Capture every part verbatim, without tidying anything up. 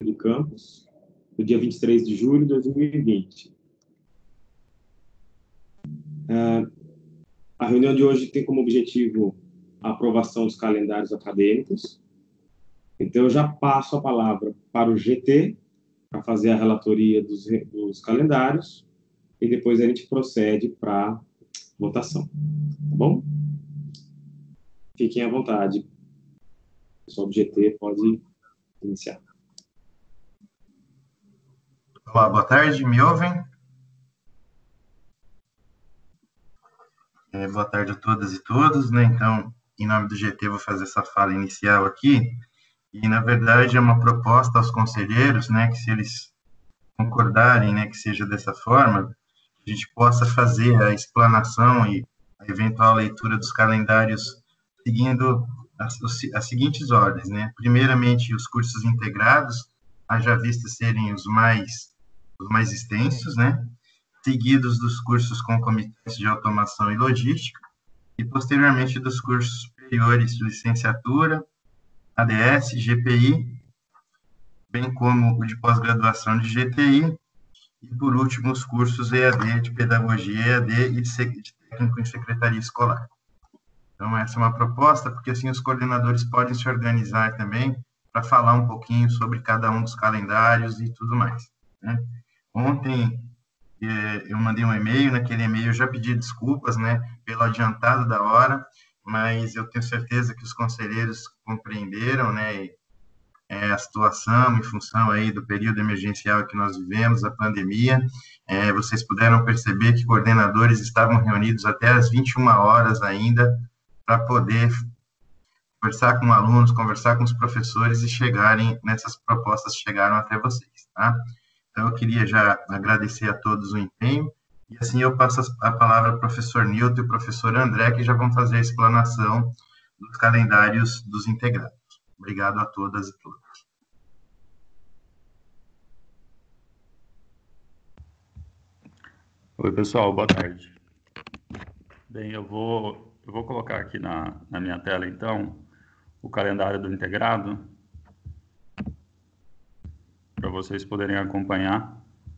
de Campos, no dia vinte e três de julho de dois mil e vinte. Uh, a reunião de hoje tem como objetivo a aprovação dos calendários acadêmicos. Então, eu já passo a palavra para o G T, para fazer a relatoria dos, dos calendários, e depois a gente procede para a votação. Tá bom? Fiquem à vontade. O pessoal do G T pode iniciar. Olá, boa tarde, me ouvem? É, boa tarde a todas e todos, né? Então, em nome do G T, vou fazer essa fala inicial aqui. E, na verdade, é uma proposta aos conselheiros, né, que se eles concordarem, né, que seja dessa forma, a gente possa fazer a explanação e a eventual leitura dos calendários seguindo as, as seguintes ordens, né? Primeiramente, os cursos integrados, haja vista serem os mais, os mais extensos, né? Seguidos dos cursos concomitantes de automação e logística, e posteriormente dos cursos superiores de licenciatura, A D S, G P I, bem como o de pós-graduação de G T I, e, por último, os cursos E A D, de pedagogia E A D e de técnico em secretaria escolar. Então, essa é uma proposta, porque assim os coordenadores podem se organizar também para falar um pouquinho sobre cada um dos calendários e tudo mais, né? Ontem, eu mandei um e-mail, naquele e-mail eu já pedi desculpas, né, pelo adiantado da hora, mas eu tenho certeza que os conselheiros compreenderam, né, a situação em função aí do período emergencial que nós vivemos, a pandemia. É, vocês puderam perceber que coordenadores estavam reunidos até às vinte e uma horas ainda para poder conversar com alunos, conversar com os professores e chegarem nessas propostas, chegaram até vocês, tá? Então, eu queria já agradecer a todos o empenho, e assim eu passo a palavra ao professor Nilton e ao professor André, que já vão fazer a explanação dos calendários dos integrados. Obrigado a todas e todos. Oi, pessoal, boa tarde. Bem, eu vou, eu vou colocar aqui na, na minha tela, então, o calendário do integrado, para vocês poderem acompanhar.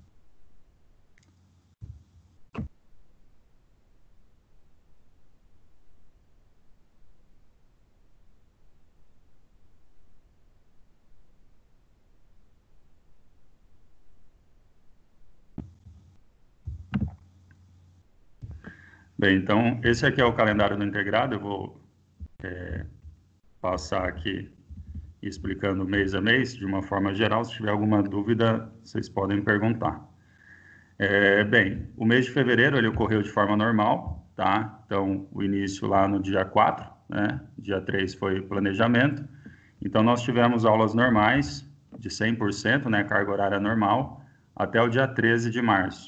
Bem, então, esse aqui é o calendário do integrado. Eu vou é, passar aqui explicando mês a mês, de uma forma geral. Se tiver alguma dúvida, vocês podem perguntar. É, bem, o mês de fevereiro ele ocorreu de forma normal, tá? Então, o início lá no dia quatro, né? Dia três foi planejamento. Então, nós tivemos aulas normais de cem por cento, né? Carga horária normal, até o dia treze de março.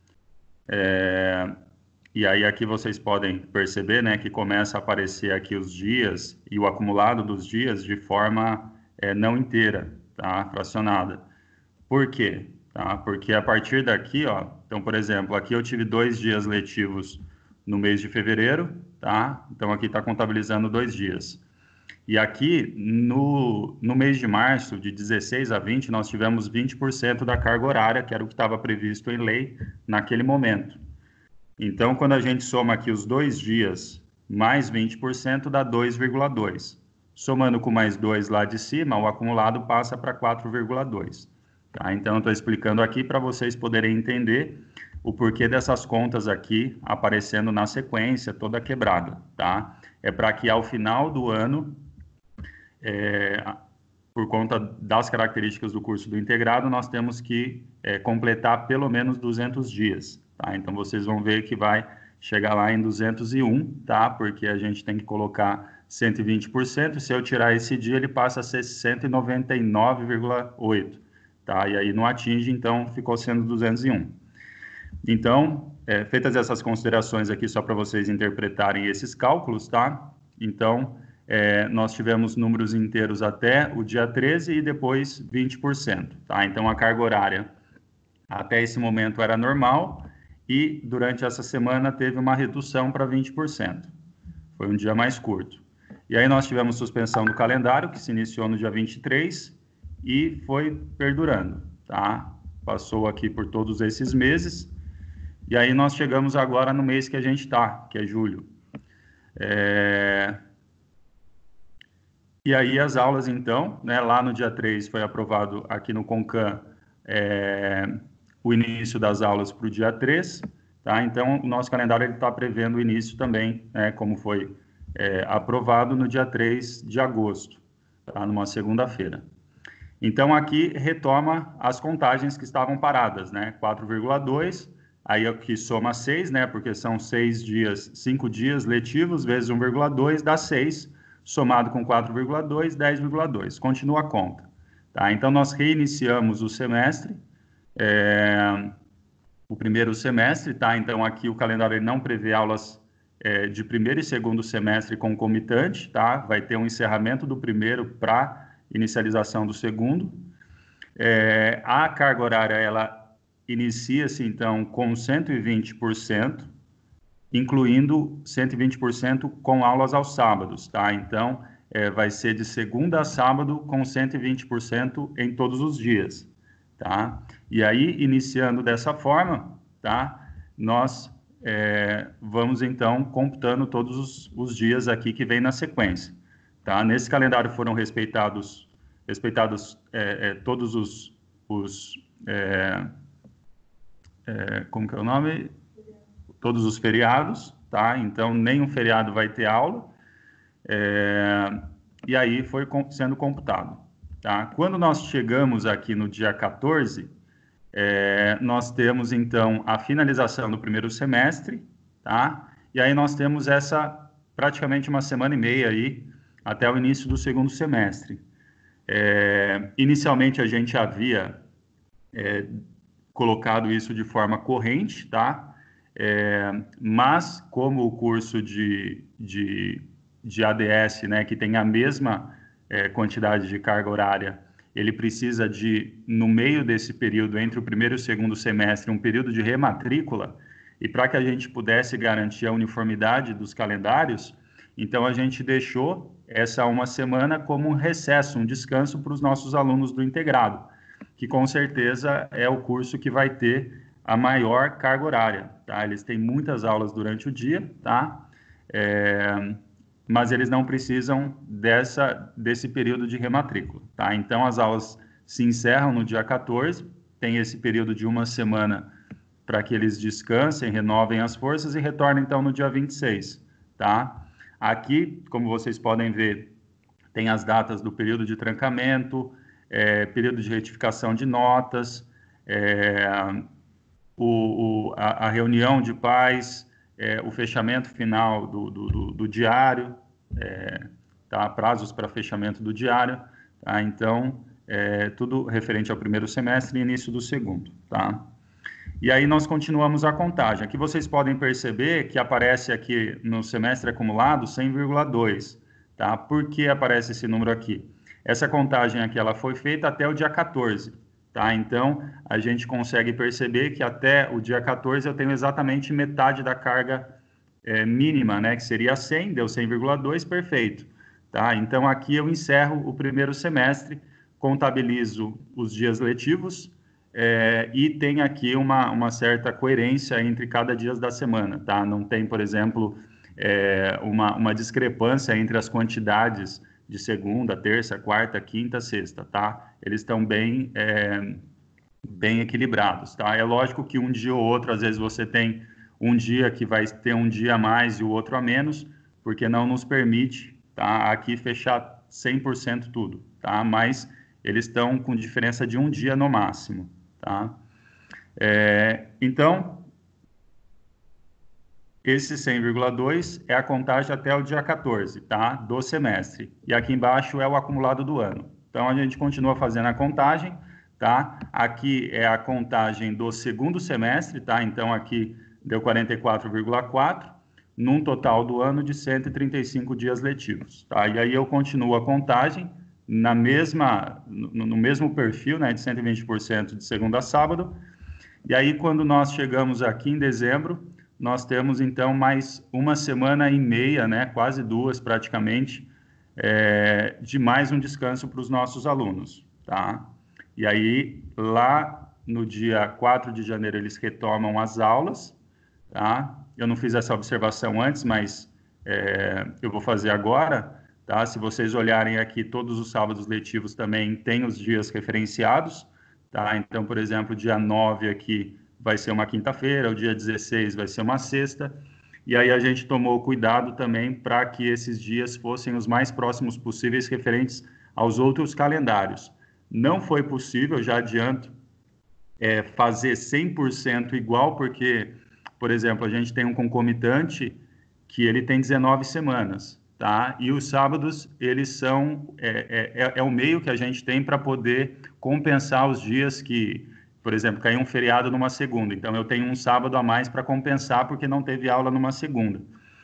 É, e aí aqui vocês podem perceber, né, que começa a aparecer aqui os dias e o acumulado dos dias de forma é, não inteira, tá? Fracionada. Por quê? Tá? Porque a partir daqui, ó, então, por exemplo, aqui eu tive dois dias letivos no mês de fevereiro, tá? Então, aqui está contabilizando dois dias. E aqui, no, no mês de março, de dezesseis a vinte, nós tivemos vinte por cento da carga horária, que era o que estava previsto em lei naquele momento. Então, quando a gente soma aqui os dois dias, mais vinte por cento dá dois vírgula dois. Somando com mais dois lá de cima, o acumulado passa para quatro vírgula dois. Tá? Então, eu estou explicando aqui para vocês poderem entender o porquê dessas contas aqui aparecendo na sequência, toda quebrada. Tá? É para que ao final do ano, é, por conta das características do curso do integrado, nós temos que é, completar pelo menos duzentos dias. Tá? Então, vocês vão ver que vai chegar lá em duzentos e um, tá? Porque a gente tem que colocar cento e vinte por cento. Se eu tirar esse dia, ele passa a ser cento e noventa e nove vírgula oito. Tá? E aí não atinge, então ficou sendo duzentos e um. Então, é, feitas essas considerações aqui, só para vocês interpretarem esses cálculos, tá? Então, é, nós tivemos números inteiros até o dia treze e depois vinte por cento. Tá? Então, a carga horária até esse momento era normal e durante essa semana teve uma redução para vinte por cento. Foi um dia mais curto. E aí nós tivemos suspensão do calendário, que se iniciou no dia vinte e três, e foi perdurando, tá? Passou aqui por todos esses meses, e aí nós chegamos agora no mês que a gente está, que é julho. É... E aí as aulas, então, né, lá no dia três foi aprovado aqui no CONCAN é, o início das aulas para o dia três, tá? Então, o nosso calendário está prevendo o início também, né, como foi é, aprovado no dia três de agosto, tá? Numa segunda-feira. Então, aqui retoma as contagens que estavam paradas, né? quatro vírgula dois, aí aqui soma seis, né? Porque são seis dias, cinco dias letivos, vezes um vírgula dois, dá seis, somado com quatro vírgula dois, dez vírgula dois. Continua a conta, tá? Então, nós reiniciamos o semestre, é, o primeiro semestre, tá? Então, aqui o calendário ele não prevê aulas é, de primeiro e segundo semestre concomitante, tá? Vai ter um encerramento do primeiro para inicialização do segundo. É, a carga horária, ela inicia-se, então, com cento e vinte por cento, incluindo cento e vinte por cento com aulas aos sábados, tá? Então, é, vai ser de segunda a sábado com cento e vinte por cento em todos os dias, tá? E aí, iniciando dessa forma, tá? Nós é, vamos, então, computando todos os, os dias aqui que vem na sequência. Tá? Nesse calendário foram respeitados, respeitados é, é, todos os, os é, é, como que é o nome? Todos os feriados, tá? Então, nenhum feriado vai ter aula, é, e aí foi com, sendo computado, tá? Quando nós chegamos aqui no dia quatorze, é, nós temos, então, a finalização do primeiro semestre, tá? E aí nós temos essa, praticamente uma semana e meia aí, até o início do segundo semestre. É, inicialmente, a gente havia é, colocado isso de forma corrente, tá? É, mas, como o curso de, de, de A D S, né, que tem a mesma é, quantidade de carga horária, ele precisa de, no meio desse período, entre o primeiro e o segundo semestre, um período de rematrícula, e para que a gente pudesse garantir a uniformidade dos calendários, então a gente deixou essa uma semana como um recesso, um descanso para os nossos alunos do integrado, que com certeza é o curso que vai ter a maior carga horária, tá? Eles têm muitas aulas durante o dia, tá? É, mas eles não precisam dessa, desse período de rematrícula, tá? Então, as aulas se encerram no dia quatorze, tem esse período de uma semana para que eles descansem, renovem as forças e retornem, então, no dia vinte e seis, tá? Aqui, como vocês podem ver, tem as datas do período de trancamento, é, período de retificação de notas, é, o, o, a, a reunião de pais, é, o fechamento final do, do, do, do diário, é, tá? Prazos para fechamento do diário, tá? Então, é, tudo referente ao primeiro semestre e início do segundo, tá? E aí nós continuamos a contagem. Aqui vocês podem perceber que aparece aqui no semestre acumulado cem vírgula dois, tá? Por que aparece esse número aqui? Essa contagem aqui ela foi feita até o dia quatorze, tá? Então, a gente consegue perceber que até o dia quatorze eu tenho exatamente metade da carga é, mínima, né? Que seria cem, deu cem vírgula dois, perfeito, tá? Então, aqui eu encerro o primeiro semestre, contabilizo os dias letivos, É, e tem aqui uma, uma certa coerência entre cada dia da semana, tá? Não tem, por exemplo, é, uma, uma discrepância entre as quantidades de segunda, terça, quarta, quinta, sexta, tá? Eles estão bem, é, bem equilibrados, tá? É lógico que um dia ou outro, às vezes você tem um dia que vai ter um dia a mais e o outro a menos, porque não nos permite, tá? Aqui fechar cem por cento tudo, tá? Mas eles estão com diferença de um dia no máximo. Tá? É, então, esse cem vírgula dois é a contagem até o dia quatorze, tá? Do semestre. E aqui embaixo é o acumulado do ano. Então, a gente continua fazendo a contagem, tá? Aqui é a contagem do segundo semestre, tá? Então, aqui deu quarenta e quatro vírgula quatro, num total do ano de cento e trinta e cinco dias letivos, tá? E aí eu continuo a contagem na mesma, no, no mesmo perfil, né, de cento e vinte por cento de segunda a sábado. E aí, quando nós chegamos aqui em dezembro, nós temos, então, mais uma semana e meia, né, quase duas praticamente, é, de mais um descanso para os nossos alunos, tá? E aí, lá no dia quatro de janeiro, eles retomam as aulas, tá? Eu não fiz essa observação antes, mas é, eu vou fazer agora, tá? Se vocês olharem aqui, todos os sábados letivos também têm os dias referenciados, tá? Então, por exemplo, dia nove aqui vai ser uma quinta-feira, o dia dezesseis vai ser uma sexta, e aí a gente tomou cuidado também para que esses dias fossem os mais próximos possíveis referentes aos outros calendários. Não foi possível, já adianto, é, fazer cem por cento igual, porque, por exemplo, a gente tem um concomitante que ele tem dezenove semanas, tá? E os sábados, eles são, é, é, é o meio que a gente tem para poder compensar os dias que, por exemplo, caiu um feriado numa segunda, então eu tenho um sábado a mais para compensar porque não teve aula numa segunda.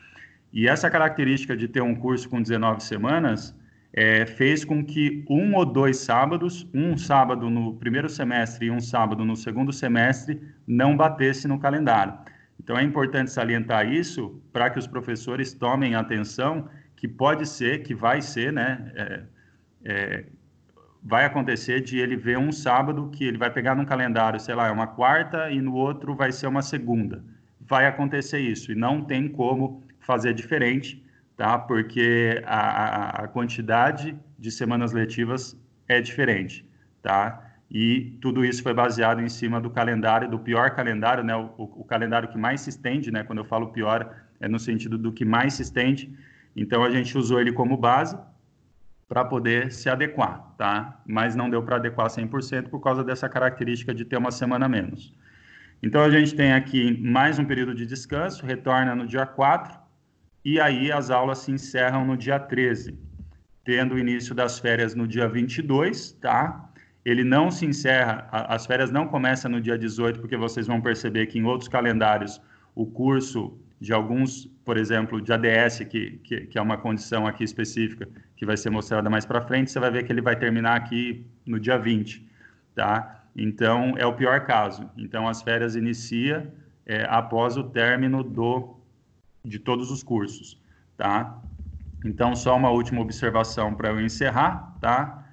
E essa característica de ter um curso com dezenove semanas é, fez com que um ou dois sábados, um sábado no primeiro semestre e um sábado no segundo semestre, não batesse no calendário. Então, é importante salientar isso para que os professores tomem atenção, que pode ser, que vai ser, né, é, é, vai acontecer de ele ver um sábado que ele vai pegar num calendário, sei lá, é uma quarta e no outro vai ser uma segunda. Vai acontecer isso e não tem como fazer diferente, tá? Porque a, a quantidade de semanas letivas é diferente, tá? E tudo isso foi baseado em cima do calendário, do pior calendário, né? O, o, o calendário que mais se estende, né? Quando eu falo pior, é no sentido do que mais se estende. Então, a gente usou ele como base para poder se adequar, tá? Mas não deu para adequar cem por cento por causa dessa característica de ter uma semana a menos. Então, a gente tem aqui mais um período de descanso, retorna no dia quatro, e aí as aulas se encerram no dia treze, tendo o início das férias no dia vinte e dois, tá? Ele não se encerra, as férias não começam no dia dezoito, porque vocês vão perceber que em outros calendários o curso de alguns, por exemplo, de A D S, que, que, que é uma condição aqui específica, que vai ser mostrada mais para frente, você vai ver que ele vai terminar aqui no dia vinte, tá? Então, é o pior caso. Então, as férias inicia é, após o término do, de todos os cursos, tá? Então, só uma última observação para eu encerrar, tá?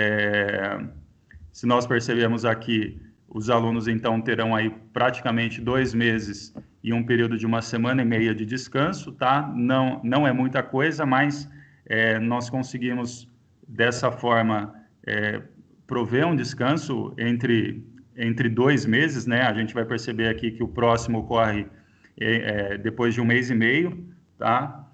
É, se nós percebemos aqui, os alunos, então, terão aí praticamente dois meses e um período de uma semana e meia de descanso, tá? Não, não é muita coisa, mas é, nós conseguimos, dessa forma, é, prover um descanso entre, entre dois meses, né? A gente vai perceber aqui que o próximo ocorre é, é, depois de um mês e meio, tá?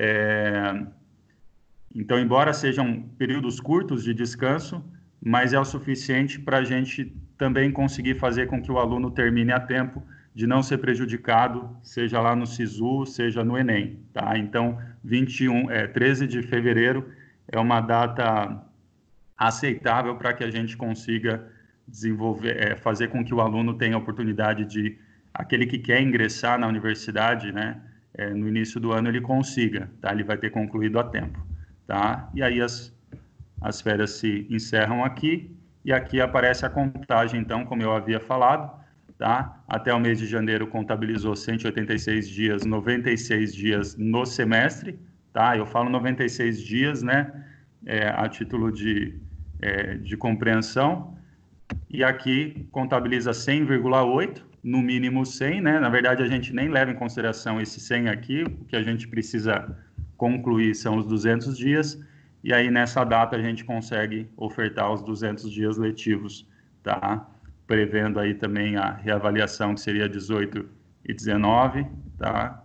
É, então, embora sejam períodos curtos de descanso, mas é o suficiente para a gente também conseguir fazer com que o aluno termine a tempo de não ser prejudicado, seja lá no SISU, seja no Enem, tá? Então, vinte e um, é, treze de fevereiro é uma data aceitável para que a gente consiga desenvolver, é, fazer com que o aluno tenha a oportunidade de, aquele que quer ingressar na universidade, né, é, no início do ano, ele consiga, tá? Ele vai ter concluído a tempo, tá? E aí as, as férias se encerram aqui, e aqui aparece a contagem, então, como eu havia falado, tá? Até o mês de janeiro contabilizou cento e oitenta e seis dias, noventa e seis dias no semestre, tá? Eu falo noventa e seis dias, né, é, a título de, é, de compreensão, e aqui contabiliza cem vírgula oito, no mínimo cem, né? Na verdade, a gente nem leva em consideração esse cem aqui, o que a gente precisa concluir são os duzentos dias, e aí nessa data a gente consegue ofertar os duzentos dias letivos, tá? Prevendo aí também a reavaliação, que seria dezoito e dezenove, tá?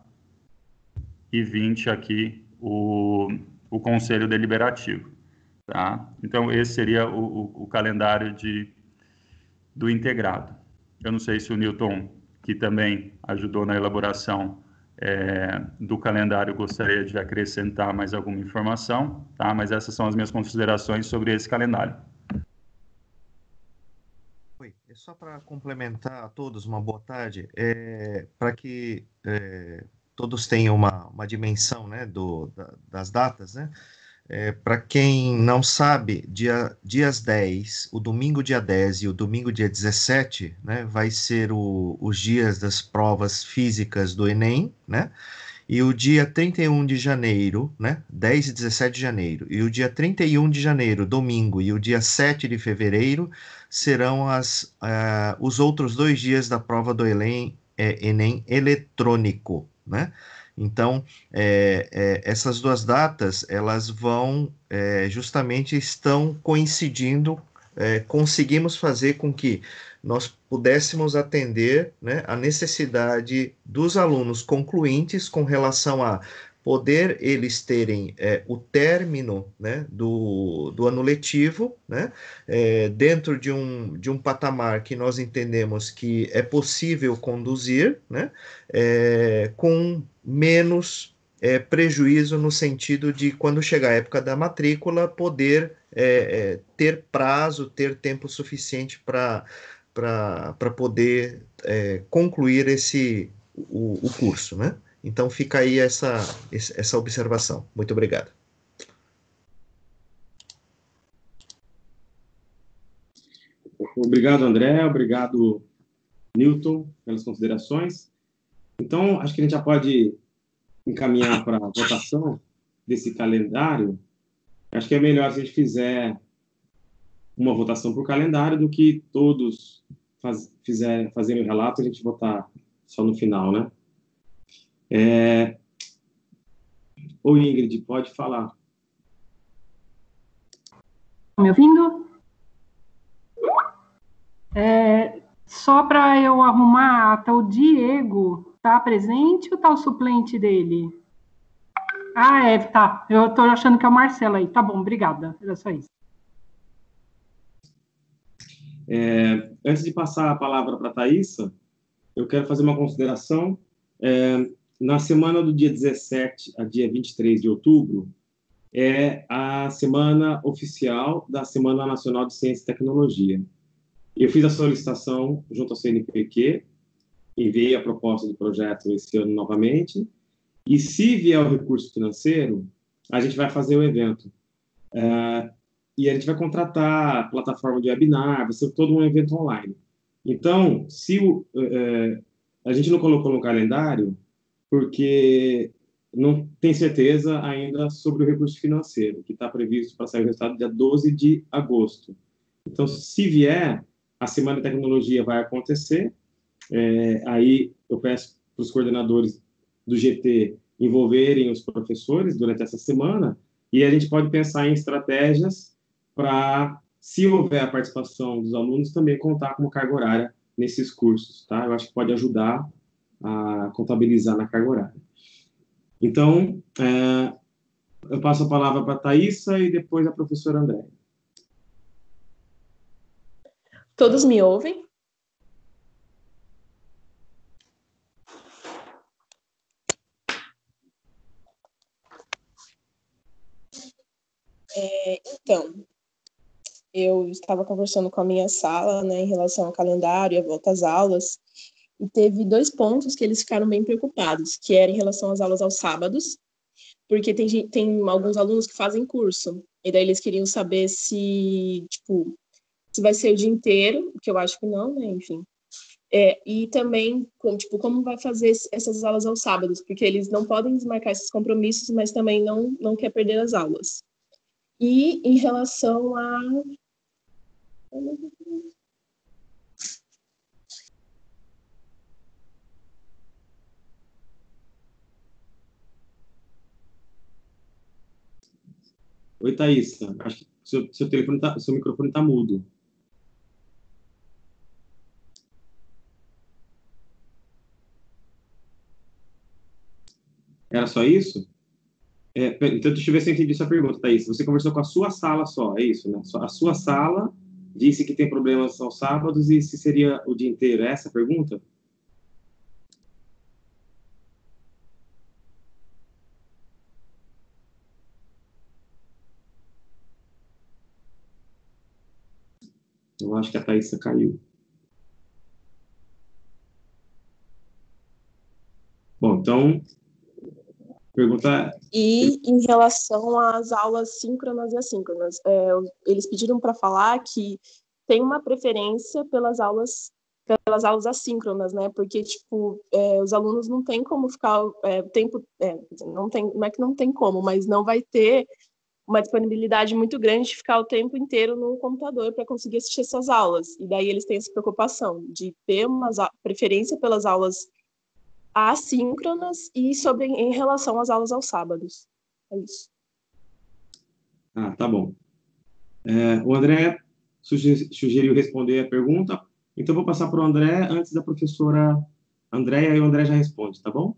E vinte aqui o, o Conselho Deliberativo, tá? Então, esse seria o, o, o calendário de, do integrado. Eu não sei se o Newton, que também ajudou na elaboração é, do calendário, gostaria de acrescentar mais alguma informação, tá? Mas essas são as minhas considerações sobre esse calendário. Oi, é só para complementar a todos, uma boa tarde, é, para que é, todos tenham uma, uma dimensão, né, do, da, das datas, né? É, para quem não sabe, dia, dias dez, o domingo dia dez e o domingo dia dezessete, né, vai ser o, os dias das provas físicas do Enem, né? e o dia trinta e um de janeiro, né, dez e dezessete de janeiro, e o dia trinta e um de janeiro, domingo, e o dia sete de fevereiro serão as, uh, os outros dois dias da prova do Enem, é, Enem eletrônico, né? Então, é, é, essas duas datas, elas vão, é, justamente estão coincidindo, é, conseguimos fazer com que nós pudéssemos atender, né, a necessidade dos alunos concluintes com relação a poder eles terem é, o término, né, do, do ano letivo, né, é, dentro de um, de um patamar que nós entendemos que é possível conduzir, né, é, com menos é, prejuízo no sentido de, quando chegar a época da matrícula, poder é, é, ter prazo, ter tempo suficiente para para poder é, concluir esse, o, o curso, né? Então fica aí essa, essa observação. Muito obrigado. Obrigado, André. Obrigado, Newton, pelas considerações. Então, acho que a gente já pode encaminhar para a votação desse calendário. Acho que é melhor se a gente fizer uma votação por calendário do que todos faz, fizer, fazerem o relato e a gente votar só no final, né? É... Ô, Ingrid, pode falar. Me ouvindo? É, só para eu arrumar a ata, o Diego está presente ou está o suplente dele? Ah, é, tá. Eu estou achando que é o Marcelo aí. Tá bom, obrigada. Era só isso. É, antes de passar a palavra para a Thaísa, eu quero fazer uma consideração. É, na semana do dia dezessete a dia vinte e três de outubro, é a semana oficial da Semana Nacional de Ciência e Tecnologia. Eu fiz a solicitação junto ao C N P Q, enviei a proposta do projeto esse ano novamente, e se vier o recurso financeiro, a gente vai fazer o evento. É, e a gente vai contratar a plataforma de webinar, vai ser todo um evento online. Então, se o, é, a gente não colocou no calendário, porque não tem certeza ainda sobre o recurso financeiro, que está previsto para sair o resultado dia doze de agosto. Então, se vier, a Semana de Tecnologia vai acontecer, é, aí eu peço para os coordenadores do G T envolverem os professores durante essa semana, e a gente pode pensar em estratégias para, se houver a participação dos alunos, também contar como carga horária nesses cursos, tá? Eu acho que pode ajudar a contabilizar na carga horária. Então, é, eu passo a palavra para a Thaísa e depois a professora Andréia. Todos me ouvem? É, então, eu estava conversando com a minha sala, né, em relação ao calendário e a volta às aulas, e teve dois pontos que eles ficaram bem preocupados, que era em relação às aulas aos sábados, porque tem, tem alguns alunos que fazem curso, e daí eles queriam saber se, tipo, se vai ser o dia inteiro, que eu acho que não, né, enfim. É, e também, como, tipo, como vai fazer essas aulas aos sábados, porque eles não podem desmarcar esses compromissos, mas também não, não quer perder as aulas. E em relação a... Oi, Thaísa. Acho que seu, seu, telefone tá, seu microfone está mudo. Era só isso? É, então, deixa eu ver se eu entendi sua pergunta, Thaís. Você conversou com a sua sala só, é isso, né? A sua sala disse que tem problemas aos sábados e se seria o dia inteiro. É essa a pergunta? Eu acho que a Thaísa caiu. Bom, então... Pergunta... E em relação às aulas síncronas e assíncronas, é, eles pediram para falar que tem uma preferência pelas aulas pelas aulas assíncronas, né? Porque, tipo, é, os alunos não tem como ficar é, o tempo... É, não, tem, não é que não tem como, mas não vai ter uma disponibilidade muito grande de ficar o tempo inteiro no computador para conseguir assistir essas aulas. E daí eles têm essa preocupação de ter uma preferência pelas aulas assíncronas e sobre em relação às aulas aos sábados. É isso. Ah, tá bom. É, o André sugeriu responder a pergunta, então vou passar para o André antes da professora Andréia, e o André já responde, tá bom?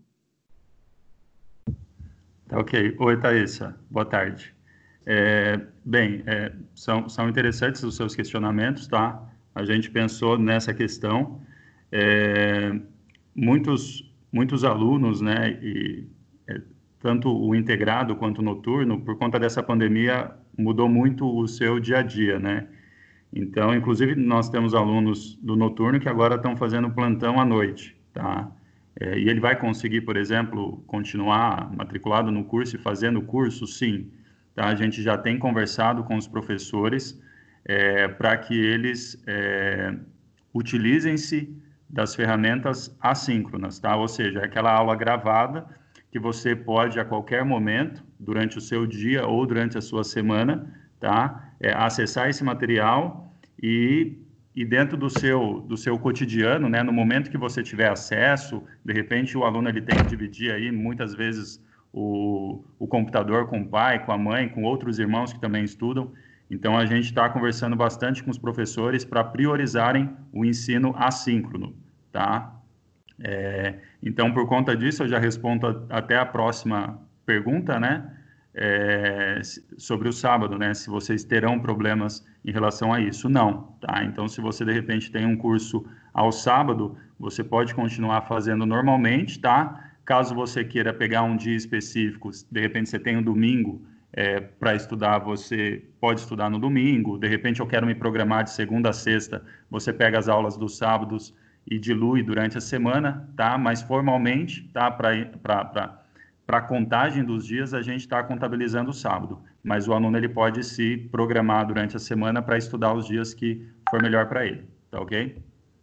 Tá ok. Oi, Thaísa. Boa tarde. É, bem, é, são, são interessantes os seus questionamentos, tá? A gente pensou nessa questão. É, muitos, muitos alunos, né, e, é, tanto o integrado quanto o noturno, por conta dessa pandemia, mudou muito o seu dia a dia, né? Então, inclusive, nós temos alunos do noturno que agora estão fazendo plantão à noite, tá? É, e ele vai conseguir, por exemplo, continuar matriculado no curso e fazendo o curso? Sim. Tá? A gente já tem conversado com os professores é, para que eles é, utilizem-se das ferramentas assíncronas, tá? Ou seja, aquela aula gravada que você pode, a qualquer momento, durante o seu dia ou durante a sua semana, tá? É, acessar esse material e, e dentro do seu, do seu cotidiano, né? No momento que você tiver acesso, de repente o aluno ele tem que dividir aí, muitas vezes, o, o computador com o pai, com a mãe, com outros irmãos que também estudam. Então, a gente está conversando bastante com os professores para priorizarem o ensino assíncrono, tá? É, então, por conta disso, eu já respondo a, até a próxima pergunta, né? É, sobre o sábado, né? Se vocês terão problemas em relação a isso. Não, tá? Então, se você, de repente, tem um curso ao sábado, você pode continuar fazendo normalmente, tá? Caso você queira pegar um dia específico, de repente você tem um domingo é, para estudar, você pode estudar no domingo. De repente eu quero me programar de segunda a sexta, você pega as aulas dos sábados e dilui durante a semana, tá? Mas formalmente, tá? Para a contagem dos dias, a gente está contabilizando o sábado. Mas o aluno ele pode se programar durante a semana para estudar os dias que for melhor para ele, tá ok?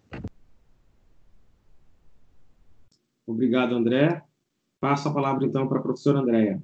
Obrigado, André. Passo a palavra, então, para a professora Andréia.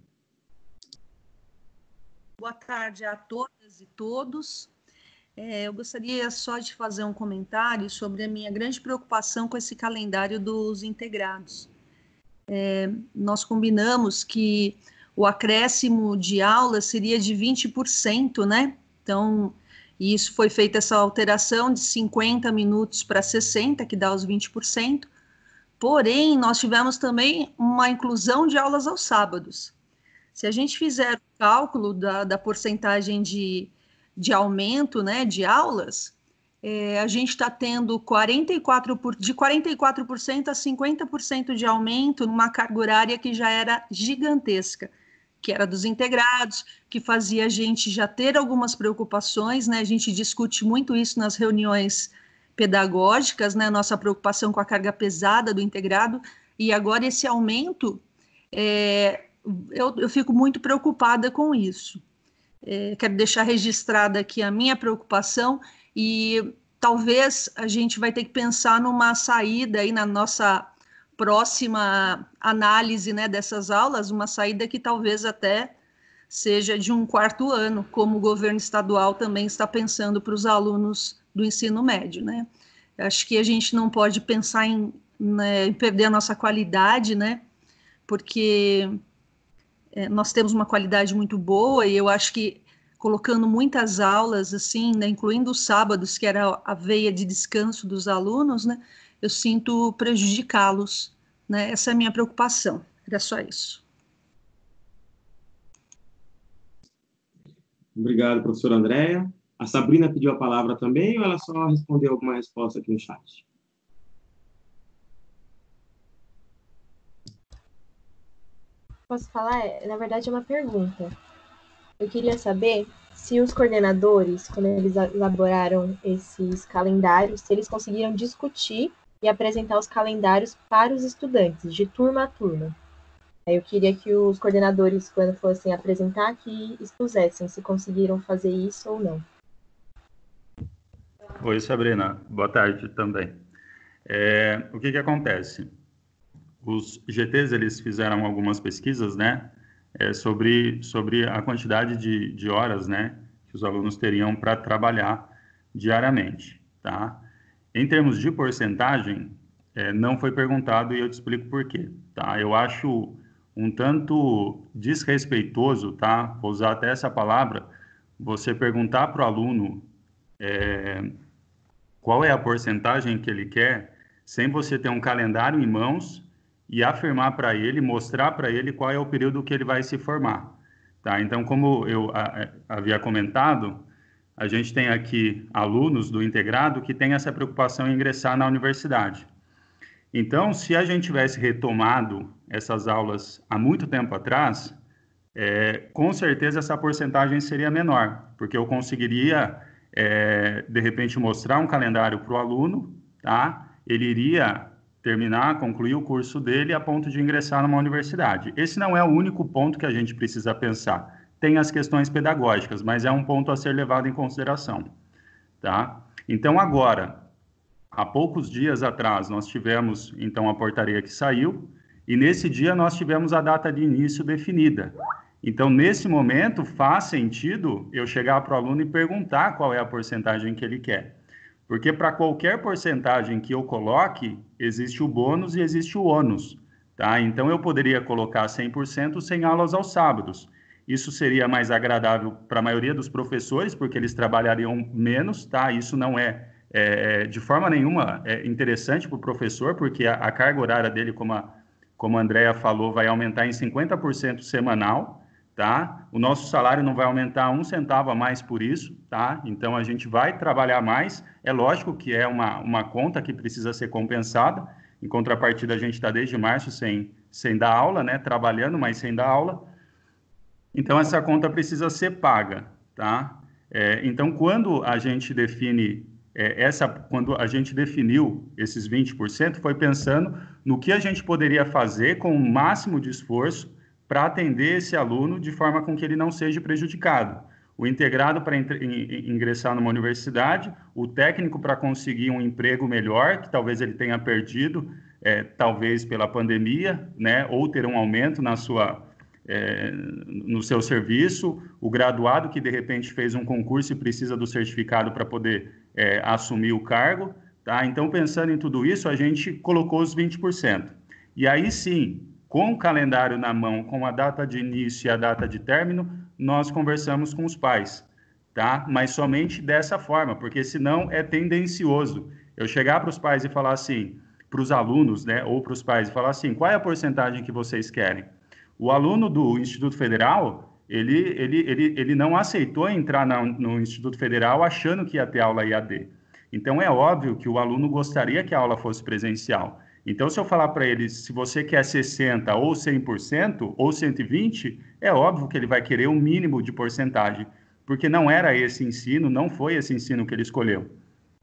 Boa tarde a todas e todos. É, eu gostaria só de fazer um comentário sobre a minha grande preocupação com esse calendário dos integrados. É, nós combinamos que o acréscimo de aulas seria de vinte por cento, né? Então, isso foi feita essa alteração de cinquenta minutos para sessenta, que dá os vinte por cento. Porém, nós tivemos também uma inclusão de aulas aos sábados. Se a gente fizer o cálculo da, da porcentagem de, de aumento, né, de aulas, é, a gente está tendo quarenta e quatro por, de quarenta e quatro por cento a cinquenta por cento de aumento numa carga horária que já era gigantesca, que era dos integrados, que fazia a gente já ter algumas preocupações, né? A gente discute muito isso nas reuniões pedagógicas, né, nossa preocupação com a carga pesada do integrado, e agora esse aumento, é, eu, eu fico muito preocupada com isso. É, quero deixar registrada aqui a minha preocupação e talvez a gente vai ter que pensar numa saída aí na nossa próxima análise, né, dessas aulas, uma saída que talvez até seja de um quarto ano, como o governo estadual também está pensando para os alunos do ensino médio, né? Acho que a gente não pode pensar em, né, em perder a nossa qualidade, né? Porque é, nós temos uma qualidade muito boa e eu acho que colocando muitas aulas, assim, né, incluindo os sábados, que era a veia de descanso dos alunos, né? Eu sinto prejudicá-los, né? Essa é a minha preocupação. Era só isso. Obrigado, professora Andréia. A Sabrina pediu a palavra também, ou ela só respondeu alguma resposta aqui no chat? Posso falar? Na verdade, é uma pergunta. Eu queria saber se os coordenadores, quando eles elaboraram esses calendários, se eles conseguiram discutir e apresentar os calendários para os estudantes, de turma a turma. Eu queria que os coordenadores, quando fossem apresentar, que expusessem se conseguiram fazer isso ou não. Oi, Sabrina. Boa tarde também. É, o que que acontece? Os G Ts, eles fizeram algumas pesquisas, né, é, sobre, sobre a quantidade de, de horas, né, que os alunos teriam para trabalhar diariamente, tá? Em termos de porcentagem, é, não foi perguntado e eu te explico por quê, tá? Eu acho um tanto desrespeitoso, tá? Vou usar até essa palavra, você perguntar para o aluno é, qual é a porcentagem que ele quer, sem você ter um calendário em mãos e afirmar para ele, mostrar para ele qual é o período que ele vai se formar, tá? Então, como eu a, a, havia comentado, a gente tem aqui alunos do integrado que têm essa preocupação em ingressar na universidade. Então, se a gente tivesse retomado essas aulas há muito tempo atrás, é, com certeza essa porcentagem seria menor, porque eu conseguiria, é, de repente, mostrar um calendário para o aluno, tá? Ele iria terminar, concluir o curso dele a ponto de ingressar numa universidade. Esse não é o único ponto que a gente precisa pensar. Tem as questões pedagógicas, mas é um ponto a ser levado em consideração, tá? Então, agora, há poucos dias atrás, nós tivemos, então, a portaria que saiu, e nesse dia nós tivemos a data de início definida. Então, nesse momento, faz sentido eu chegar para o aluno e perguntar qual é a porcentagem que ele quer. Porque para qualquer porcentagem que eu coloque, existe o bônus e existe o ônus, tá? Então, eu poderia colocar cem por cento sem aulas aos sábados. Isso seria mais agradável para a maioria dos professores, porque eles trabalhariam menos, tá? Isso não é, é de forma nenhuma é interessante para o professor, porque a, a carga horária dele, como a, como a Andrea falou, vai aumentar em cinquenta por cento semanal, tá? O nosso salário não vai aumentar um centavo a mais por isso, tá? Então, a gente vai trabalhar mais. É lógico que é uma, uma conta que precisa ser compensada. Em contrapartida, a gente está desde março sem, sem dar aula, né? Trabalhando, mas sem dar aula. Então, essa conta precisa ser paga, tá? É, então, quando a gente define, é, essa, quando a gente definiu esses vinte por cento, foi pensando no que a gente poderia fazer com o máximo de esforço para atender esse aluno de forma com que ele não seja prejudicado. O integrado para ingressar numa universidade, o técnico para conseguir um emprego melhor, que talvez ele tenha perdido, é, talvez pela pandemia, né, ou ter um aumento na sua, é, no seu serviço, o graduado que de repente fez um concurso e precisa do certificado para poder é, assumir o cargo, tá? Então, pensando em tudo isso, a gente colocou os vinte por cento. E aí sim, com o calendário na mão, com a data de início e a data de término, nós conversamos com os pais, tá? Mas somente dessa forma, porque senão é tendencioso. Eu chegar para os pais e falar assim, para os alunos, né, ou para os pais, e falar assim, qual é a porcentagem que vocês querem? O aluno do Instituto Federal, ele, ele, ele, ele não aceitou entrar na, no Instituto Federal achando que ia ter aula I A D. Então, é óbvio que o aluno gostaria que a aula fosse presencial. Então, se eu falar para ele, se você quer sessenta por cento ou cem por cento ou cento e vinte por cento, é óbvio que ele vai querer um mínimo de porcentagem, porque não era esse ensino, não foi esse ensino que ele escolheu.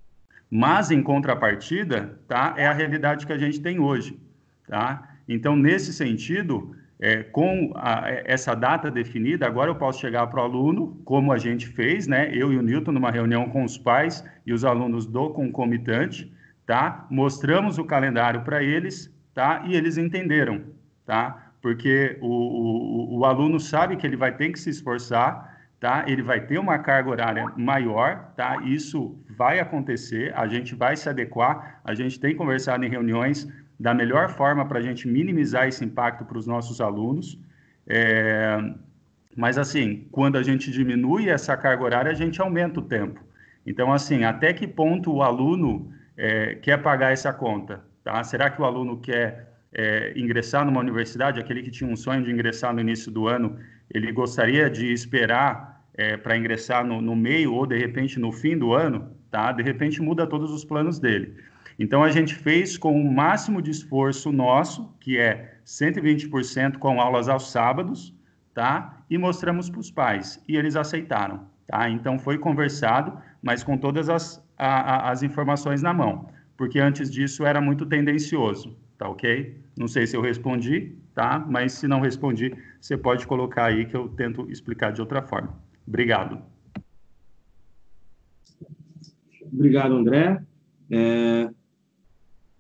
Mas, em contrapartida, tá, é a realidade que a gente tem hoje, tá? Então, nesse sentido, é, com a, essa data definida, agora eu posso chegar para o aluno, como a gente fez, né? Eu e o Newton, numa reunião com os pais e os alunos do concomitante, tá? Mostramos o calendário para eles, tá? E eles entenderam, tá? Porque o, o, o aluno sabe que ele vai ter que se esforçar, tá? Ele vai ter uma carga horária maior, tá? Isso vai acontecer, a gente vai se adequar, a gente tem conversado em reuniões da melhor forma para a gente minimizar esse impacto para os nossos alunos. É... Mas, assim, quando a gente diminui essa carga horária, a gente aumenta o tempo. Então, assim, até que ponto o aluno É, quer pagar essa conta, tá? Será que o aluno quer é, ingressar numa universidade, aquele que tinha um sonho de ingressar no início do ano, ele gostaria de esperar é, para ingressar no, no meio ou, de repente, no fim do ano, tá? De repente, muda todos os planos dele. Então, a gente fez com o máximo de esforço nosso, que é cento e vinte por cento com aulas aos sábados, tá? E mostramos para os pais, e eles aceitaram, tá? Então, foi conversado, mas com todas as A, a, as informações na mão, porque antes disso era muito tendencioso, tá ok? Não sei se eu respondi, tá? Mas se não respondi, você pode colocar aí que eu tento explicar de outra forma. Obrigado. Obrigado, André. É...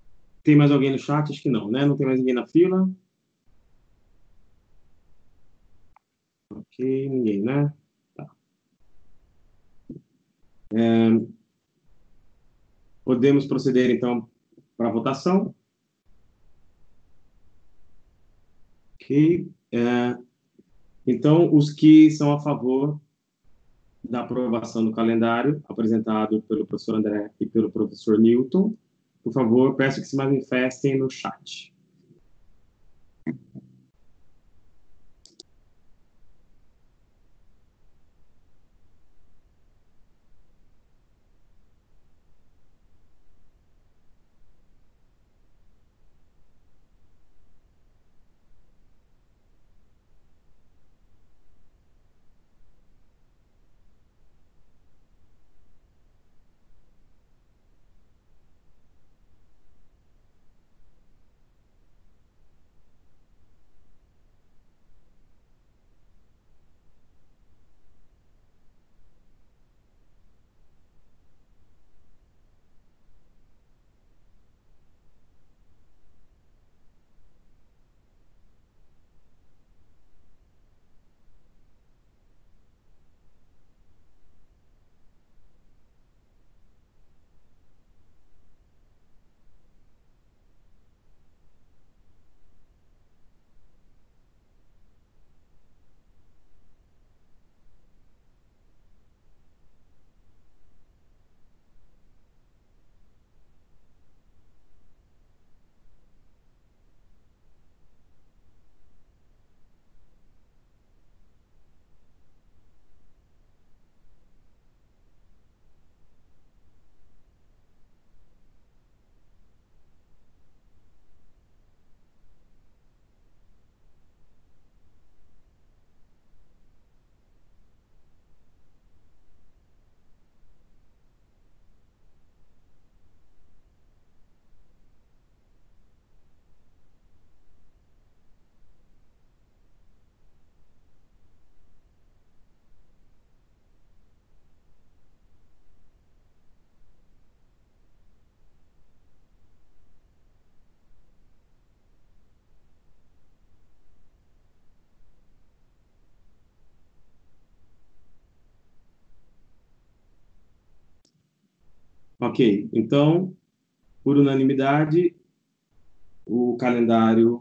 Tem mais alguém no chat? Acho que não, né? Não tem mais ninguém na fila? Ok, ninguém, né? Tá. É, podemos proceder, então, para a votação. Ok. É, então, os que são a favor da aprovação do calendário apresentado pelo professor André e pelo professor Newton, por favor, peço que se manifestem no chat. Ok, então, por unanimidade, o calendário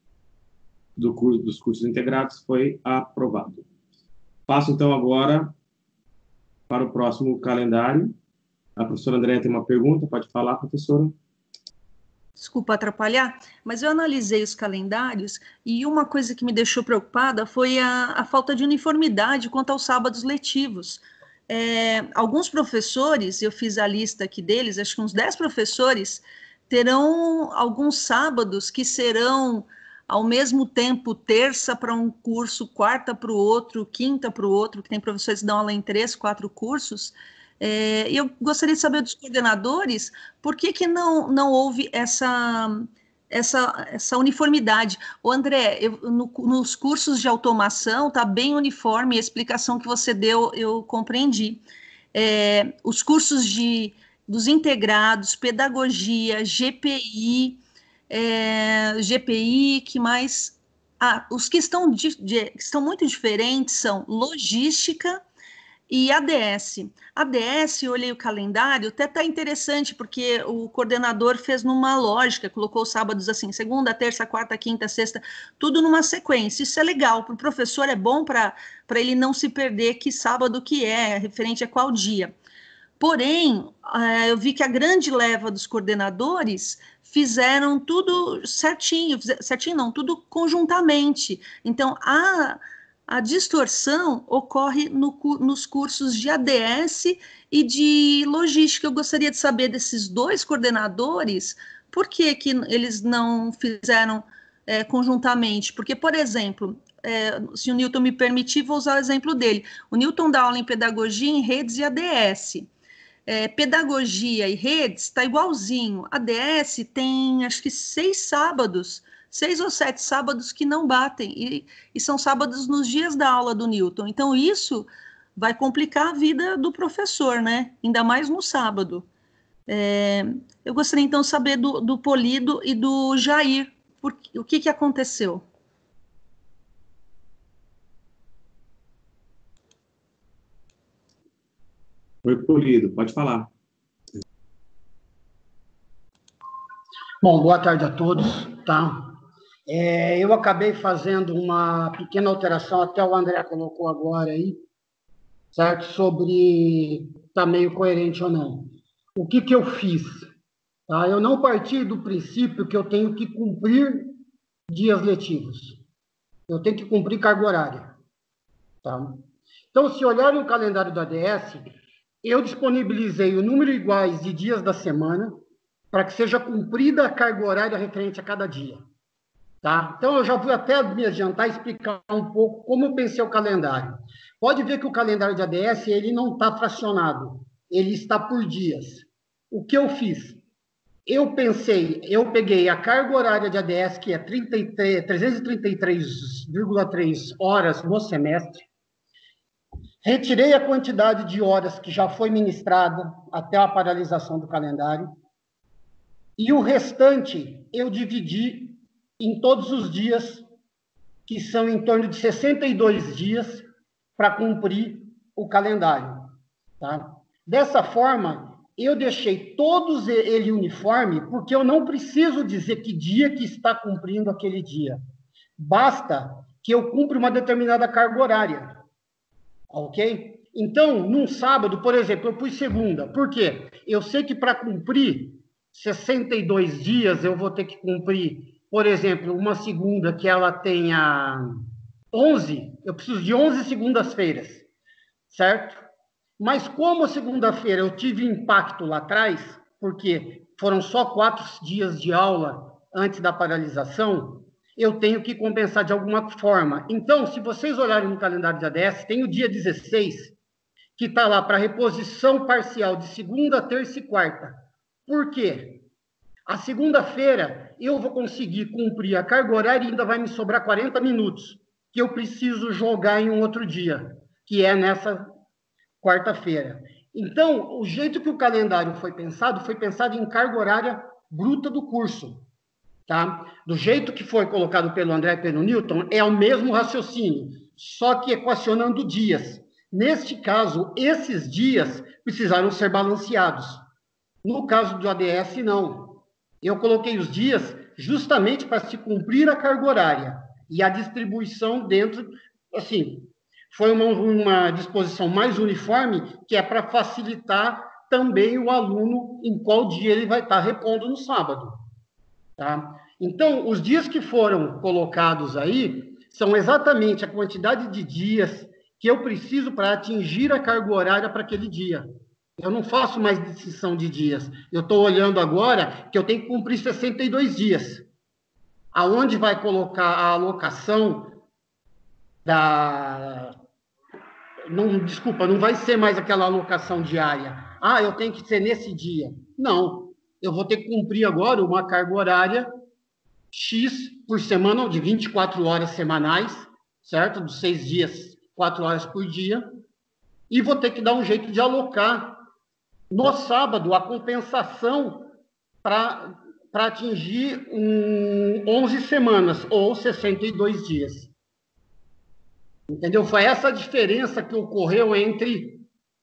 do curso, dos cursos integrados foi aprovado. Passo, então, agora para o próximo calendário. A professora Andréa tem uma pergunta, pode falar, professora? Desculpa atrapalhar, mas eu analisei os calendários e uma coisa que me deixou preocupada foi a, a falta de uniformidade quanto aos sábados letivos. É, alguns professores, eu fiz a lista aqui deles, acho que uns dez professores, terão alguns sábados que serão, ao mesmo tempo, terça para um curso, quarta para o outro, quinta para o outro, que tem professores que dão aula em três, quatro cursos. É, eu gostaria de saber dos coordenadores por que, que não, não houve essa, essa, essa uniformidade. O André, eu, no, nos cursos de automação está bem uniforme, a explicação que você deu eu compreendi. É, os cursos de, dos integrados, pedagogia, G P I, é, G P I, que mais? Ah, os que estão, de, de, que estão muito diferentes são logística e A D S. A D S, eu olhei o calendário, até está interessante, porque o coordenador fez numa lógica, colocou os sábados assim, segunda, terça, quarta, quinta, sexta, tudo numa sequência. Isso é legal, para o professor é bom para ele não se perder que sábado que é, referente a qual dia. Porém, eu vi que a grande leva dos coordenadores fizeram tudo certinho, certinho não, tudo conjuntamente. Então, a... A distorção ocorre no, nos cursos de A D S e de logística. Eu gostaria de saber desses dois coordenadores, por que, que eles não fizeram é, conjuntamente? Porque, por exemplo, é, se o Newton me permitir, vou usar o exemplo dele. O Newton dá aula em pedagogia, em redes e A D S. É, pedagogia e redes está igualzinho. A D S tem, acho que, seis sábados, seis ou sete sábados que não batem, e, e são sábados nos dias da aula do Newton. Então, isso vai complicar a vida do professor, né? Ainda mais no sábado. É, eu gostaria, então, de saber do, do Polido e do Jair. Por, o que, que aconteceu? Oi, Polido, pode falar. Bom, boa tarde a todos, tá? É, eu acabei fazendo uma pequena alteração, até o André colocou agora aí, certo? Sobre tá meio coerente ou não. O que que eu fiz? Tá? Eu não parti do princípio que eu tenho que cumprir dias letivos. Eu tenho que cumprir carga horária, tá? Então, se olharem o calendário do A D S, eu disponibilizei o número iguais de dias da semana para que seja cumprida a carga horária referente a cada dia. Tá? Então, eu já vou até me adiantar e explicar um pouco como eu pensei o calendário. Pode ver que o calendário de A D S ele não está fracionado, ele está por dias. O que eu fiz? Eu pensei, eu peguei a carga horária de A D S, que é trezentas e trinta e três vírgula três horas no semestre, retirei a quantidade de horas que já foi ministrada até a paralisação do calendário, e o restante eu dividi em todos os dias, que são em torno de sessenta e dois dias, para cumprir o calendário. Tá? Dessa forma, eu deixei todos ele uniforme, porque eu não preciso dizer que dia que está cumprindo aquele dia. Basta que eu cumpra uma determinada carga horária. Ok? Então, num sábado, por exemplo, eu pus segunda. Por quê? Eu sei que para cumprir sessenta e dois dias, eu vou ter que cumprir, por exemplo, uma segunda que ela tenha onze, eu preciso de onze segundas-feiras, certo? Mas como segunda-feira eu tive impacto lá atrás, porque foram só quatro dias de aula antes da paralisação, eu tenho que compensar de alguma forma. Então, se vocês olharem no calendário de A D S, tem o dia dezesseis, que está lá para reposição parcial de segunda, terça e quarta. Por quê? A segunda-feira eu vou conseguir cumprir a carga horária e ainda vai me sobrar quarenta minutos, que eu preciso jogar em um outro dia, que é nessa quarta-feira. Então, o jeito que o calendário foi pensado, foi pensado em carga horária bruta do curso. Tá? Do jeito que foi colocado pelo André e pelo Newton, é o mesmo raciocínio, só que equacionando dias. Neste caso, esses dias precisaram ser balanceados. No caso do A D S, não. Eu coloquei os dias justamente para se cumprir a carga horária e a distribuição dentro, assim, foi uma, uma disposição mais uniforme, que é para facilitar também o aluno em qual dia ele vai estar repondo no sábado. Tá? Então, os dias que foram colocados aí são exatamente a quantidade de dias que eu preciso para atingir a carga horária para aquele dia. Eu não faço mais distinção de dias. Eu estou olhando agora que eu tenho que cumprir sessenta e dois dias. Aonde vai colocar a alocação da... Não, desculpa, não vai ser mais aquela alocação diária. Ah, eu tenho que ser nesse dia. Não. Eu vou ter que cumprir agora uma carga horária X por semana, de vinte e quatro horas semanais, certo? Dos seis dias, quatro horas por dia. E vou ter que dar um jeito de alocar no sábado a compensação para atingir um, onze semanas, ou sessenta e dois dias. Entendeu? Foi essa a diferença que ocorreu entre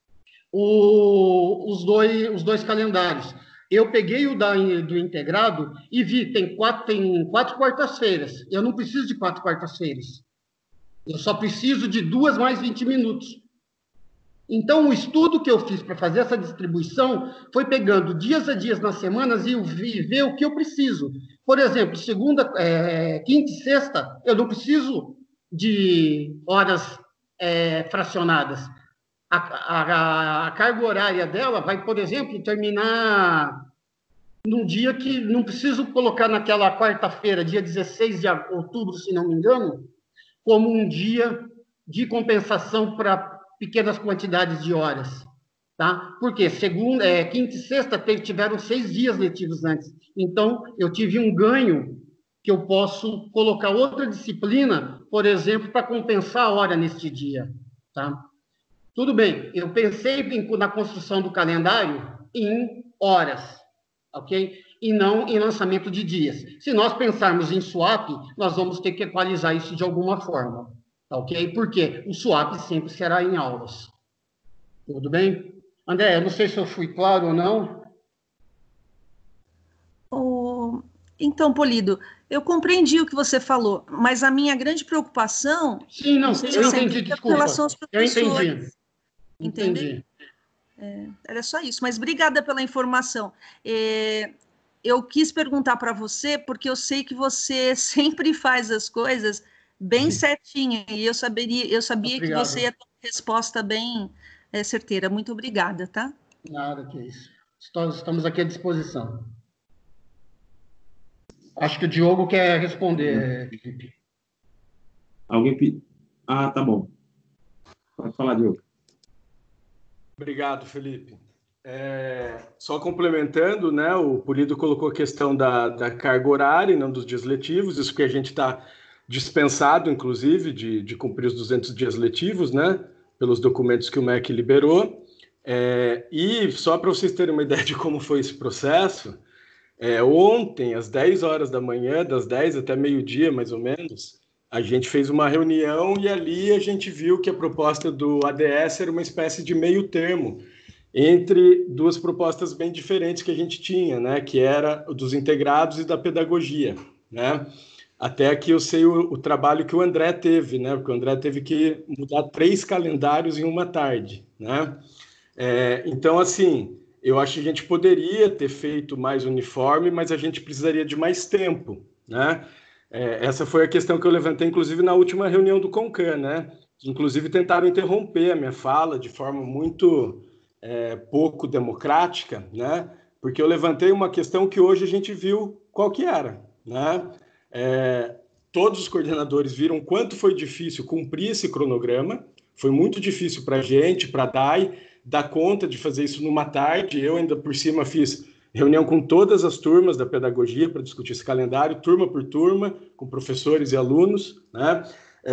o, os, dois, os dois calendários. Eu peguei o da, do integrado e vi, tem quatro, tem quatro quartas-feiras. Eu não preciso de quatro quartas-feiras. Eu só preciso de duas mais vinte minutos. Então, o estudo que eu fiz para fazer essa distribuição foi pegando dias a dias nas semanas e ver o que eu preciso. Por exemplo, segunda, é, quinta e sexta, eu não preciso de horas é, fracionadas. A, a, a carga horária dela vai, por exemplo, terminar num dia que não preciso colocar naquela quarta-feira, dia dezesseis de outubro, se não me engano, como um dia de compensação para pequenas quantidades de horas. Tá? Porque segunda, é, quinta e sexta tiveram seis dias letivos antes. Então, eu tive um ganho que eu posso colocar outra disciplina, por exemplo, para compensar a hora neste dia. Tá? Tudo bem, eu pensei na construção do calendário em horas, ok? E não em lançamento de dias. Se nós pensarmos em swap, nós vamos ter que equalizar isso de alguma forma, ok? Porque o swap sempre será em aulas. Tudo bem? André, eu não sei se eu fui claro ou não. Oh, então, Polido, eu compreendi o que você falou, mas a minha grande preocupação... Sim, não, não eu entendi, desculpa. Com relação aos professores. Eu entendi. Entendi. É, era só isso, mas obrigada pela informação. É, eu quis perguntar para você, porque eu sei que você sempre faz as coisas bem certinha, e eu, saberia, eu sabia Obrigado. que você ia ter uma resposta bem é, certeira. Muito obrigada, tá? Nada, que isso. Estamos aqui à disposição. Acho que o Diogo quer responder, Felipe. Alguém pediu? Ah, tá bom. Pode falar, Diogo. Obrigado, Felipe. É, só complementando, né, o Polido colocou a questão da, da carga horária e não dos dias letivos, isso que a gente está dispensado, inclusive, de, de cumprir os duzentos dias letivos, né, pelos documentos que o M E C liberou. É, e só para vocês terem uma ideia de como foi esse processo, é, ontem, às dez horas da manhã, das dez até meio-dia, mais ou menos, a gente fez uma reunião e ali a gente viu que a proposta do A D S era uma espécie de meio termo entre duas propostas bem diferentes que a gente tinha, né? Que era o dos integrados e da pedagogia, né? Até aqui eu sei o, o trabalho que o André teve, né? Porque o André teve que mudar três calendários em uma tarde, né? É, então, assim, eu acho que a gente poderia ter feito mais uniforme, mas a gente precisaria de mais tempo, né? É, essa foi a questão que eu levantei, inclusive, na última reunião do CONCAN, né? Inclusive, tentaram interromper a minha fala de forma muito é, pouco democrática, né? Porque eu levantei uma questão que hoje a gente viu qual que era, né? É, todos os coordenadores viram quanto foi difícil cumprir esse cronograma, foi muito difícil para a gente, para a D A I, dar conta de fazer isso numa tarde. Eu ainda por cima fiz reunião com todas as turmas da pedagogia para discutir esse calendário, turma por turma, com professores e alunos, né?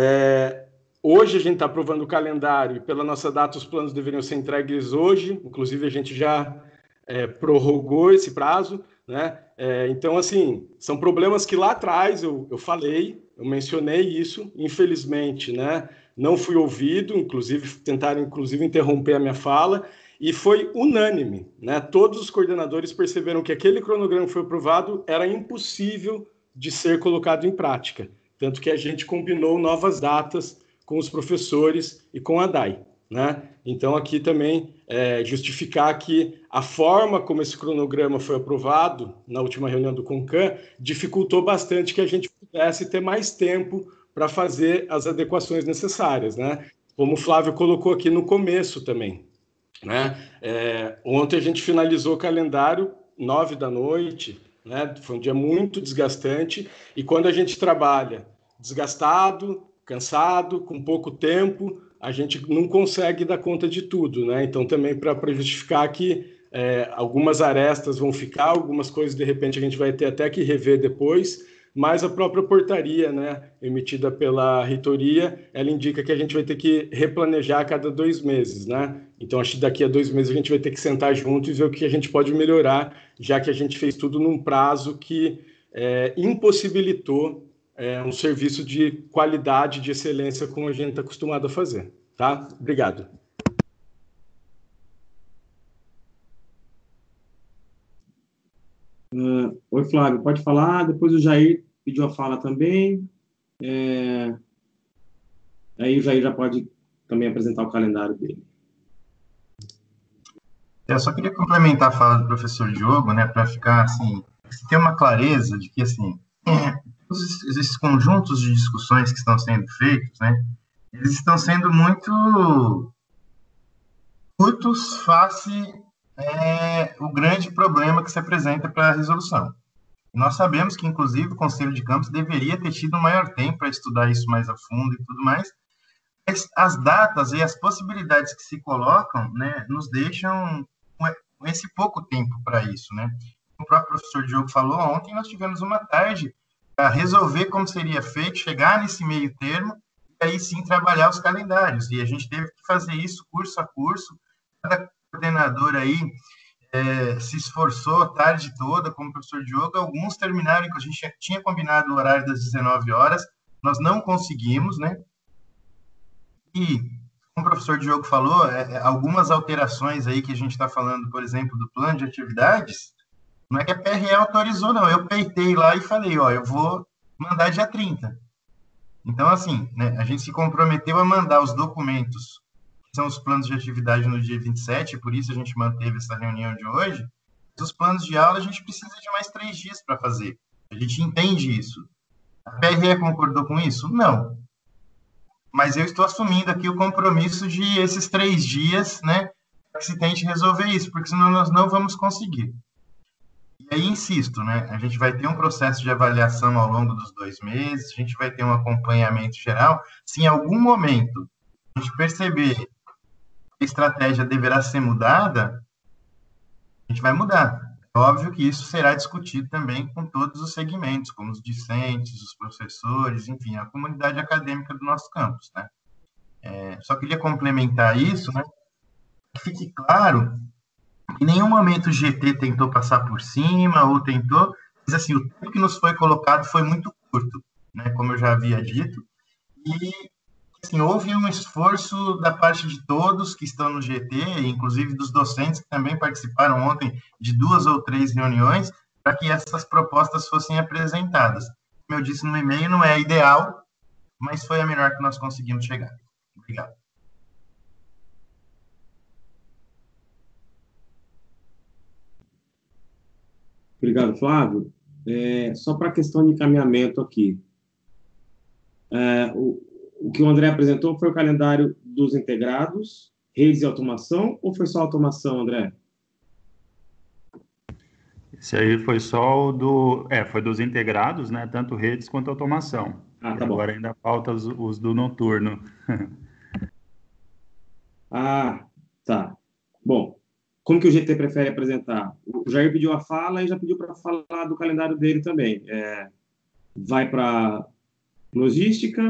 É, hoje a gente está aprovando o calendário e pela nossa data os planos deveriam ser entregues hoje, inclusive a gente já é, prorrogou esse prazo, né? É, então, assim, são problemas que lá atrás eu, eu falei, eu mencionei isso, infelizmente, né? Não fui ouvido, inclusive tentaram inclusive interromper a minha fala, e foi unânime, né? Todos os coordenadores perceberam que aquele cronograma que foi aprovado era impossível de ser colocado em prática, tanto que a gente combinou novas datas com os professores e com a D A I, né? Então aqui também é, justificar que a forma como esse cronograma foi aprovado na última reunião do CONCAN dificultou bastante que a gente pudesse ter mais tempo para fazer as adequações necessárias, né? Como o Flávio colocou aqui no começo também, né? É, ontem a gente finalizou o calendário nove da noite, né? Foi um dia muito desgastante, e quando a gente trabalha desgastado, cansado, com pouco tempo, a gente não consegue dar conta de tudo, né? Então também para justificar que é, algumas arestas vão ficar, algumas coisas de repente a gente vai ter até que rever depois, mas a própria portaria, né, emitida pela reitoria, ela indica que a gente vai ter que replanejar a cada dois meses, né? Então, acho que daqui a dois meses a gente vai ter que sentar junto e ver o que a gente pode melhorar, já que a gente fez tudo num prazo que é, impossibilitou é, um serviço de qualidade, de excelência, como a gente está acostumado a fazer, tá? Obrigado. Uh, oi, Flávio, pode falar. Depois o Jair pediu a fala também. É... Aí o Jair já pode também apresentar o calendário dele. Eu só queria complementar a fala do professor Diogo, né, para ficar, assim, ter uma clareza de que, assim, é, esses conjuntos de discussões que estão sendo feitos, né, eles estão sendo muito curtos face é, o grande problema que se apresenta para a resolução. Nós sabemos que, inclusive, o Conselho de Campos deveria ter tido um maior tempo para estudar isso mais a fundo e tudo mais, mas as datas e as possibilidades que se colocam, né, nos deixam com esse pouco tempo para isso, né? O próprio professor Diogo falou, ontem nós tivemos uma tarde para resolver como seria feito, chegar nesse meio termo, e aí sim trabalhar os calendários, e a gente teve que fazer isso curso a curso, cada coordenador aí é, se esforçou a tarde toda, como o professor Diogo, alguns terminaram, que a gente tinha combinado o horário das dezenove horas, nós não conseguimos, né? E, como o professor Diogo falou, é, é, algumas alterações aí que a gente está falando, por exemplo, do plano de atividades, não é que a P R E autorizou, não. Eu peitei lá e falei, ó, eu vou mandar dia trinta. Então, assim, né, a gente se comprometeu a mandar os documentos, que são os planos de atividade no dia vinte e sete, por isso a gente manteve essa reunião de hoje. Os planos de aula a gente precisa de mais três dias para fazer. A gente entende isso. A P R E concordou com isso? Não. Mas eu estou assumindo aqui o compromisso de esses três dias, né, para que se tente resolver isso, porque senão nós não vamos conseguir. E aí, insisto, né, a gente vai ter um processo de avaliação ao longo dos dois meses, a gente vai ter um acompanhamento geral. Se em algum momento a gente perceber que a estratégia deverá ser mudada, a gente vai mudar. É óbvio que isso será discutido também com todos os segmentos, como os discentes, os professores, enfim, a comunidade acadêmica do nosso campus, né? É, só queria complementar isso, né, que fique claro. Em nenhum momento o G T tentou passar por cima ou tentou, mas assim, o tempo que nos foi colocado foi muito curto, né, como eu já havia dito, e assim, houve um esforço da parte de todos que estão no G T, inclusive dos docentes que também participaram ontem de duas ou três reuniões, para que essas propostas fossem apresentadas. Como eu disse no e-mail, não é ideal, mas foi a melhor que nós conseguimos chegar. Obrigado. Obrigado, Flávio. É, só para a questão de encaminhamento aqui. É, o, o que o André apresentou foi o calendário dos integrados, redes e automação, ou foi só automação, André? Esse aí foi só o do... É, foi dos integrados, né? Tanto redes quanto automação. Ah, e tá bom. Agora ainda falta os, os do noturno. Ah, tá. Bom, como que o G T prefere apresentar? O Jair pediu a fala e já pediu para falar do calendário dele também. É, vai para logística?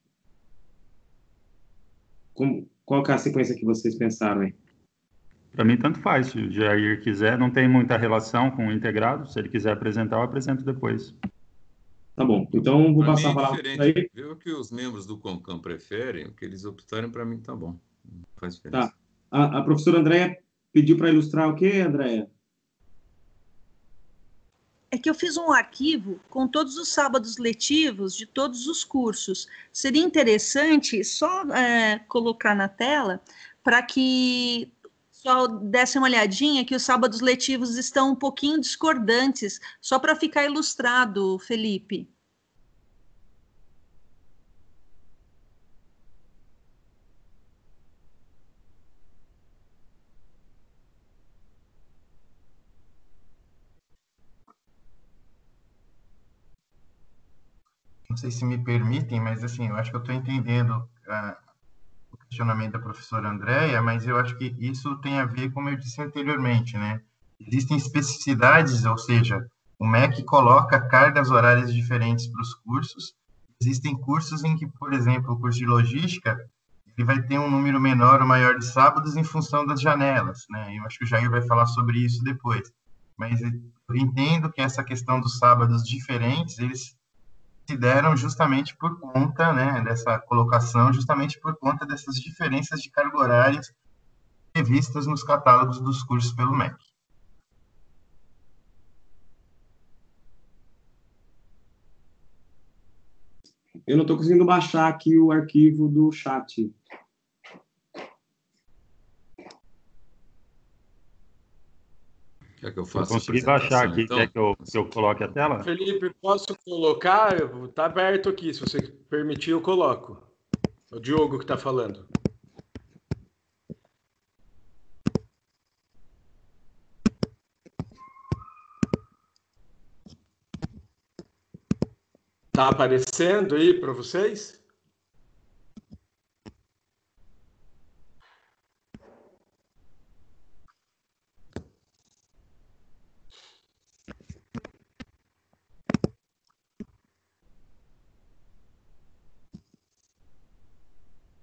Como, qual que é a sequência que vocês pensaram aí? Para mim, tanto faz. Se o Jair quiser, não tem muita relação com o integrado. Se ele quiser apresentar, eu apresento depois. Tá bom. Então, vou Pra passar a mim é palavra diferente. aí. Ver o que os membros do CONCAM preferem, o que eles optarem, para mim tá bom. Não faz diferença. Tá. A, a professora Andréia pediu para ilustrar o quê, Andréia? É que eu fiz um arquivo com todos os sábados letivos de todos os cursos. Seria interessante só é, colocar na tela para que só desse uma olhadinha que os sábados letivos estão um pouquinho discordantes, só para ficar ilustrado, Felipe. Não sei se me permitem, mas assim, eu acho que eu estou entendendo uh, o questionamento da professora Andréia, mas eu acho que isso tem a ver, como eu disse anteriormente, né? Existem especificidades, ou seja, o M E C coloca cargas horárias diferentes para os cursos. Existem cursos em que, por exemplo, o curso de logística, ele vai ter um número menor ou maior de sábados em função das janelas, né? Eu acho que o Jair vai falar sobre isso depois. Mas eu entendo que essa questão dos sábados diferentes, eles se deram justamente por conta, né, dessa colocação, justamente por conta dessas diferenças de carga horárias previstas nos catálogos dos cursos pelo M E C. Eu não estou conseguindo baixar aqui o arquivo do chat. Quer que eu faça Eu consegui baixar aqui. Então? Quer que eu, que eu coloque a tela? Felipe, posso colocar? Está aberto aqui. Se você permitir, eu coloco. É o Diogo que está falando. Está aparecendo aí para vocês?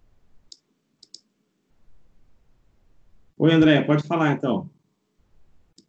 Oi, André, pode falar então.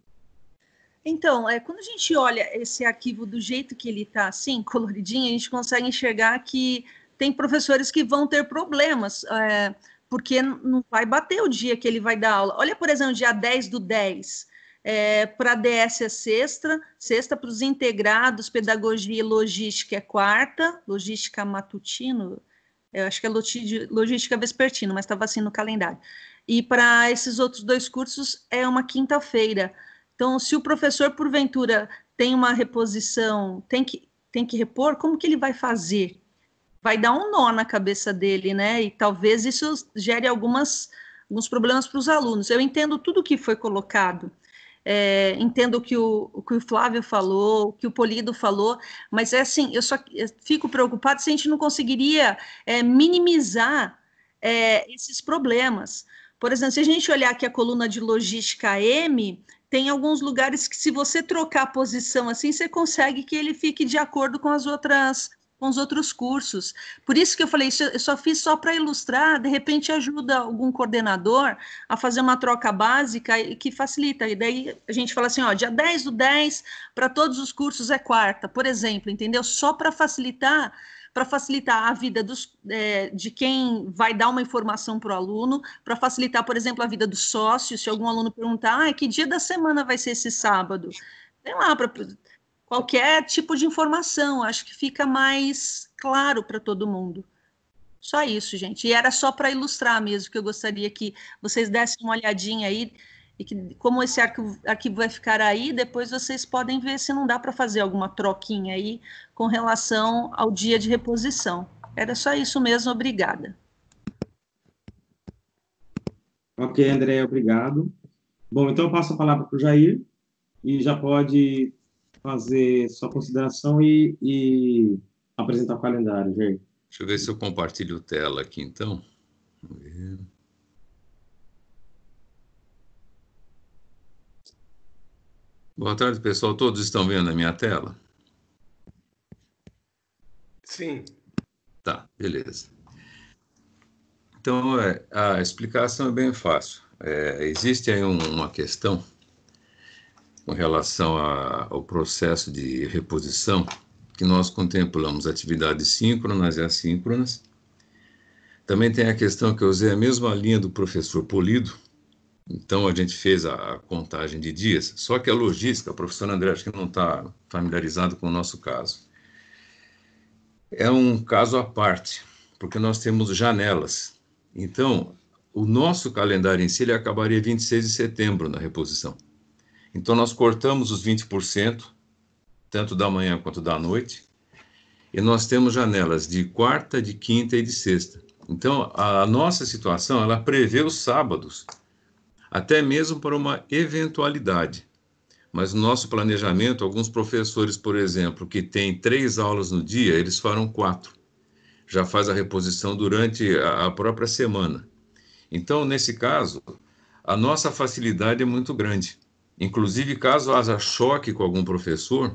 Então, é, quando a gente olha esse arquivo do jeito que ele está assim, coloridinho, a gente consegue enxergar que tem professores que vão ter problemas, é, porque não vai bater o dia que ele vai dar aula. Olha, por exemplo, dia dez do dez, é, para a D S é sexta, sexta para os integrados, pedagogia e logística é quarta, logística matutino, eu acho que é logística vespertino, mas estava assim no calendário. E para esses outros dois cursos é uma quinta-feira. Então, se o professor, porventura, tem uma reposição, tem que, tem que repor, como que ele vai fazer? Vai dar um nó na cabeça dele, né? E talvez isso gere algumas, alguns problemas para os alunos. Eu entendo tudo que foi colocado, é, entendo o que o, o que o Flávio falou, o que o Polido falou, mas é assim, eu só eu fico preocupado se a gente não conseguiria é, minimizar é, esses problemas. Por exemplo, se a gente olhar aqui a coluna de logística M, tem alguns lugares que, se você trocar a posição assim, você consegue que ele fique de acordo com as outras, com os outros cursos. Por isso que eu falei, isso eu só fiz só para ilustrar, de repente ajuda algum coordenador a fazer uma troca básica e que facilita. E daí a gente fala assim, ó, dia dez do dez, para todos os cursos é quarta, por exemplo, entendeu? Só para facilitar, para facilitar a vida dos, é, de quem vai dar uma informação para o aluno, para facilitar, por exemplo, a vida do sócio, se algum aluno perguntar, ah, que dia da semana vai ser esse sábado? Sei lá, para qualquer tipo de informação, acho que fica mais claro para todo mundo. Só isso, gente. E era só para ilustrar mesmo, que eu gostaria que vocês dessem uma olhadinha aí, e que, como esse arquivo, arquivo vai ficar aí, depois vocês podem ver se não dá para fazer alguma troquinha aí com relação ao dia de reposição. Era só isso mesmo, obrigada. Ok, André, obrigado. Bom, então eu passo a palavra para o Jair, e já pode fazer sua consideração e, e apresentar o calendário, Jair. Deixa eu ver se eu compartilho tela aqui, então. Vamos ver. Boa tarde, pessoal. Todos estão vendo a minha tela? Sim. Tá, beleza. Então, é, a explicação é bem fácil. É, existe aí um, uma questão com relação a, ao processo de reposição, que nós contemplamos atividades síncronas e assíncronas. Também tem a questão que eu usei a mesma linha do professor Polido. Então, a gente fez a contagem de dias, só que a logística, o professor André acho que não está familiarizado com o nosso caso. É um caso à parte, porque nós temos janelas. Então, o nosso calendário em si ele acabaria vinte e seis de setembro na reposição. Então, nós cortamos os vinte por cento, tanto da manhã quanto da noite, e nós temos janelas de quarta, de quinta e de sexta. Então, a nossa situação, ela prevê os sábados, até mesmo para uma eventualidade. Mas no nosso planejamento, alguns professores, por exemplo, que têm três aulas no dia, eles farão quatro. Já faz a reposição durante a própria semana. Então, nesse caso, a nossa facilidade é muito grande. Inclusive, caso haja choque com algum professor,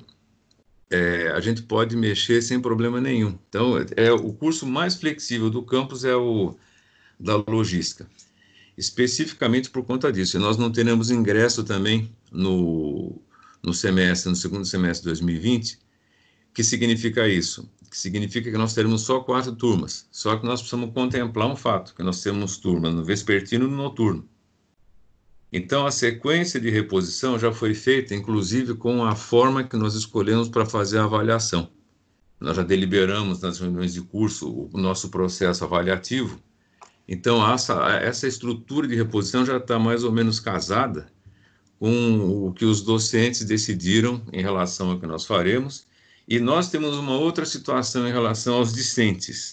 é, a gente pode mexer sem problema nenhum. Então, é, o curso mais flexível do campus é o da logística. Especificamente por conta disso. E nós não teremos ingresso também no, no semestre, no segundo semestre de dois mil e vinte. Que significa isso? Que significa que nós teremos só quatro turmas. Só que nós precisamos contemplar um fato, que nós temos turmas no vespertino e no noturno. Então, a sequência de reposição já foi feita, inclusive, com a forma que nós escolhemos para fazer a avaliação. Nós já deliberamos nas reuniões de curso o nosso processo avaliativo. Então, essa, essa estrutura de reposição já está mais ou menos casada com o que os docentes decidiram em relação ao que nós faremos. E nós temos uma outra situação em relação aos discentes.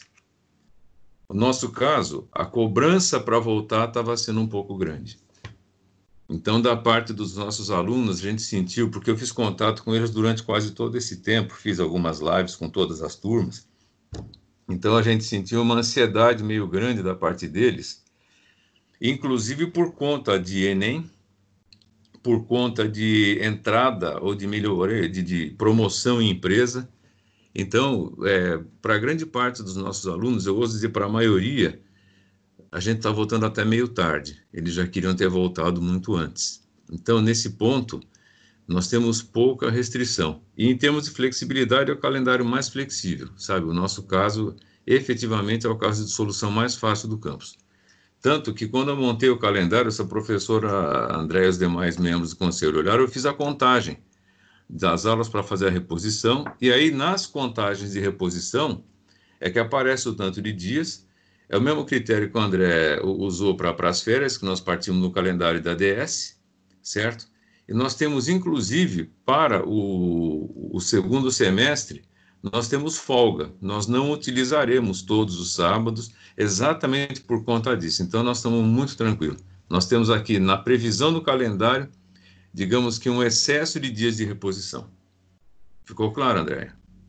No nosso caso, a cobrança para voltar estava sendo um pouco grande. Então, da parte dos nossos alunos, a gente sentiu, porque eu fiz contato com eles durante quase todo esse tempo, fiz algumas lives com todas as turmas. Então, a gente sentiu uma ansiedade meio grande da parte deles, inclusive por conta de Enem, por conta de entrada ou de melhoria, de, de promoção em empresa. Então, é, para grande parte dos nossos alunos, eu ouso dizer para a maioria, a gente está voltando até meio tarde. Eles já queriam ter voltado muito antes. Então, nesse ponto, nós temos pouca restrição. E em termos de flexibilidade, é o calendário mais flexível, sabe? O nosso caso, efetivamente, é o caso de solução mais fácil do campus. Tanto que, quando eu montei o calendário, essa professora André e os demais membros do conselho olharam, eu fiz a contagem das aulas para fazer a reposição, e aí, nas contagens de reposição, é que aparece o tanto de dias. É o mesmo critério que o André usou para as férias, que nós partimos no calendário da D S, certo? E nós temos, inclusive, para o, o segundo semestre, nós temos folga. Nós não utilizaremos todos os sábados, exatamente por conta disso. Então, nós estamos muito tranquilos. Nós temos aqui, na previsão do calendário, digamos que um excesso de dias de reposição. Ficou claro, André?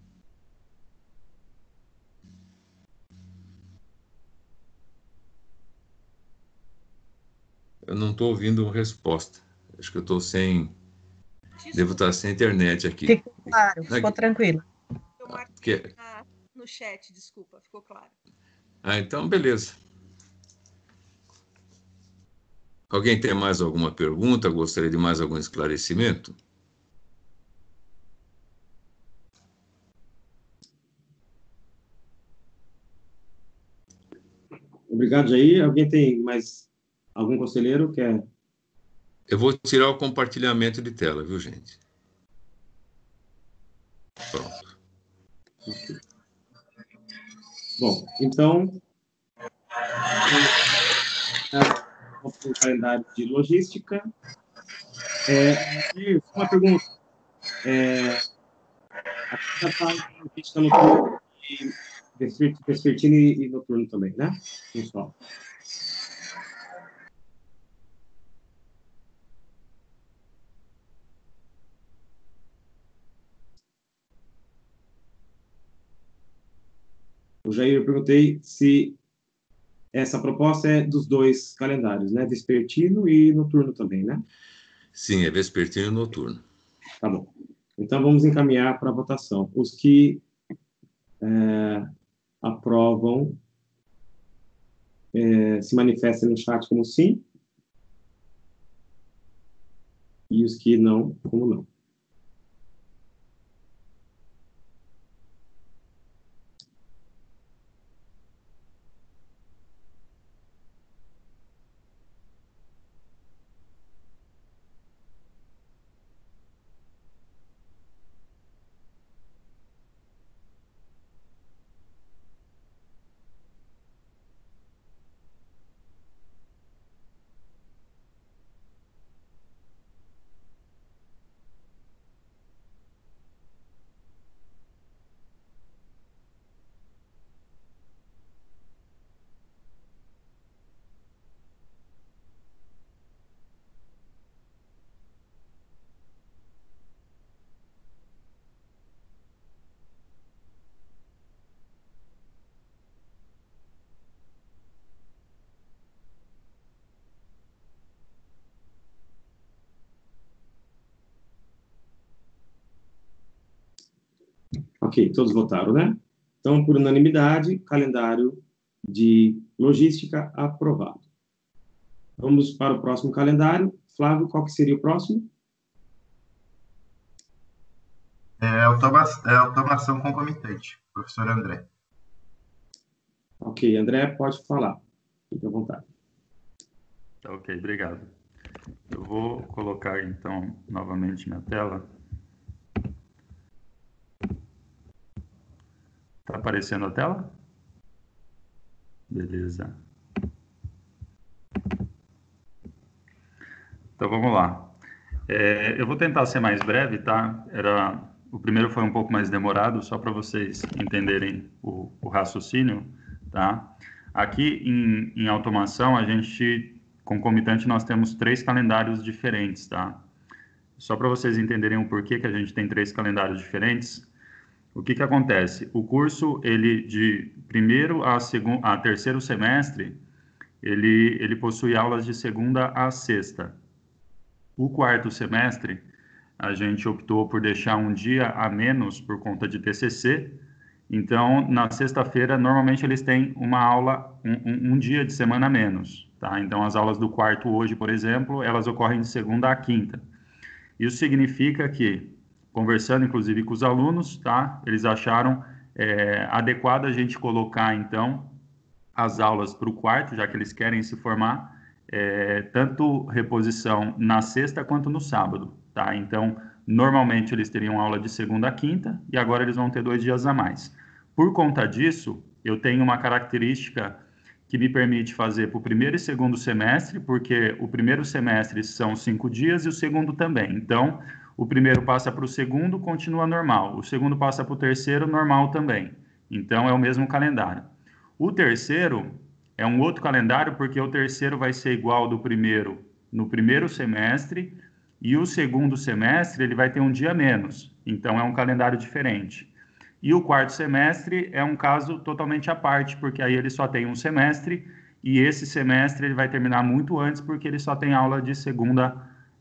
Eu não estou ouvindo resposta. Acho que eu estou sem... Desculpa. Devo estar sem internet aqui. Ficou claro, ficou aqui. Tranquilo. Eu marquei que... na, no chat, desculpa, ficou claro. Ah, então, beleza. Alguém tem mais alguma pergunta? Gostaria de mais algum esclarecimento? Obrigado, Jair. Alguém tem mais algum conselheiro que quer? Eu vou tirar o compartilhamento de tela, viu, gente? Pronto. Bom, então, o calendário de logística. É, uma pergunta. É, aqui já está logística noturna e vespertino e noturno também, né? Pessoal. O Jair, eu perguntei se essa proposta é dos dois calendários, né? Vespertino e noturno também, né? Sim, é vespertino e noturno. Tá bom. Então, vamos encaminhar para a votação. Os que é, aprovam é, se manifestem no chat como sim. E os que não, como não. Ok, todos votaram, né? Então, por unanimidade, calendário de logística aprovado. Vamos para o próximo calendário. Flávio, qual que seria o próximo? É, automa é automação concomitante, professor André. Ok, André, pode falar. Fique à vontade. Ok, obrigado. Eu vou colocar, então, novamente minha tela. Está aparecendo a tela? Beleza. Então, vamos lá. É, eu vou tentar ser mais breve, tá? Era, o primeiro foi um pouco mais demorado, só para vocês entenderem o, o raciocínio, tá? Aqui, em, em automação, a gente, concomitante, nós temos três calendários diferentes, tá? Só para vocês entenderem o porquê que a gente tem três calendários diferentes. O que que acontece? O curso, ele de primeiro a, segundo, a terceiro semestre, ele, ele possui aulas de segunda a sexta. O quarto semestre, a gente optou por deixar um dia a menos por conta de T C C. Então, na sexta-feira, normalmente eles têm uma aula, um, um, um dia de semana a menos, tá? Então, as aulas do quarto hoje, por exemplo, elas ocorrem de segunda a quinta. Isso significa que, conversando inclusive com os alunos, tá? Eles acharam é, adequado a gente colocar, então, as aulas para o quarto, já que eles querem se formar, é, tanto reposição na sexta quanto no sábado, tá? Então, normalmente eles teriam aula de segunda a quinta e agora eles vão ter dois dias a mais. Por conta disso, eu tenho uma característica que me permite fazer para o primeiro e segundo semestre, porque o primeiro semestre são cinco dias e o segundo também. Então, o primeiro passa para o segundo, continua normal. O segundo passa para o terceiro, normal também. Então, é o mesmo calendário. O terceiro é um outro calendário, porque o terceiro vai ser igual ao do primeiro no primeiro semestre, e o segundo semestre ele vai ter um dia menos. Então, é um calendário diferente. E o quarto semestre é um caso totalmente à parte, porque aí ele só tem um semestre, e esse semestre ele vai terminar muito antes, porque ele só tem aula de segunda,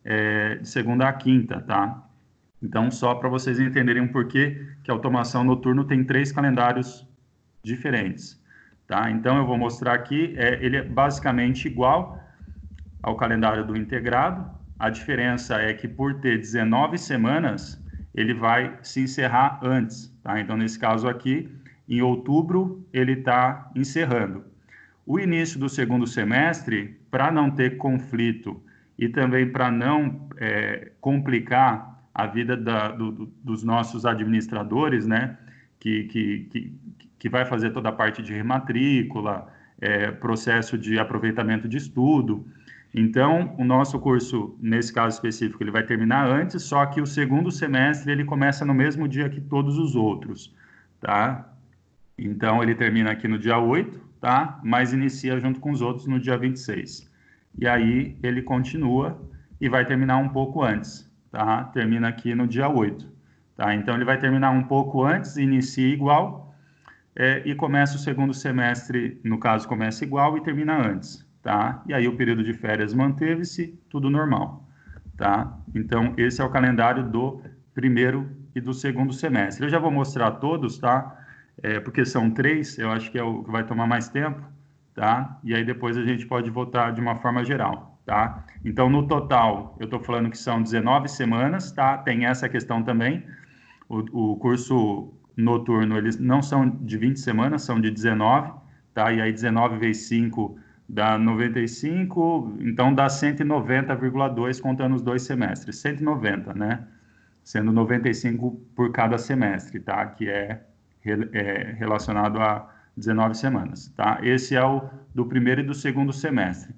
é, de segunda a quinta, tá? Então, só para vocês entenderem o porquê que a automação noturno tem três calendários diferentes, tá? Então, eu vou mostrar aqui, é, ele é basicamente igual ao calendário do integrado. A diferença é que, por ter dezenove semanas, ele vai se encerrar antes, tá? Então, nesse caso aqui, em outubro, ele está encerrando. O início do segundo semestre, para não ter conflito e também para não é, complicar a vida da, do, do, dos nossos administradores, né, que, que, que, que vai fazer toda a parte de rematrícula, é, processo de aproveitamento de estudo. Então, o nosso curso, nesse caso específico, ele vai terminar antes, só que o segundo semestre ele começa no mesmo dia que todos os outros, tá? Então, ele termina aqui no dia oito, tá? Mas inicia junto com os outros no dia vinte e seis. E aí, ele continua e vai terminar um pouco antes, tá? Termina aqui no dia oito, tá? Então, ele vai terminar um pouco antes, inicia igual, é, e começa o segundo semestre, no caso, começa igual e termina antes. Tá? E aí o período de férias manteve-se, tudo normal, tá? Então, esse é o calendário do primeiro e do segundo semestre. Eu já vou mostrar todos, tá? É, porque são três, eu acho que é o que vai tomar mais tempo, tá? E aí depois a gente pode voltar de uma forma geral, tá? Então, no total, eu estou falando que são dezenove semanas, tá? Tem essa questão também. O, o curso noturno, eles não são de vinte semanas, são de dezenove, tá? E aí dezenove vezes cinco... dá noventa e cinco, então dá cento e noventa vírgula dois contando os dois semestres, cento e noventa, né? Sendo noventa e cinco por cada semestre, tá? Que é, é relacionado a dezenove semanas, tá? Esse é o do primeiro e do segundo semestre.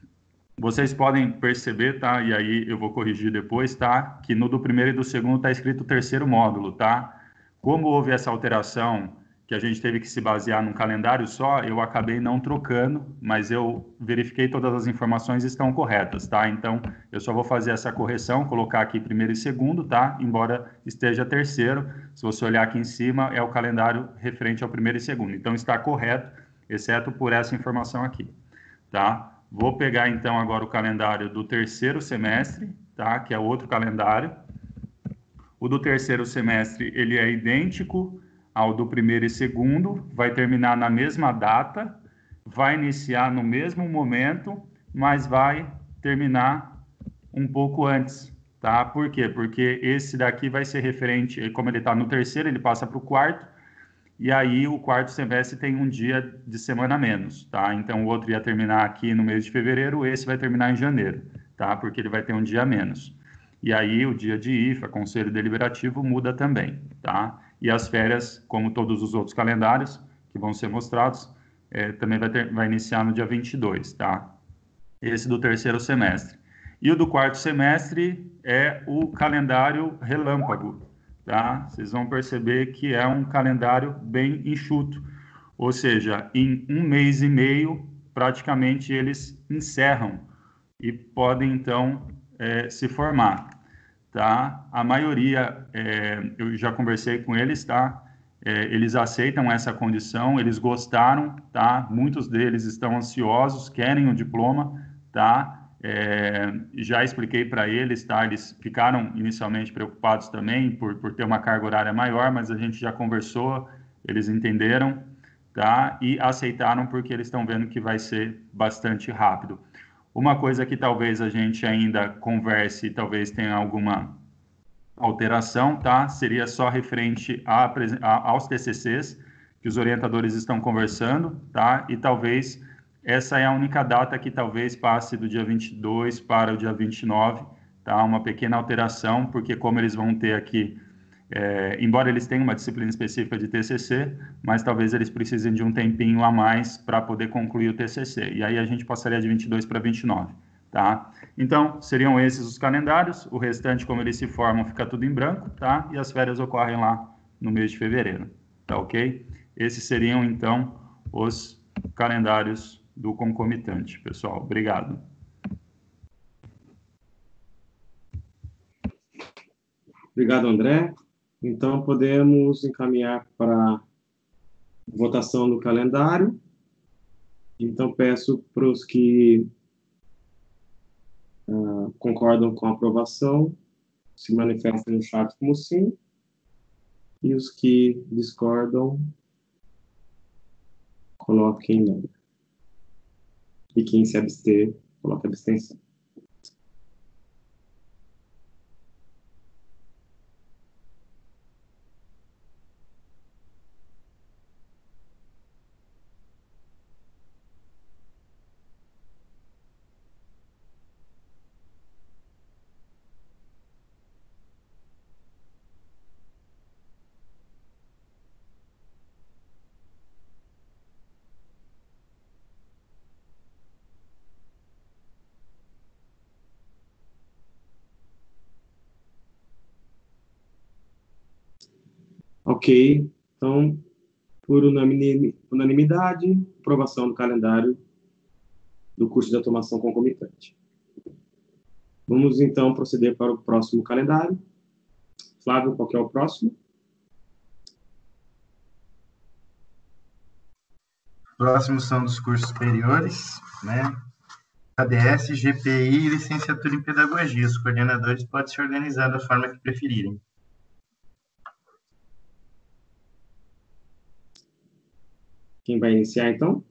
Vocês podem perceber, tá? E aí eu vou corrigir depois, tá? Que no do primeiro e do segundo tá escrito terceiro módulo, tá? Como houve essa alteração que a gente teve que se basear num calendário só, eu acabei não trocando, mas eu verifiquei todas as informações estão corretas, tá? Então, eu só vou fazer essa correção, colocar aqui primeiro e segundo, tá? Embora esteja terceiro, se você olhar aqui em cima, é o calendário referente ao primeiro e segundo. Então, está correto, exceto por essa informação aqui, tá? Vou pegar, então, agora o calendário do terceiro semestre, tá? Que é outro calendário. O do terceiro semestre, ele é idêntico ao do primeiro e segundo, vai terminar na mesma data, vai iniciar no mesmo momento, mas vai terminar um pouco antes, tá? Por quê? Porque esse daqui vai ser referente, como ele está no terceiro, ele passa para o quarto, e aí o quarto semestre tem um dia de semana a menos, tá? Então, o outro ia terminar aqui no mês de fevereiro, esse vai terminar em janeiro, tá? Porque ele vai ter um dia a menos. E aí, o dia de I F A, Conselho Deliberativo, muda também, tá? E as férias, como todos os outros calendários que vão ser mostrados, é, também vai, ter, vai iniciar no dia vinte e dois, tá? Esse do terceiro semestre. E o do quarto semestre é o calendário relâmpago, tá? Vocês vão perceber que é um calendário bem enxuto. Ou seja, em um mês e meio, praticamente eles encerram e podem, então, é, se formar. Tá? A maioria, é, eu já conversei com eles, tá? É, eles aceitam essa condição, eles gostaram, tá? Muitos deles estão ansiosos, querem o diploma, tá? É, já expliquei para eles, tá? Eles ficaram inicialmente preocupados também por, por ter uma carga horária maior, mas a gente já conversou, eles entenderam, tá? E aceitaram porque eles estão vendo que vai ser bastante rápido. Uma coisa que talvez a gente ainda converse e talvez tenha alguma alteração, tá? Seria só referente a, a, aos T C Cs que os orientadores estão conversando, tá? E talvez essa é a única data que talvez passe do dia vinte e dois para o dia vinte e nove, tá? Uma pequena alteração, porque como eles vão ter aqui, é, embora eles tenham uma disciplina específica de T C C, mas talvez eles precisem de um tempinho a mais para poder concluir o T C C. E aí a gente passaria de vinte e dois para vinte e nove, tá? Então, seriam esses os calendários. O restante, como eles se formam, fica tudo em branco, tá? E as férias ocorrem lá no mês de fevereiro, tá ok? Esses seriam, então, os calendários do concomitante, pessoal. Obrigado. Obrigado, André. Então, podemos encaminhar para votação no calendário. Então, peço para os que uh, concordam com a aprovação, se manifestem no chat como sim, e os que discordam, coloquem não. E quem se abster, coloque abstenção. Ok, então, por unanimidade, aprovação do calendário do curso de automação concomitante. Vamos, então, proceder para o próximo calendário. Flávio, qual que é o próximo? Próximos são dos cursos superiores, né? A D S, G P I e licenciatura em pedagogia. Os coordenadores podem se organizar da forma que preferirem. Quem vai iniciar, então?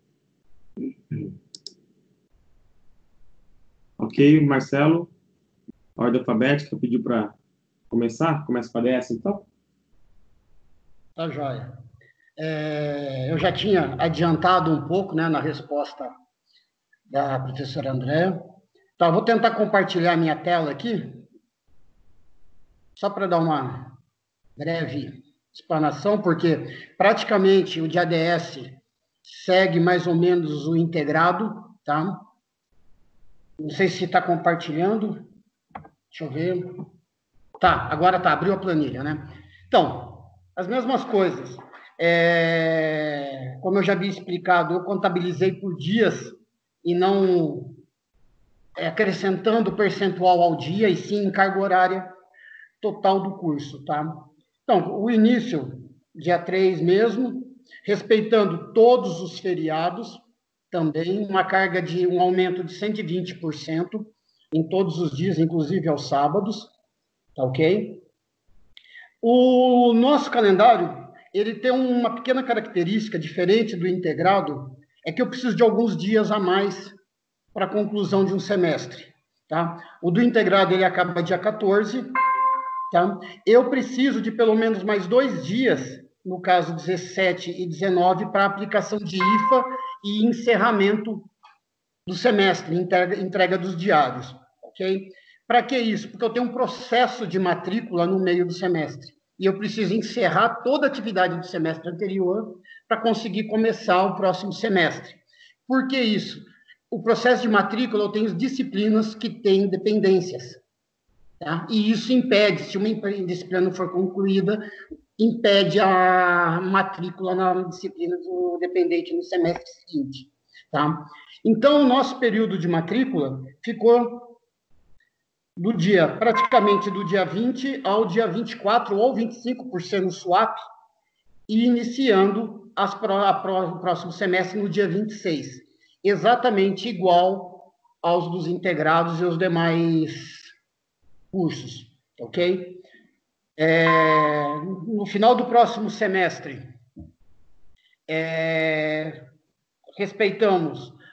Ok, Marcelo, ordem alfabética, pediu para começar? Começa com a D S, então? Tá joia. É, eu já tinha adiantado um pouco, né, na resposta da professora André. Tá, vou tentar compartilhar minha tela aqui, só para dar uma breve explanação, porque praticamente o de A D S segue mais ou menos o integrado, tá? Não sei se está compartilhando. Deixa eu ver. Tá, agora tá, abriu a planilha, né? Então, as mesmas coisas. É, como eu já havia explicado, eu contabilizei por dias e não é, acrescentando percentual ao dia, e sim em carga horária total do curso, tá? Então, o início, dia três mesmo, respeitando todos os feriados, também uma carga de um aumento de cento e vinte por cento em todos os dias, inclusive aos sábados, tá ok? O nosso calendário, ele tem uma pequena característica diferente do integrado, é que eu preciso de alguns dias a mais para a conclusão de um semestre, tá? O do integrado, ele acaba dia quatorze, tá? Eu preciso de pelo menos mais dois dias, no caso dezessete e dezenove, para aplicação de I F A e encerramento do semestre, entrega, entrega dos diários, ok? Para que isso? Porque eu tenho um processo de matrícula no meio do semestre, e eu preciso encerrar toda a atividade do semestre anterior para conseguir começar o próximo semestre. Por que isso? O processo de matrícula, eu tenho disciplinas que têm dependências, tá? E isso impede, se uma disciplina não for concluída, impede a matrícula na disciplina do dependente no semestre seguinte, tá? Então, o nosso período de matrícula ficou do dia, praticamente do dia vinte ao dia vinte e quatro ou vinte e cinco por cento no swap, e iniciando as pro, a pro, o próximo semestre no dia vinte e seis, exatamente igual aos dos integrados e os demais cursos, ok? É, no final do próximo semestre, é, respeitamos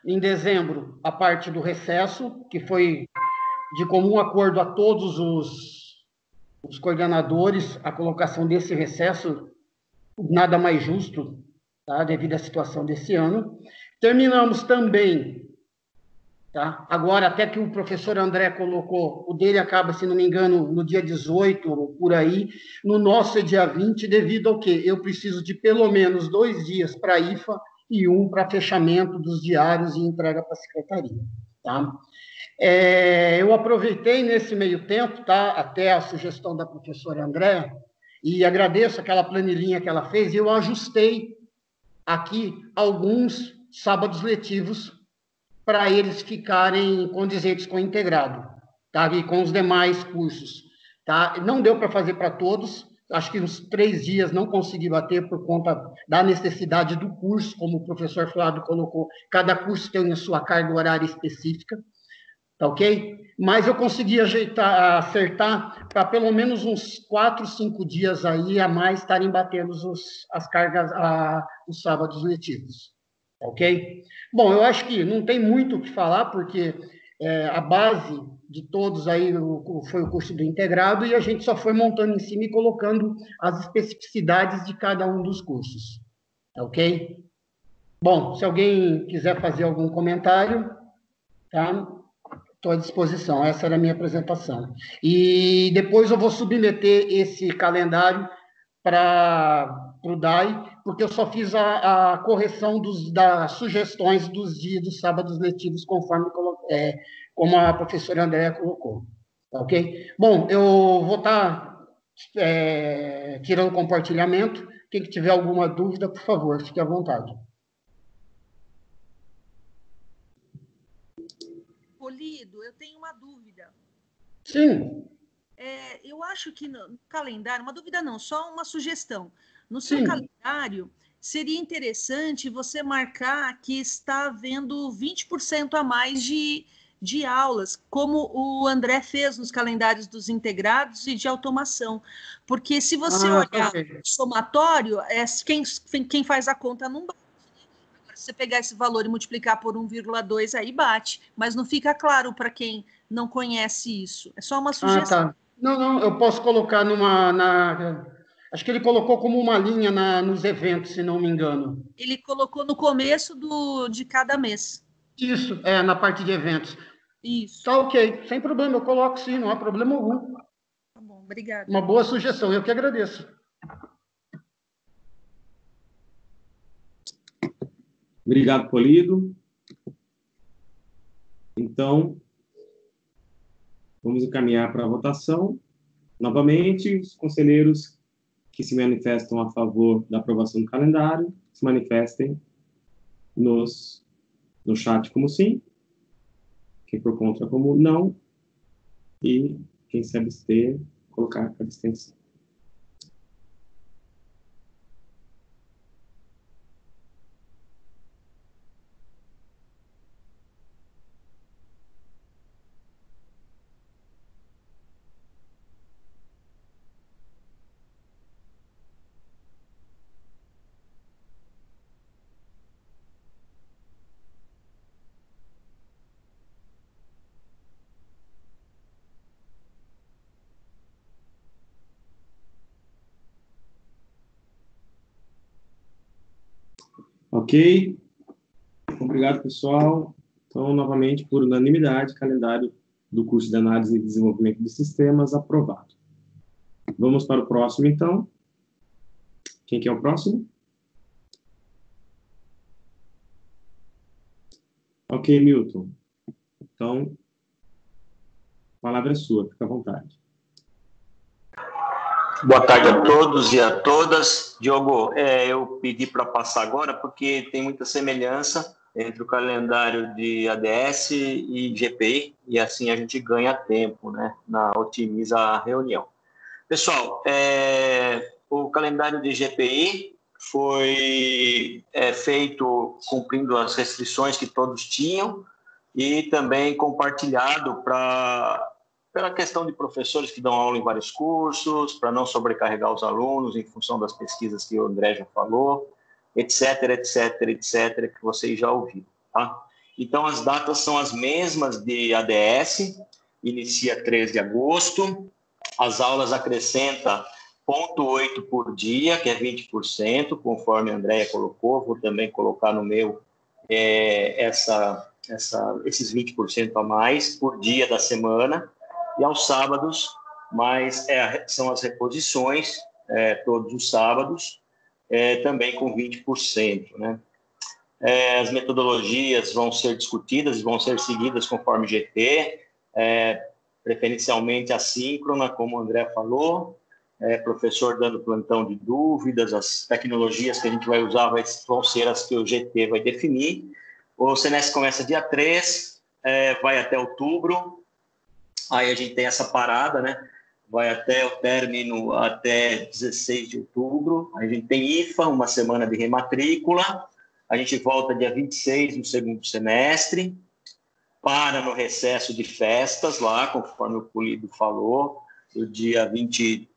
em dezembro, a parte do recesso, que foi de comum acordo a todos os, os coordenadores, a colocação desse recesso, nada mais justo, tá? Devido à situação desse ano. Terminamos também, tá? Agora, até que o professor André colocou, o dele acaba, se não me engano, no dia dezoito, ou por aí, no nosso é dia vinte, devido ao quê? Eu preciso de pelo menos dois dias para a I F A e um para fechamento dos diários e entrega para a secretaria, tá? É, eu aproveitei nesse meio tempo, tá? Até a sugestão da professora André, e agradeço aquela planilhinha que ela fez, e eu ajustei aqui alguns sábados letivos para eles ficarem condizentes com o integrado, tá? E com os demais cursos, tá? Não deu para fazer para todos, acho que uns três dias não consegui bater por conta da necessidade do curso, como o professor Flávio colocou, cada curso tem a sua carga horária específica, tá ok? Mas eu consegui ajeitar, acertar para pelo menos uns quatro, cinco dias aí a mais estarem batendo os, as cargas, a, os sábados letivos, tá ok? Bom, eu acho que não tem muito o que falar, porque é, a base de todos aí o, foi o curso do integrado, e a gente só foi montando em cima e colocando as especificidades de cada um dos cursos, tá ok? Bom, se alguém quiser fazer algum comentário, tá? Estou à disposição, essa era a minha apresentação. E depois eu vou submeter esse calendário para o D A I, porque eu só fiz a, a correção dos, das sugestões dos dias dos sábados letivos, conforme é, como a professora Andréa colocou. Ok? Bom, eu vou estar é, tirando o compartilhamento. Quem tiver alguma dúvida, por favor, fique à vontade. Polido, eu tenho uma dúvida. Sim. É, eu acho que no, no calendário, uma dúvida não, só uma sugestão. No seu Sim. calendário, seria interessante você marcar que está havendo vinte por cento a mais de, de aulas, como o André fez nos calendários dos integrados e de automação. Porque se você Ah, olhar ok. o somatório, é, quem, quem faz a conta não bate. Se você pegar esse valor e multiplicar por um vírgula dois, aí bate. Mas não fica claro para quem não conhece isso. É só uma sugestão. Ah, tá. Não, não, eu posso colocar numa... Na, acho que ele colocou como uma linha na, nos eventos, se não me engano. Ele colocou no começo do, de cada mês. Isso, é, na parte de eventos. Isso. Tá ok, sem problema, eu coloco sim, não há problema algum. Tá bom, obrigada. Uma boa sugestão, eu que agradeço. Obrigado, Polido. Então, vamos encaminhar para a votação. Novamente, os conselheiros que se manifestam a favor da aprovação do calendário, se manifestem nos, no chat como sim, quem for contra como não, e quem se abster, colocar a abstenção. Ok? Obrigado, pessoal. Então, novamente, por unanimidade, calendário do curso de Análise e Desenvolvimento de Sistemas aprovado. Vamos para o próximo, então. Quem que é o próximo? Ok, Milton. Então, a palavra é sua, fica à vontade. Boa tarde a todos e a todas. Diogo, é, eu pedi para passar agora porque tem muita semelhança entre o calendário de A D S e G P I, e assim a gente ganha tempo, né? Na, otimiza a reunião. Pessoal, é, o calendário de G P I foi é, feito cumprindo as restrições que todos tinham e também compartilhado para... pela questão de professores que dão aula em vários cursos, para não sobrecarregar os alunos em função das pesquisas que o André já falou, etc, etc, etc, que vocês já ouviram, tá? Então, as datas são as mesmas de A D S, inicia três de agosto, as aulas acrescentam zero vírgula oito por dia, que é vinte por cento, conforme a Andréia colocou, vou também colocar no meu é, essa, essa, esses vinte por cento a mais por dia da semana, e aos sábados, mas é, são as reposições, é, todos os sábados, é, também com vinte por cento, né? É, as metodologias vão ser discutidas e vão ser seguidas conforme G T, é, preferencialmente assíncrona, como o André falou, é, professor dando plantão de dúvidas, as tecnologias que a gente vai usar vai, vão ser as que o G T vai definir. O semestre começa dia três, é, vai até outubro, aí a gente tem essa parada, né? Vai até o término, até dezesseis de outubro, a gente tem I F A, uma semana de rematrícula, a gente volta dia vinte e seis no segundo semestre, para no recesso de festas lá, conforme o Polido falou, do dia vinte e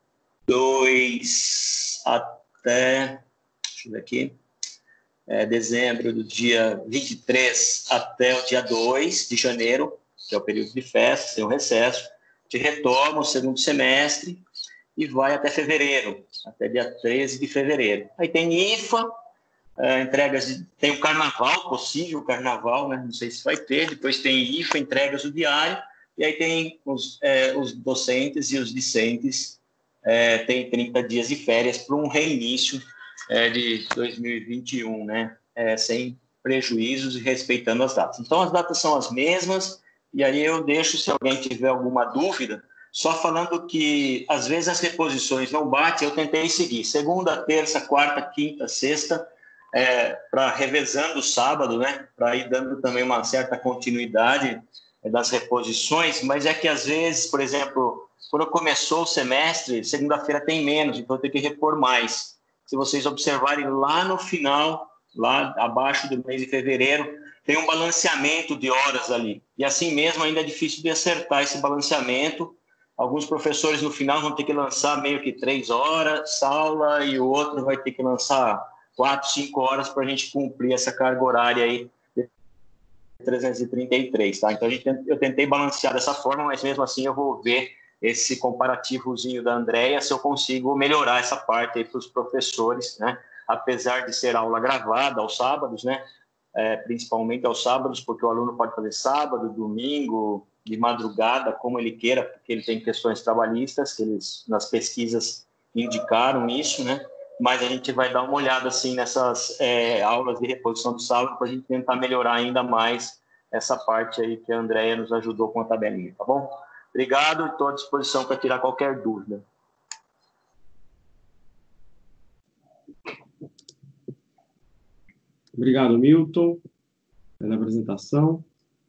dois até, deixa eu ver aqui, é, dezembro, do dia vinte e três até o dia dois de janeiro, que é o período de festas, tem um recesso, a gente retoma o segundo semestre e vai até fevereiro, até dia treze de fevereiro. Aí tem I F A, Uh, entregas de, tem o carnaval, possível carnaval, né? Não sei se vai ter, depois tem I F A, entregas do diário, e aí tem os, é, os docentes e os discentes, é, tem trinta dias de férias para um reinício é, de dois mil e vinte e um, né? É, sem prejuízos e respeitando as datas. Então, as datas são as mesmas, e aí eu deixo, se alguém tiver alguma dúvida, só falando que, às vezes, as reposições não batem, eu tentei seguir segunda, terça, quarta, quinta, sexta, É, para revezando o sábado, né, para ir dando também uma certa continuidade é, das reposições, mas é que às vezes, por exemplo, quando começou o semestre, segunda-feira tem menos, então eu tenho que repor mais. Se vocês observarem lá no final, lá abaixo do mês de fevereiro, tem um balanceamento de horas ali, e assim mesmo ainda é difícil de acertar esse balanceamento. Alguns professores no final vão ter que lançar meio que três horas aula, e o outro vai ter que lançar quatro, cinco horas para a gente cumprir essa carga horária aí de trezentos e trinta e três, tá? Então, a gente, eu tentei balancear dessa forma, mas mesmo assim eu vou ver esse comparativozinho da Andréia, se eu consigo melhorar essa parte aí para os professores, né? Apesar de ser aula gravada aos sábados, né? É, principalmente aos sábados, porque o aluno pode fazer sábado, domingo, de madrugada, como ele queira, porque ele tem questões trabalhistas, que eles, nas pesquisas, indicaram isso, né? Mas a gente vai dar uma olhada assim nessas é, aulas de reposição do sábado para a gente tentar melhorar ainda mais essa parte aí que a Andréia nos ajudou com a tabelinha, tá bom? Obrigado, estou à disposição para tirar qualquer dúvida. Obrigado, Milton, pela apresentação.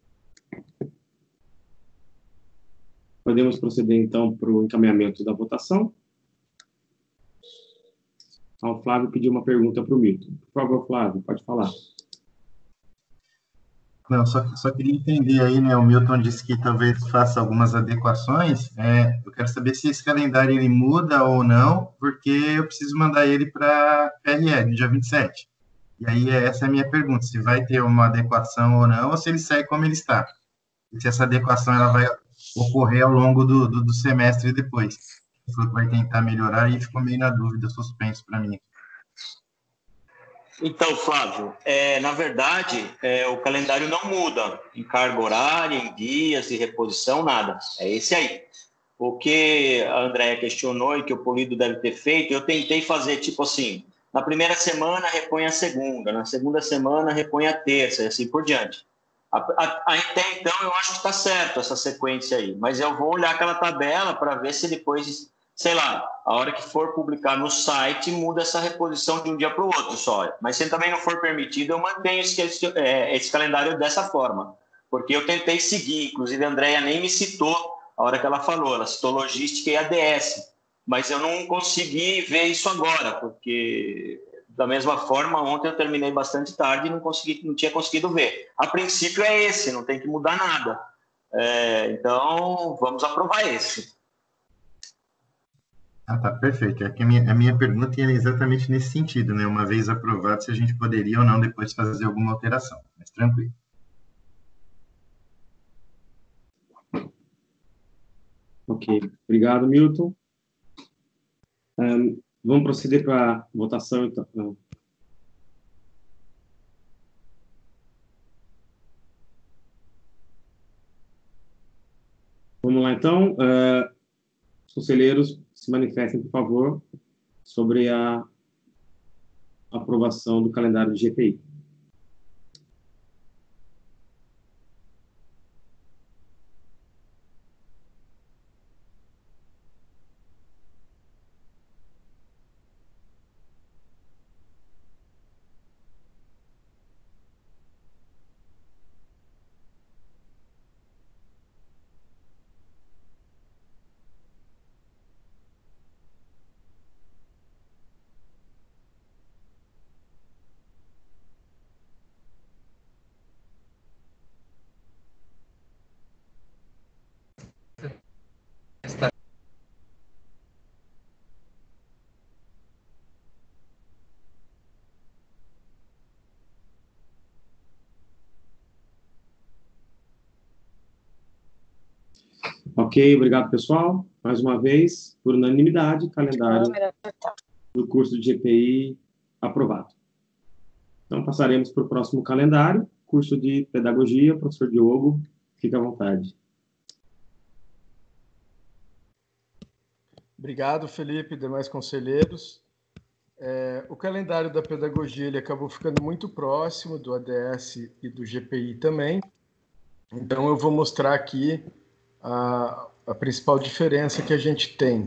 Podemos proceder, então, para o encaminhamento da votação. Ah, o Flávio pediu uma pergunta para o Milton. Por favor, Flávio, pode falar. Não, só, só queria entender aí, né? O Milton disse que talvez faça algumas adequações. É, eu quero saber se esse calendário ele muda ou não, porque eu preciso mandar ele para P R L, no dia vinte e sete. E aí, essa é a minha pergunta, se vai ter uma adequação ou não, ou se ele segue como ele está. E se essa adequação ela vai ocorrer ao longo do, do, do semestre depois. Falou que vai tentar melhorar e ficou meio na dúvida, suspenso para mim. Então, Flávio, é, na verdade, é, o calendário não muda em carga horária, em dias de reposição, nada. É esse aí. O que a Andréia questionou e que o Polido deve ter feito, eu tentei fazer tipo assim, na primeira semana repõe a segunda, na segunda semana repõe a terça e assim por diante. Até então eu acho que está certo essa sequência aí, mas eu vou olhar aquela tabela para ver se depois, sei lá, a hora que for publicar no site, muda essa reposição de um dia para o outro só. Mas se também não for permitido, eu mantenho esse, esse, é, esse calendário dessa forma. Porque eu tentei seguir, inclusive a Andréia nem me citou a hora que ela falou, ela citou logística e A D S. Mas eu não consegui ver isso agora, porque da mesma forma, ontem eu terminei bastante tarde e não, consegui, não tinha conseguido ver. A princípio é esse, não tem que mudar nada. É, então, vamos aprovar esse. Ah, tá, perfeito. É que a minha, a minha pergunta ia exatamente nesse sentido, né? Uma vez aprovado, se a gente poderia ou não depois fazer alguma alteração. Mas tranquilo. Ok, obrigado, Milton. Um, vamos proceder para a votação, então. Vamos lá, então. Uh, os conselheiros se manifestem, por favor, sobre a aprovação do calendário de G P I. Ok, obrigado, pessoal. Mais uma vez, por unanimidade, calendário do curso de G P I aprovado. Então, passaremos para o próximo calendário, curso de Pedagogia. Professor Diogo, fique à vontade. Obrigado, Felipe e demais conselheiros. É, o calendário da Pedagogia ele acabou ficando muito próximo do A D S e do G P I também. Então, eu vou mostrar aqui a, a principal diferença que a gente tem.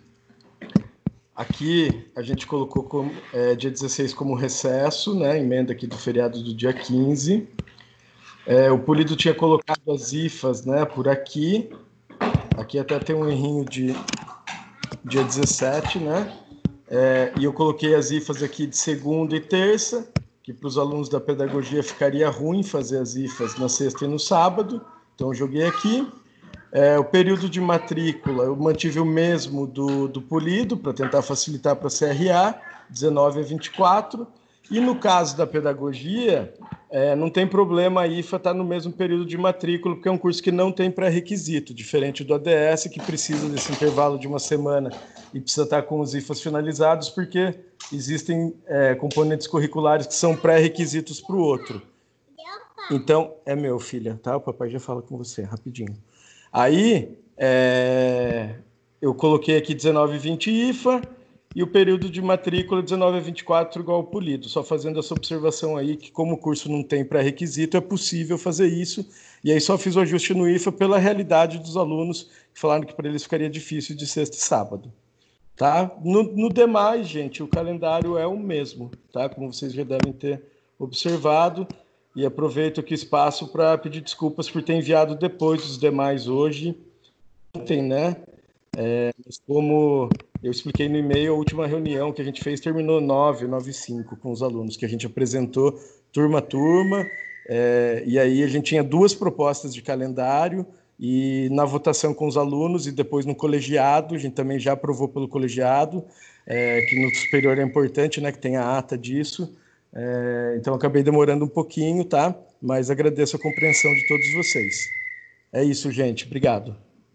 Aqui, a gente colocou como, é, dia dezesseis como recesso, né, emenda aqui do feriado do dia quinze. É, o Polido tinha colocado as I F As, né, por aqui. Aqui até tem um errinho de dia dezessete, né? É, e eu coloquei as I F As aqui de segunda e terça, que para os alunos da Pedagogia ficaria ruim fazer as I F As na sexta e no sábado. Então, eu joguei aqui. É, o período de matrícula, eu mantive o mesmo do, do Polido, para tentar facilitar para a C R A, dezenove a vinte e quatro. E no caso da Pedagogia, é, não tem problema a I F A estar no mesmo período de matrícula, porque é um curso que não tem pré-requisito, diferente do A D S, que precisa desse intervalo de uma semana e precisa estar com os I F As finalizados, porque existem é, componentes curriculares que são pré-requisitos para o outro. Então, é meu, filha, tá? O papai já fala com você, rapidinho. Aí, é, eu coloquei aqui dezenove e vinte I F A e o período de matrícula dezenove a vinte e quatro igual ao Polido, só fazendo essa observação aí que como o curso não tem pré-requisito, é possível fazer isso, e aí só fiz o ajuste no I F A pela realidade dos alunos, que falaram que para eles ficaria difícil de sexta e sábado. Tá? No, no demais, gente, o calendário é o mesmo, tá? Como vocês já devem ter observado. E aproveito aqui o espaço para pedir desculpas por ter enviado depois dos demais hoje. Ontem, né? É, mas como eu expliquei no e-mail, a última reunião que a gente fez terminou nove, nove e cinco com os alunos, que a gente apresentou turma a turma. É, e aí a gente tinha duas propostas de calendário e na votação com os alunos e depois no colegiado, a gente também já aprovou pelo colegiado, é, que no superior é importante, né? Que tem a ata disso. É, então, acabei demorando um pouquinho, tá? Mas agradeço a compreensão de todos vocês. É isso, gente. Obrigado.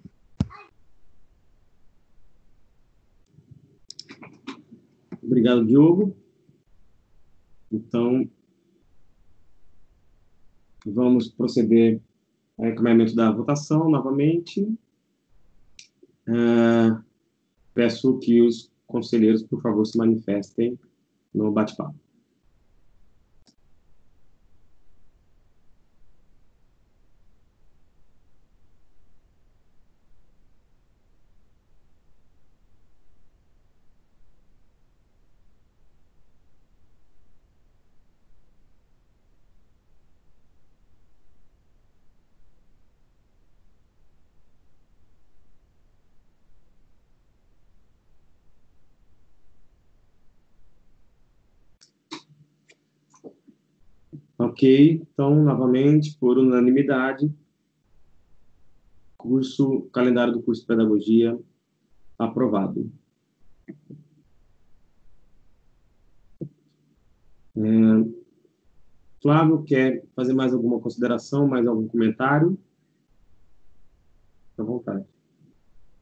Obrigado, Diogo. Então, vamos proceder ao encaminhamento da votação novamente. É, peço que os conselheiros, por favor, se manifestem no bate-papo. Ok, então, novamente, por unanimidade, curso, calendário do curso de Pedagogia aprovado. É, Flávio, quer fazer mais alguma consideração, mais algum comentário? Fique à vontade.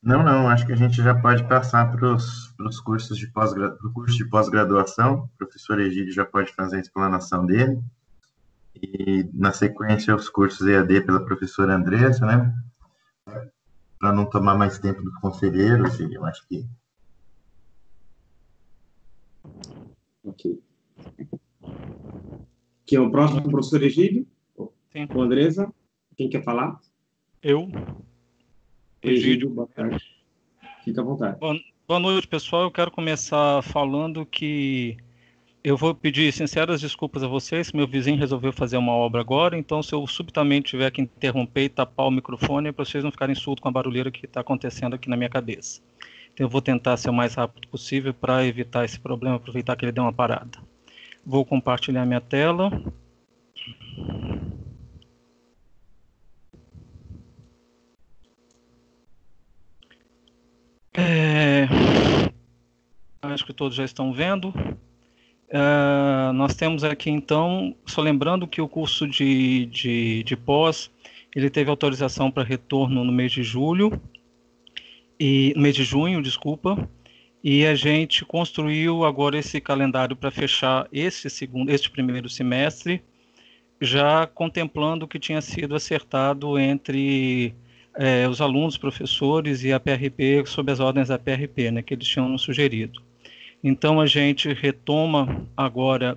Não, não, acho que a gente já pode passar para os cursos de pós-graduação, curso de pós-graduação. O professor Egídio já pode fazer a explanação dele. E, na sequência, os cursos E A D pela professora Andressa, né? Para não tomar mais tempo dos conselheiros, e eu acho que... Ok. Quem é o próximo, professor Egídio? Sim. O Andressa? Quem quer falar? Eu. Egídio, boa tarde. Fica à vontade. Boa, boa noite, pessoal. Eu quero começar falando que eu vou pedir sinceras desculpas a vocês. Meu vizinho resolveu fazer uma obra agora, então se eu subitamente tiver que interromper e tapar o microfone, é para vocês não ficarem surdos com a barulheira que está acontecendo aqui na minha cabeça. Então eu vou tentar ser o mais rápido possível para evitar esse problema, aproveitar que ele deu uma parada. Vou compartilhar minha tela. É... Acho que todos já estão vendo. Uh, nós temos aqui, então, só lembrando que o curso de, de, de pós, ele teve autorização para retorno no mês de julho, e, no mês de junho, desculpa, e a gente construiu agora esse calendário para fechar esse, segundo, este primeiro semestre, já contemplando o que tinha sido acertado entre é, os alunos, professores e a P R P, sob as ordens da P R P, né, que eles tinham nos sugerido. Então, a gente retoma agora,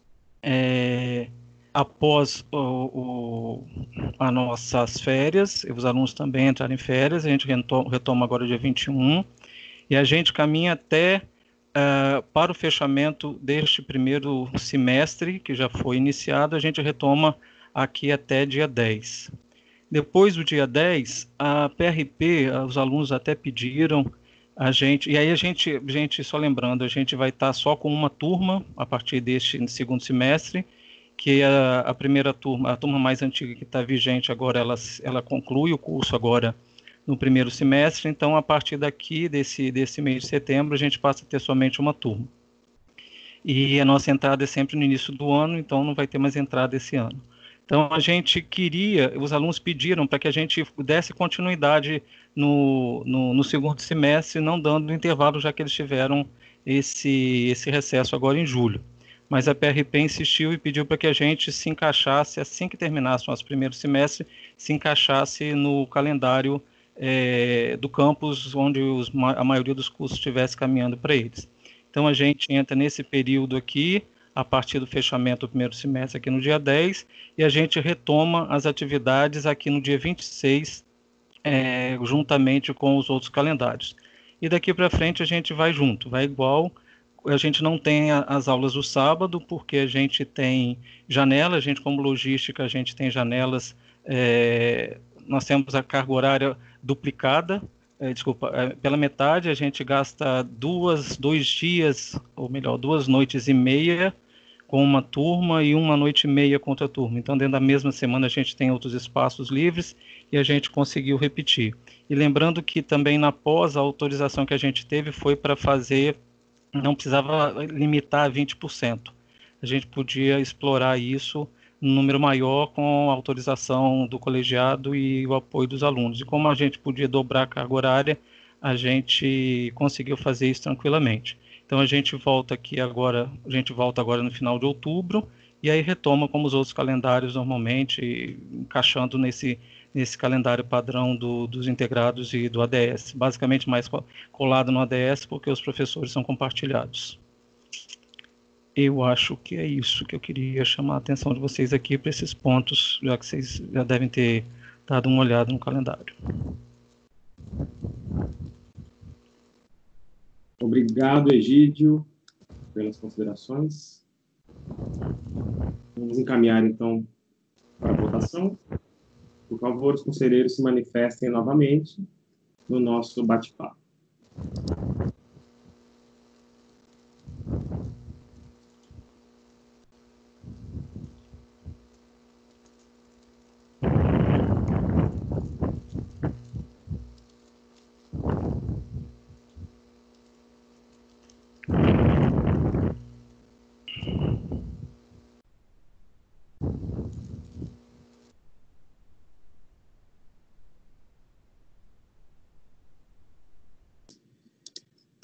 é, após o, o, as nossas férias, os alunos também entraram em férias, a gente retoma, retoma agora dia vinte e um, e a gente caminha até uh, para o fechamento deste primeiro semestre, que já foi iniciado, a gente retoma aqui até dia dez. Depois do dia dez, a P R P, os alunos até pediram a gente, e aí a gente, gente, só lembrando, a gente vai estar só com uma turma a partir deste segundo semestre, que a, a primeira turma, a turma mais antiga que está vigente agora, ela, ela conclui o curso agora no primeiro semestre, então a partir daqui, desse, desse mês de setembro, a gente passa a ter somente uma turma. E a nossa entrada é sempre no início do ano, então não vai ter mais entrada esse ano. Então, a gente queria, os alunos pediram para que a gente desse continuidade no, no, no segundo semestre, não dando intervalo, já que eles tiveram esse, esse recesso agora em julho. Mas a P R P insistiu e pediu para que a gente se encaixasse, assim que terminasse o nosso primeiro semestre, se encaixasse no calendário é, do campus, onde os, a maioria dos cursos estivesse caminhando para eles. Então, a gente entra nesse período aqui, a partir do fechamento do primeiro semestre aqui no dia dez, e a gente retoma as atividades aqui no dia vinte e seis, é, juntamente com os outros calendários. E daqui para frente a gente vai junto, vai igual. A gente não tem a, as aulas do sábado, porque a gente tem janela, a gente como logística, a gente tem janelas, é, nós temos a carga horária duplicada, é, desculpa, é, pela metade, a gente gasta duas, dois dias, ou melhor, duas noites e meia, com uma turma e uma noite e meia com outra turma. Então, dentro da mesma semana, a gente tem outros espaços livres e a gente conseguiu repetir. E lembrando que também na pós, a autorização que a gente teve foi para fazer, não precisava limitar a vinte por cento. A gente podia explorar isso num número maior com a autorização do colegiado e o apoio dos alunos. E como a gente podia dobrar a carga horária, a gente conseguiu fazer isso tranquilamente. Então a gente volta aqui agora, a gente volta agora no final de outubro, e aí retoma como os outros calendários normalmente, encaixando nesse, nesse calendário padrão do, dos integrados e do A D S, basicamente mais colado no A D S, porque os professores são compartilhados. Eu acho que é isso que eu queria chamar a atenção de vocês aqui para esses pontos, já que vocês já devem ter dado uma olhada no calendário. Obrigado, Egídio, pelas considerações. Vamos encaminhar, então, para a votação. Por favor, os conselheiros se manifestem novamente no nosso bate-papo.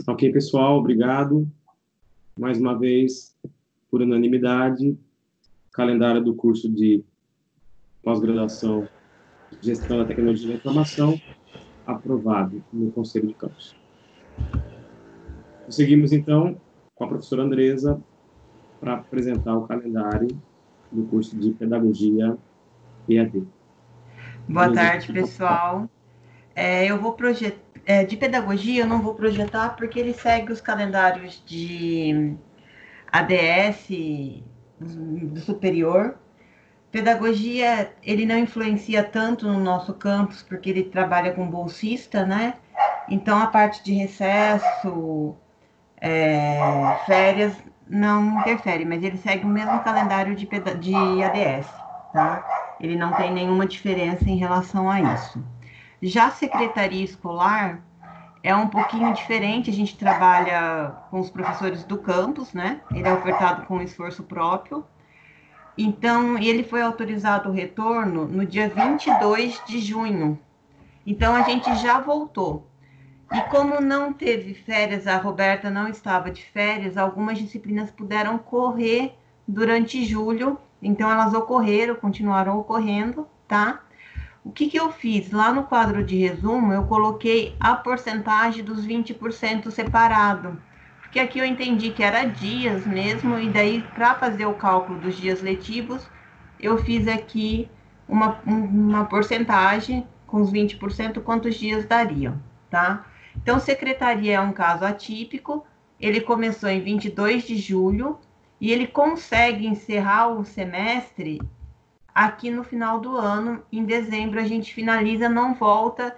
Ok, pessoal, obrigado. Mais uma vez, por unanimidade, calendário do curso de pós-graduação Gestão da Tecnologia da Informação, aprovado no Conselho de Campus. Seguimos, então, com a professora Andresa para apresentar o calendário do curso de Pedagogia E A D. Boa tarde, pessoal. É, eu vou projetar, é, de Pedagogia eu não vou projetar porque ele segue os calendários de A D S do superior. Pedagogia, ele não influencia tanto no nosso campus, porque ele trabalha com bolsista, né? Então, a parte de recesso, é, férias, não interfere, mas ele segue o mesmo calendário de, de A D S, tá? Ele não tem nenhuma diferença em relação a isso. Já a secretaria escolar é um pouquinho diferente, a gente trabalha com os professores do campus, né? Ele é ofertado com esforço próprio. Então, ele foi autorizado o retorno no dia vinte e dois de junho. Então, a gente já voltou. E como não teve férias, a Roberta não estava de férias, algumas disciplinas puderam correr durante julho. Então, elas ocorreram, continuaram ocorrendo, tá? O que que eu fiz? Lá no quadro de resumo, eu coloquei a porcentagem dos vinte por cento separado. Porque aqui eu entendi que era dias mesmo, e daí, para fazer o cálculo dos dias letivos, eu fiz aqui uma, uma porcentagem com os vinte por cento, quantos dias dariam, tá? Então, secretaria é um caso atípico, ele começou em vinte e dois de julho, e ele consegue encerrar o semestre aqui no final do ano. Em dezembro a gente finaliza, não volta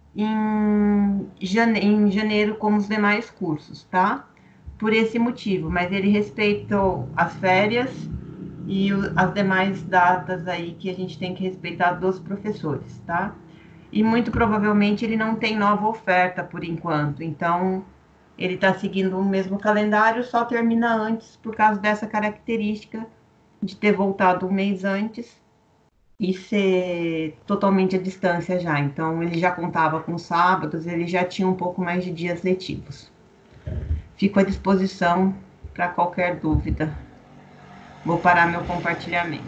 em janeiro, em janeiro como os demais cursos, tá? Por esse motivo, mas ele respeitou as férias e o, as demais datas aí que a gente tem que respeitar dos professores, tá? E muito provavelmente ele não tem nova oferta por enquanto, então ele está seguindo o mesmo calendário, só termina antes por causa dessa característica de ter voltado um mês antes e ser totalmente à distância já. Então ele já contava com sábados, ele já tinha um pouco mais de dias letivos. Fico à disposição para qualquer dúvida. Vou parar meu compartilhamento.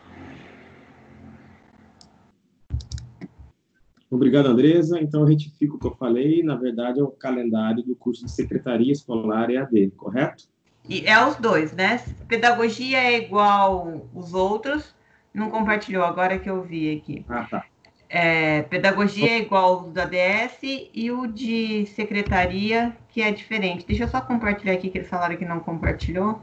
Obrigado, Andresa. Então, eu retifico o que eu falei. Na verdade, é o calendário do curso de Secretaria Escolar E A D, correto? E é os dois, né? Pedagogia é igual os outros. Não compartilhou, agora que eu vi aqui. Ah, tá. É, pedagogia é igual o da D S e o de secretaria, que é diferente. Deixa eu só compartilhar aqui, que eles falaram que não compartilhou.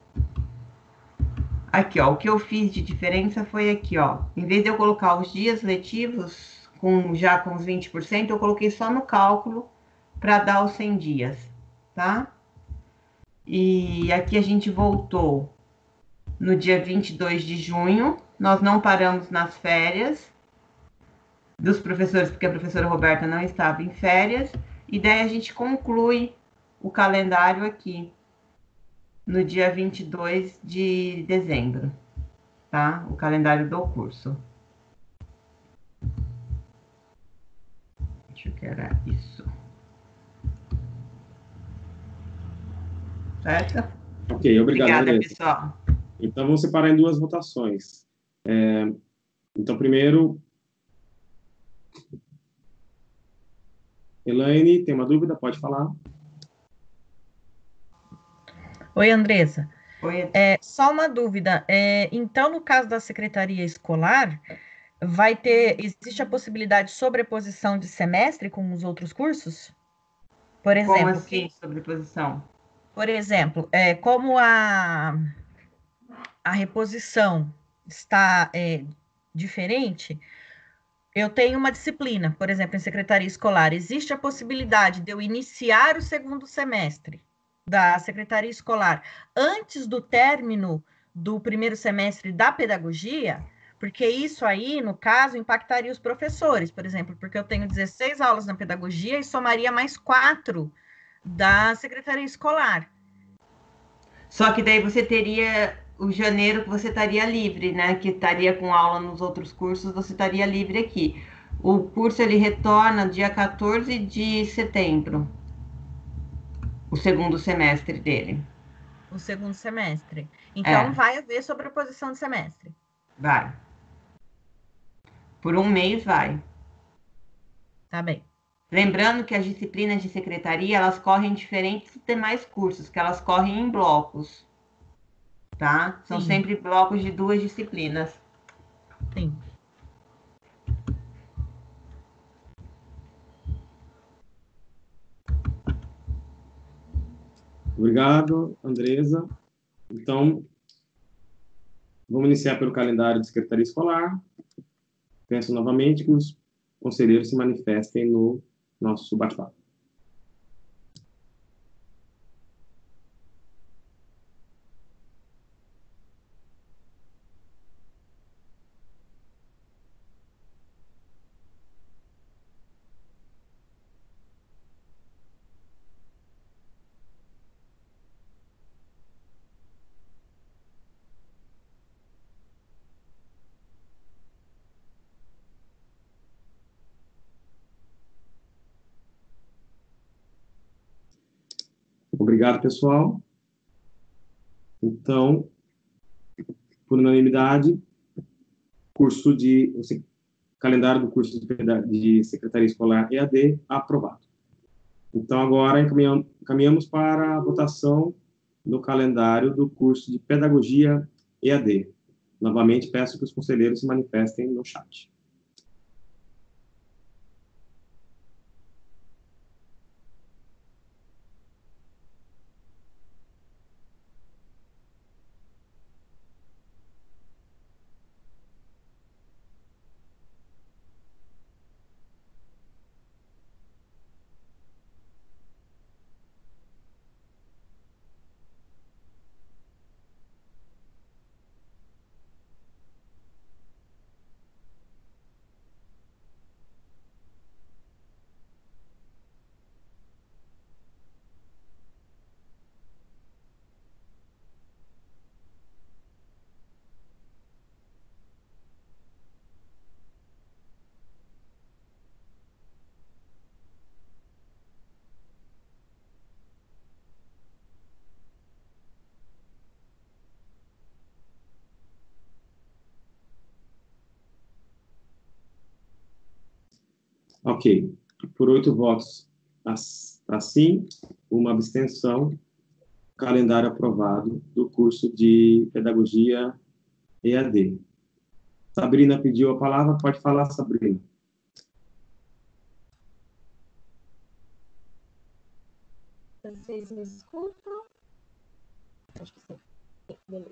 Aqui, ó, o que eu fiz de diferença foi aqui, ó. Em vez de eu colocar os dias letivos, com, já com os vinte por cento, eu coloquei só no cálculo para dar os cem dias, tá? E aqui a gente voltou no dia vinte e dois de junho. Nós não paramos nas férias dos professores, porque a professora Roberta não estava em férias, e daí a gente conclui o calendário aqui, no dia vinte e dois de dezembro, tá? O calendário do curso. Acho que era isso. Certo? Ok, obrigado, Obrigada, Andresa. pessoal. Então, vamos separar em duas votações. É, então, primeiro... Elaine, tem uma dúvida? Pode falar. Oi, Andresa. Oi. É, só uma dúvida. É, então, no caso da secretaria escolar, vai ter, existe a possibilidade de sobreposição de semestre com os outros cursos? Por exemplo, como assim, que, sobreposição? Por exemplo, é, como a, a reposição está é, diferente, eu tenho uma disciplina, por exemplo, em secretaria escolar, existe a possibilidade de eu iniciar o segundo semestre da secretaria escolar antes do término do primeiro semestre da pedagogia, porque isso aí, no caso, impactaria os professores, por exemplo, porque eu tenho dezesseis aulas na pedagogia e somaria mais quatro da secretaria escolar. Só que daí você teria o janeiro que você estaria livre, né? Que estaria com aula nos outros cursos, você estaria livre aqui. O curso, ele retorna dia quatorze de setembro. o segundo semestre dele. O segundo semestre. Então, É. vai haver sobreposição de semestre. Vai. Por um mês vai. Tá bem. Lembrando que as disciplinas de secretaria, elas correm diferentes dos demais cursos, que elas correm em blocos. Tá? São Sim. sempre blocos de duas disciplinas. Sim. Obrigado, Andresa. Então, vamos iniciar pelo calendário de secretaria escolar. Peço novamente que os conselheiros se manifestem no nosso bate-papo. Obrigado, pessoal. Então, por unanimidade, curso de, o calendário do curso de, de Secretaria Escolar E A D aprovado. Então, agora encaminhamos, encaminhamos para a votação do calendário do curso de Pedagogia E A D. Novamente, peço que os conselheiros se manifestem no chat. Ok. Por oito votos para sim, uma abstenção, calendário aprovado do curso de Pedagogia E A D. Sabrina pediu a palavra, pode falar, Sabrina. Vocês me escutam? Acho que sim. Sim, beleza.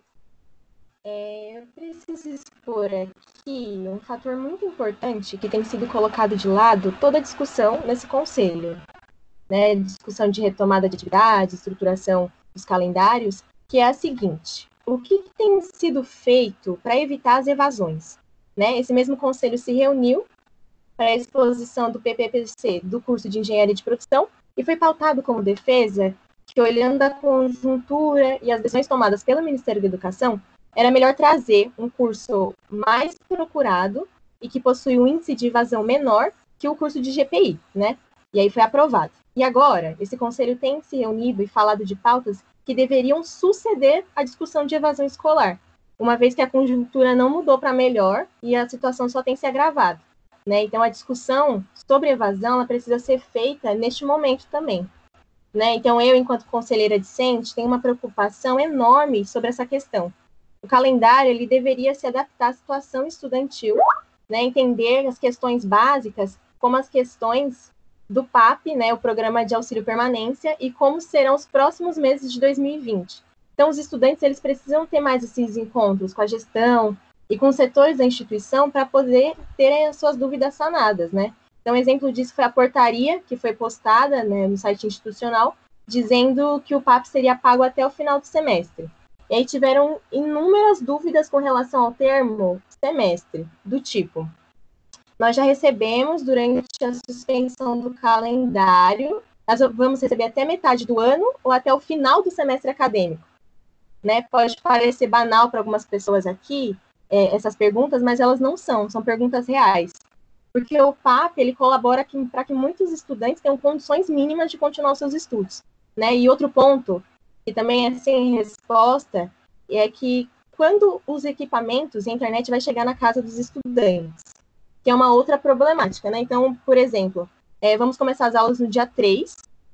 É, eu preciso expor aqui um fator muito importante que tem sido colocado de lado toda a discussão nesse conselho, né? Discussão de retomada de atividades, estruturação dos calendários, que é a seguinte: o que, que tem sido feito para evitar as evasões? Né? Esse mesmo conselho se reuniu para a exposição do P P P C do curso de Engenharia de Produção e foi pautado como defesa que, olhando a conjuntura e as decisões tomadas pelo Ministério da Educação, era melhor trazer um curso mais procurado e que possui um índice de evasão menor que o curso de G P I, né? E aí foi aprovado. E agora, esse conselho tem se reunido e falado de pautas que deveriam suceder à discussão de evasão escolar, uma vez que a conjuntura não mudou para melhor e a situação só tem se agravado, né? Então, a discussão sobre evasão ela precisa ser feita neste momento também, né? Então, eu, enquanto conselheira discente, tenho uma preocupação enorme sobre essa questão. O calendário ele deveria se adaptar à situação estudantil, né, entender as questões básicas, como as questões do P A P, né, o Programa de Auxílio Permanência, e como serão os próximos meses de dois mil e vinte. Então, os estudantes eles precisam ter mais esses encontros com a gestão e com os setores da instituição para poder terem as suas dúvidas sanadas, né? Então, um exemplo disso foi a portaria que foi postada, né, no site institucional, dizendo que o P A P seria pago até o final do semestre. E aí tiveram inúmeras dúvidas com relação ao termo semestre, do tipo: nós já recebemos durante a suspensão do calendário, nós vamos receber até metade do ano ou até o final do semestre acadêmico, né? Pode parecer banal para algumas pessoas aqui, é, essas perguntas, mas elas não são, são perguntas reais. Porque o P A P, ele colabora para que muitos estudantes tenham condições mínimas de continuar os seus estudos. né? E outro ponto, que também é sem resposta, é que quando os equipamentos e a internet vai chegar na casa dos estudantes, que é uma outra problemática, né? Então, por exemplo, é, vamos começar as aulas no dia três,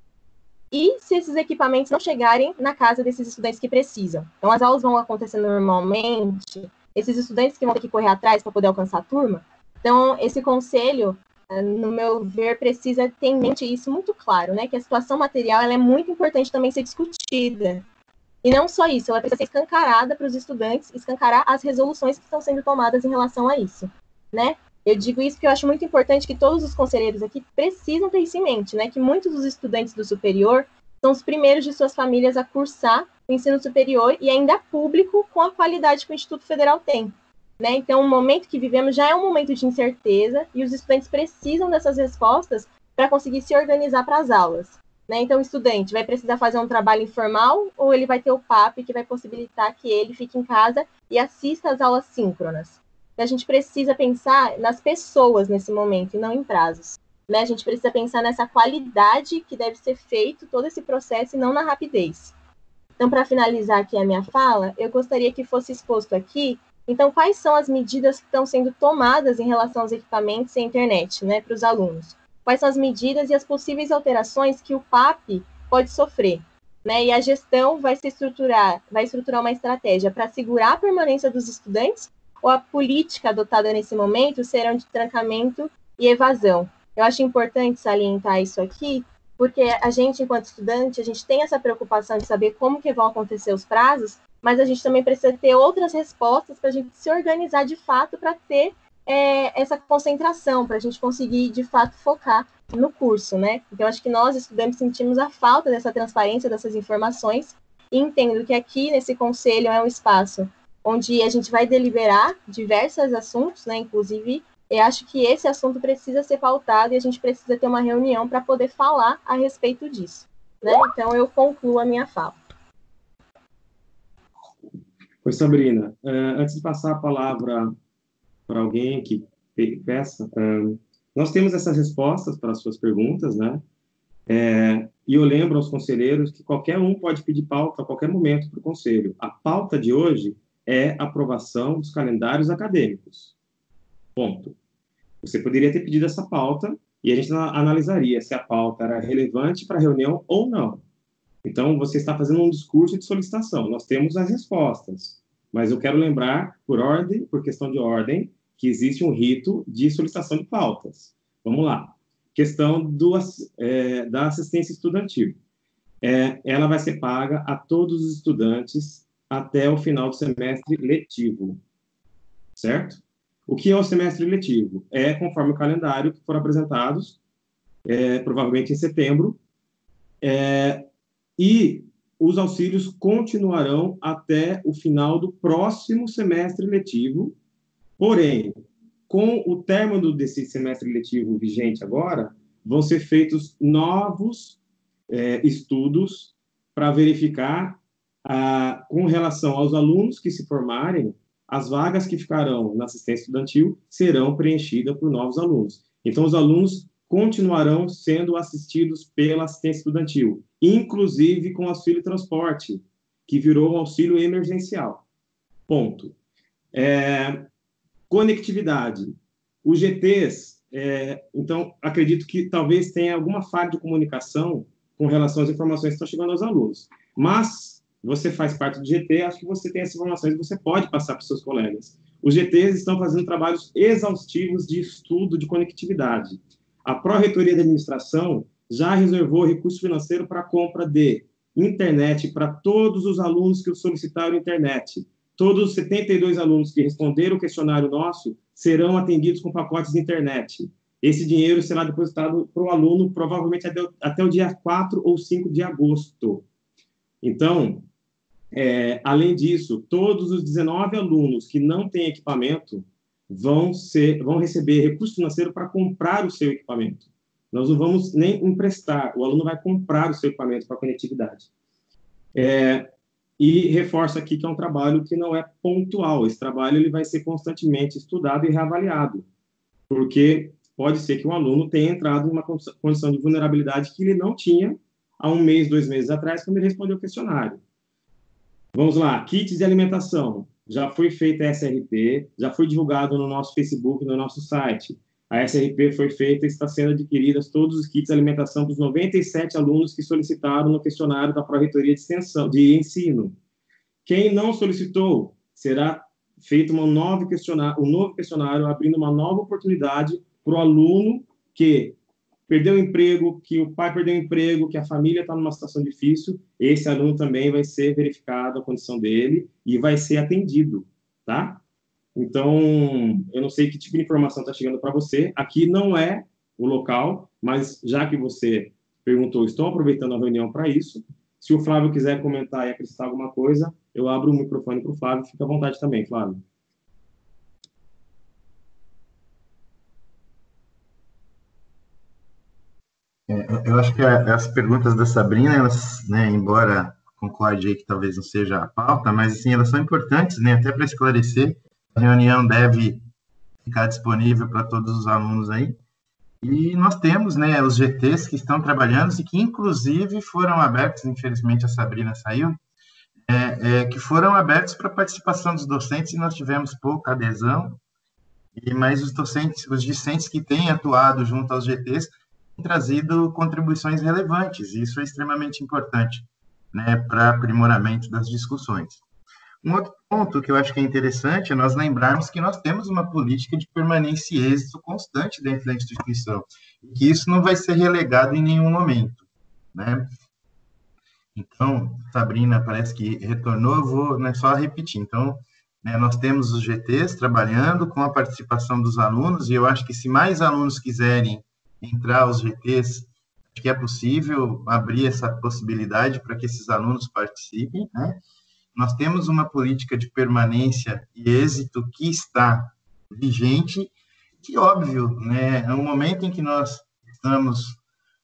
e se esses equipamentos não chegarem na casa desses estudantes que precisam? Então, as aulas vão acontecer normalmente, esses estudantes que vão ter que correr atrás para poder alcançar a turma. Então, esse conselho, no meu ver, precisa ter em mente isso muito claro, né? Que a situação material ela é muito importante também ser discutida. E não só isso, ela precisa ser escancarada para os estudantes, escancarar as resoluções que estão sendo tomadas em relação a isso, né? Eu digo isso porque eu acho muito importante que todos os conselheiros aqui precisam ter isso em mente, né? Que muitos dos estudantes do superior são os primeiros de suas famílias a cursar o ensino superior e ainda público com a qualidade que o Instituto Federal tem, né? Então, o momento que vivemos já é um momento de incerteza e os estudantes precisam dessas respostas para conseguir se organizar para as aulas, né? Então, o estudante vai precisar fazer um trabalho informal ou ele vai ter o P A P que vai possibilitar que ele fique em casa e assista às aulas síncronas. A gente precisa pensar nas pessoas nesse momento e não em prazos, né? A gente precisa pensar nessa qualidade que deve ser feito todo esse processo e não na rapidez. Então, para finalizar aqui a minha fala, eu gostaria que fosse exposto aqui, então, quais são as medidas que estão sendo tomadas em relação aos equipamentos e à internet, né, para os alunos? Quais são as medidas e as possíveis alterações que o P A P pode sofrer, né? E a gestão vai se estruturar, vai estruturar uma estratégia para assegurar a permanência dos estudantes ou a política adotada nesse momento serão de trancamento e evasão. Eu acho importante salientar isso aqui, porque a gente, enquanto estudante, a gente tem essa preocupação de saber como que vão acontecer os prazos, mas a gente também precisa ter outras respostas para a gente se organizar de fato para ter é, essa concentração, para a gente conseguir, de fato, focar no curso, né? Então, acho que nós, estudantes, sentimos a falta dessa transparência, dessas informações, e entendo que aqui, nesse conselho, é um espaço onde a gente vai deliberar diversos assuntos, né? Inclusive, eu acho que esse assunto precisa ser pautado e a gente precisa ter uma reunião para poder falar a respeito disso, né? Então, eu concluo a minha fala. Oi, Sabrina. Uh, antes de passar a palavra para alguém que peça, uh, nós temos essas respostas para as suas perguntas, né? É, e eu lembro aos conselheiros que qualquer um pode pedir pauta a qualquer momento para o conselho. A pauta de hoje é aprovação dos calendários acadêmicos. Ponto. Você poderia ter pedido essa pauta e a gente analisaria se a pauta era relevante para a reunião ou não. Então, você está fazendo um discurso de solicitação. Nós temos as respostas, mas eu quero lembrar, por ordem, por questão de ordem, que existe um rito de solicitação de pautas. Vamos lá. Questão do, é, da assistência estudantil. É, ela vai ser paga a todos os estudantes até o final do semestre letivo, certo? O que é o semestre letivo? É conforme o calendário que foram apresentados, é, provavelmente em setembro, é, e os auxílios continuarão até o final do próximo semestre letivo, porém, com o término desse semestre letivo vigente agora, vão ser feitos novos é, estudos para verificar Ah, com relação aos alunos que se formarem, as vagas que ficarão na assistência estudantil serão preenchidas por novos alunos. Então, os alunos continuarão sendo assistidos pela assistência estudantil, inclusive com auxílio transporte, que virou um auxílio emergencial. Ponto. É, conectividade. Os G Ts, é, então, acredito que talvez tenha alguma falha de comunicação com relação às informações que estão chegando aos alunos. Mas você faz parte do G T, acho que você tem essas informações que você pode passar para os seus colegas. Os G Ts estão fazendo trabalhos exaustivos de estudo de conectividade. A Pró-Reitoria de Administração já reservou recurso financeiro para a compra de internet para todos os alunos que solicitaram internet. Todos os setenta e dois alunos que responderam o questionário nosso serão atendidos com pacotes de internet. Esse dinheiro será depositado para o aluno provavelmente até, até o dia quatro ou cinco de agosto. Então, É, além disso, todos os dezenove alunos que não têm equipamento vão, ser, vão receber recurso financeiro para comprar o seu equipamento. Nós não vamos nem emprestar, o aluno vai comprar o seu equipamento para conectividade. É, e reforço aqui que é um trabalho que não é pontual, esse trabalho ele vai ser constantemente estudado e reavaliado, porque pode ser que o aluno tenha entrado em uma condição de vulnerabilidade que ele não tinha há um mês, dois meses atrás, quando ele respondeu o questionário. Vamos lá, kits de alimentação. Já foi feita a S R P, já foi divulgado no nosso Facebook, no nosso site. A S R P foi feita e está sendo adquiridas todos os kits de alimentação para os noventa e sete alunos que solicitaram no questionário da Pró-Reitoria de Extensão, de Ensino. Quem não solicitou, será feito uma nova questionário, um novo questionário, abrindo uma nova oportunidade para o aluno que perdeu o emprego, que o pai perdeu o emprego, que a família está numa situação difícil. Esse aluno também vai ser verificado a condição dele e vai ser atendido, tá? Então, eu não sei que tipo de informação está chegando para você. Aqui não é o local, mas já que você perguntou, estou aproveitando a reunião para isso. Se o Flávio quiser comentar e acrescentar alguma coisa, eu abro o microfone para o Flávio. Fica à vontade também, Flávio. É, eu acho que as perguntas da Sabrina, elas, né, embora concorde aí que talvez não seja a pauta, mas assim, elas são importantes, né, até para esclarecer. A reunião deve ficar disponível para todos os alunos aí. E nós temos, né, os G Tês que estão trabalhando e que, inclusive, foram abertos, infelizmente a Sabrina saiu, é, é, que foram abertos para participação dos docentes e nós tivemos pouca adesão, e mais os docentes, os discentes que têm atuado junto aos G Tês têm trazido contribuições relevantes, e isso é extremamente importante, né, para aprimoramento das discussões. Um outro ponto que eu acho que é interessante é nós lembrarmos que nós temos uma política de permanência e êxito constante dentro da instituição, e que isso não vai ser relegado em nenhum momento, né? Então, Sabrina parece que retornou, eu vou, né, só repetir. Então, né, nós temos os G Tês trabalhando com a participação dos alunos, e eu acho que se mais alunos quiserem entrar aos G Tês, acho que é possível abrir essa possibilidade para que esses alunos participem, né? Nós temos uma política de permanência e êxito que está vigente, que, óbvio, né, no momento em que nós estamos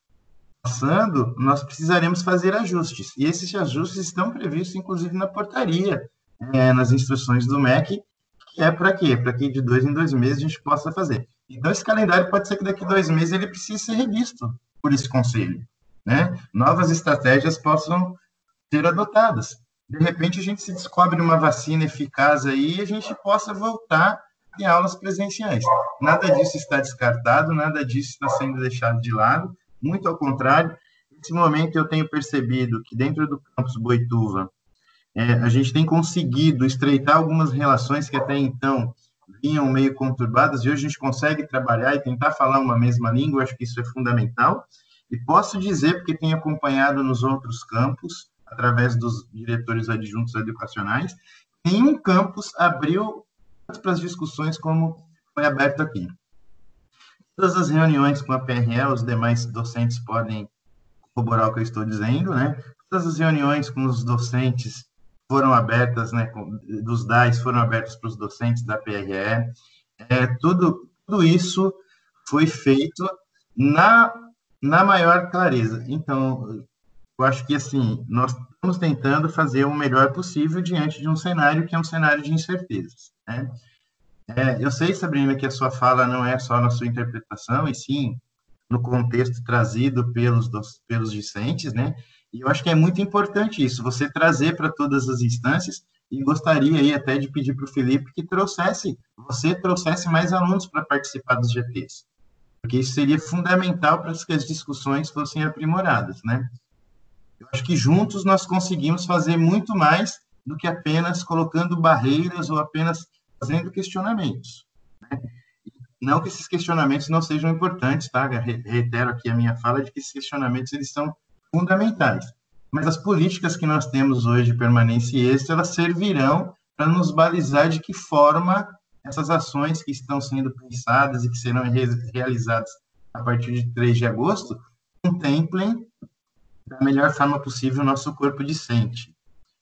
passando, nós precisaremos fazer ajustes, e esses ajustes estão previstos, inclusive, na portaria, é, nas instruções do M E C, que é para quê? Para que de dois em dois meses a gente possa fazer. Então, esse calendário pode ser que daqui a dois meses ele precise ser revisto por esse conselho, né? Novas estratégias possam ser adotadas. De repente, a gente se descobre uma vacina eficaz aí e a gente possa voltar em aulas presenciais. Nada disso está descartado, nada disso está sendo deixado de lado, muito ao contrário. Nesse momento, eu tenho percebido que dentro do campus Boituva, é, a gente tem conseguido estreitar algumas relações que até então vinham meio conturbadas, e hoje a gente consegue trabalhar e tentar falar uma mesma língua. Eu acho que isso é fundamental. E posso dizer, porque tenho acompanhado nos outros campos, através dos diretores adjuntos educacionais, nenhum campus abriu para as discussões como foi aberto aqui. Todas as reuniões com a P R E, os demais docentes podem corroborar o que eu estou dizendo, né? Todas as reuniões com os docentes foram abertas, né, dos D A Es foram abertas para os docentes da P R E. É, tudo, tudo isso foi feito na, na maior clareza. Então, eu acho que, assim, nós estamos tentando fazer o melhor possível diante de um cenário que é um cenário de incertezas, né? É, eu sei, Sabrina, que a sua fala não é só na sua interpretação, e sim no contexto trazido pelos, dos, pelos discentes, né? E eu acho que é muito importante isso, você trazer para todas as instâncias, e gostaria aí até de pedir para o Felipe que trouxesse, você trouxesse mais alunos para participar dos G Tês, porque isso seria fundamental para que as discussões fossem aprimoradas, né? Eu acho que juntos nós conseguimos fazer muito mais do que apenas colocando barreiras ou apenas fazendo questionamentos, né? Não que esses questionamentos não sejam importantes, tá? Reitero aqui a minha fala de que esses questionamentos eles são fundamentais. Mas as políticas que nós temos hoje de permanência e êxito, elas servirão para nos balizar de que forma essas ações que estão sendo pensadas e que serão re realizadas a partir de três de agosto contemplem da melhor forma possível o nosso corpo discente.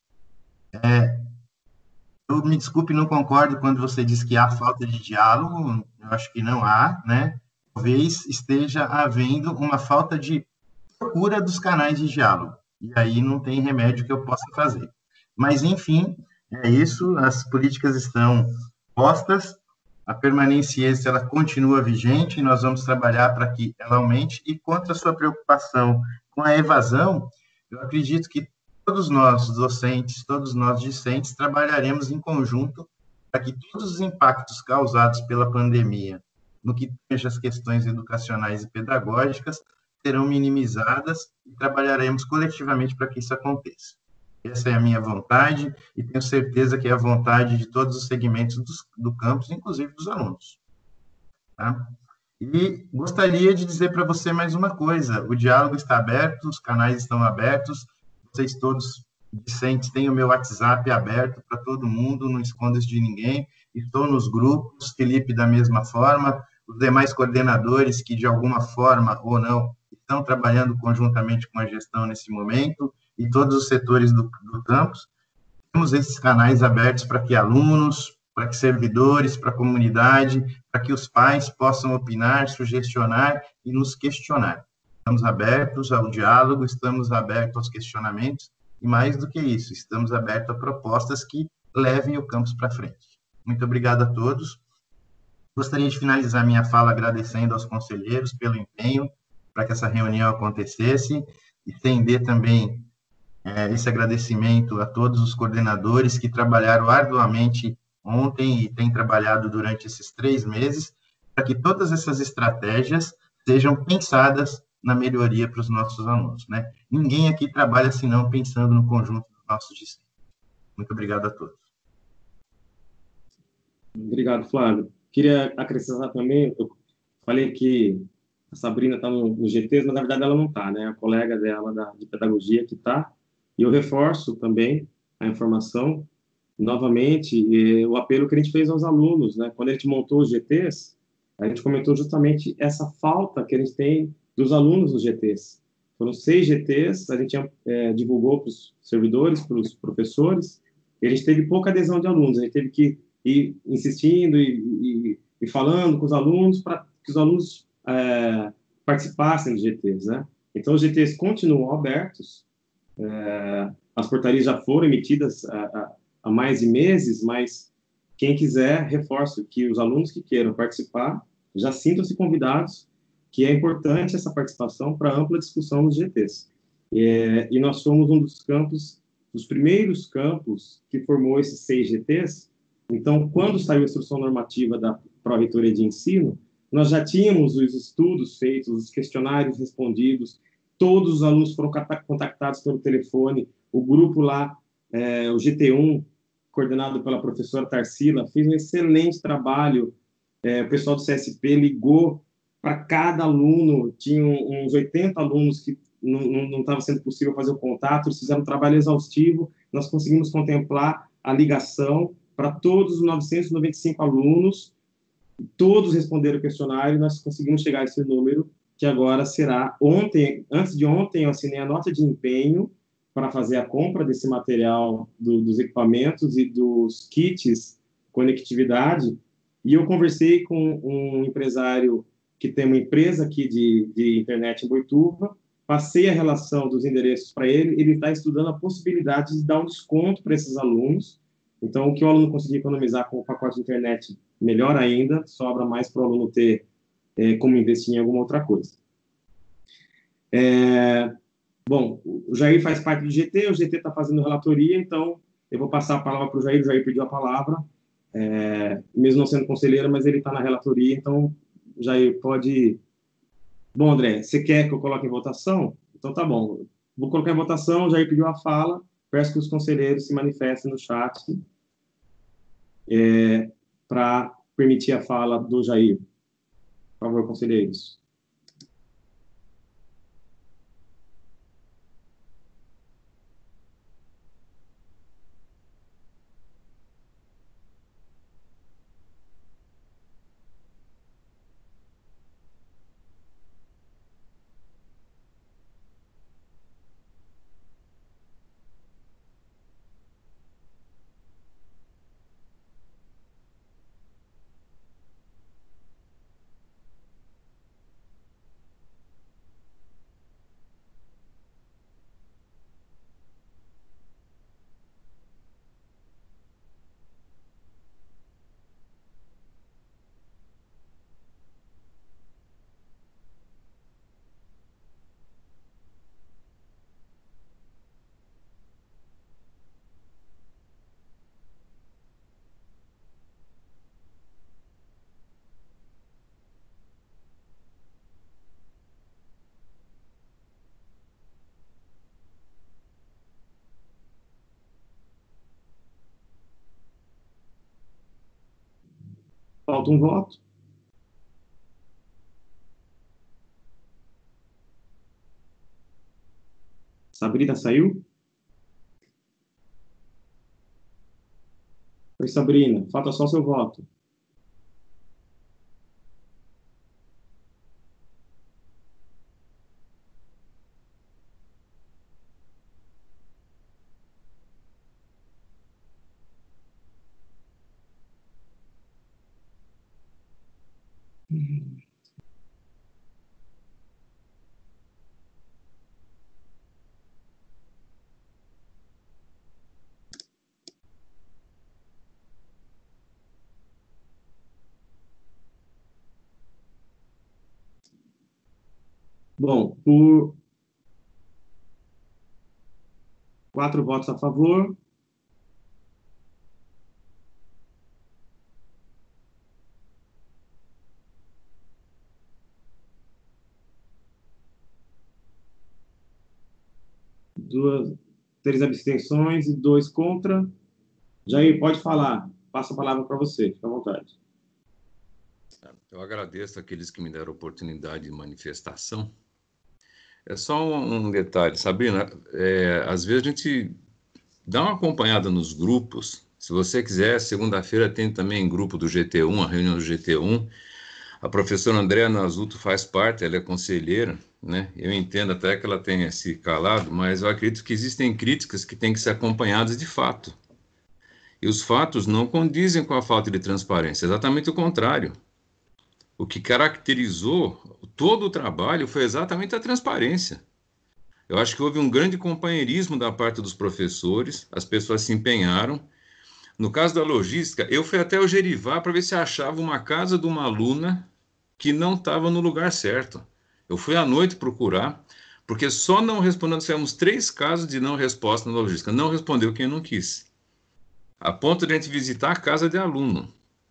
É, eu me desculpe, não concordo quando você diz que há falta de diálogo, eu acho que não há, né? Talvez esteja havendo uma falta de procura dos canais de diálogo, e aí não tem remédio que eu possa fazer. Mas, enfim, é isso, as políticas estão postas, a permanência ela continua vigente, e nós vamos trabalhar para que ela aumente, e quanto à sua preocupação com a evasão, eu acredito que todos nós, docentes, todos nós, discentes, trabalharemos em conjunto para que todos os impactos causados pela pandemia, no que tange as questões educacionais e pedagógicas, serão minimizadas e trabalharemos coletivamente para que isso aconteça. Essa é a minha vontade e tenho certeza que é a vontade de todos os segmentos do, do campus, inclusive dos alunos. Tá? E gostaria de dizer para você mais uma coisa, o diálogo está aberto, os canais estão abertos, vocês todos discentes têm o meu WhatsApp aberto para todo mundo, não escondo isso de ninguém, estou nos grupos, Felipe da mesma forma, os demais coordenadores que de alguma forma ou não estão trabalhando conjuntamente com a gestão nesse momento, e todos os setores do, do campus, temos esses canais abertos para que alunos, para que servidores, para a comunidade, para que os pais possam opinar, sugestionar e nos questionar. Estamos abertos ao diálogo, estamos abertos aos questionamentos, e mais do que isso, estamos abertos a propostas que levem o campus para frente. Muito obrigado a todos. Gostaria de finalizar minha fala agradecendo aos conselheiros pelo empenho para que essa reunião acontecesse, e estender também é, esse agradecimento a todos os coordenadores que trabalharam arduamente ontem e têm trabalhado durante esses três meses, para que todas essas estratégias sejam pensadas na melhoria para os nossos alunos, né? Ninguém aqui trabalha senão pensando no conjunto dos nossos discentes. Muito obrigado a todos. Obrigado, Flávio. Queria acrescentar também, eu falei que a Sabrina está no, no G T, mas na verdade ela não está, né? A colega dela da, de pedagogia que está, e eu reforço também a informação, novamente, e, o apelo que a gente fez aos alunos, né? Quando a gente montou os G Ts, a gente comentou justamente essa falta que a gente tem dos alunos nos G Ts. Foram seis G Ts, a gente é, divulgou para os servidores, para os professores, e a gente teve pouca adesão de alunos, a gente teve que ir insistindo e, e, e falando com os alunos para que os alunos é, participassem dos G Ts, né? Então, os G Ts continuam abertos, é, as portarias já foram emitidas há, há mais de meses, mas quem quiser, reforço que os alunos que queiram participar já sintam-se convidados, que é importante essa participação para ampla discussão nos G Ts. É, e nós somos um dos campos, dos primeiros campos que formou esses seis G Ts. Então, quando saiu a instrução normativa da Pró-Reitoria de Ensino, nós já tínhamos os estudos feitos, os questionários respondidos, todos os alunos foram contactados pelo telefone, o grupo lá, é, o G T um, coordenado pela professora Tarsila, fez um excelente trabalho, é, o pessoal do C S P ligou para cada aluno, tinham uns oitenta alunos que não estava sendo possível fazer o contato, eles fizeram um trabalho exaustivo, nós conseguimos contemplar a ligação para todos os novecentos e noventa e cinco alunos, todos responderam o questionário, nós conseguimos chegar a esse número, que agora será ontem, antes de ontem eu assinei a nota de empenho para fazer a compra desse material do, dos equipamentos e dos kits conectividade, e eu conversei com um empresário que tem uma empresa aqui de, de internet em Boituva, passei a relação dos endereços para ele, ele está estudando a possibilidade de dar um desconto para esses alunos. Então, o que o aluno conseguir economizar com o pacote de internet, melhor ainda, sobra mais para o aluno ter é, como investir em alguma outra coisa. É, bom, o Jair faz parte do G T, o G T está fazendo relatoria, então eu vou passar a palavra para o Jair, o Jair pediu a palavra, é, mesmo não sendo conselheiro, mas ele está na relatoria, então, Jair, pode... Bom, André, você quer que eu coloque em votação? Então tá bom, vou colocar em votação, o Jair pediu a fala, peço que os conselheiros se manifestem no chat é, para permitir a fala do Jair. Por favor, conselheiros. Falta um voto. Sabrina saiu? Oi, Sabrina. Falta só seu voto. Bom, por quatro votos a favor, duas, três abstenções e dois contra. Jair, pode falar. Passo a palavra para você. Fica à vontade. Eu agradeço àqueles que me deram oportunidade de manifestação. É só um, um detalhe, Sabrina, é, às vezes a gente dá uma acompanhada nos grupos. Se você quiser, segunda-feira tem também grupo do G T um, a reunião do G T um. A professora Andréa Nazuto faz parte, ela é conselheira, né? Eu entendo até que ela tenha se calado, mas eu acredito que existem críticas que têm que ser acompanhadas de fato. E os fatos não condizem com a falta de transparência, exatamente o contrário. O que caracterizou todo o trabalho foi exatamente a transparência. Eu acho que houve um grande companheirismo da parte dos professores, as pessoas se empenharam. No caso da logística, eu fui até o Gerivá para ver se achava uma casa de uma aluna que não estava no lugar certo. Eu fui à noite procurar, porque só não respondendo, tivemos três casos de não resposta na logística. Não respondeu quem não quis. A ponto de a gente visitar a casa de aluno.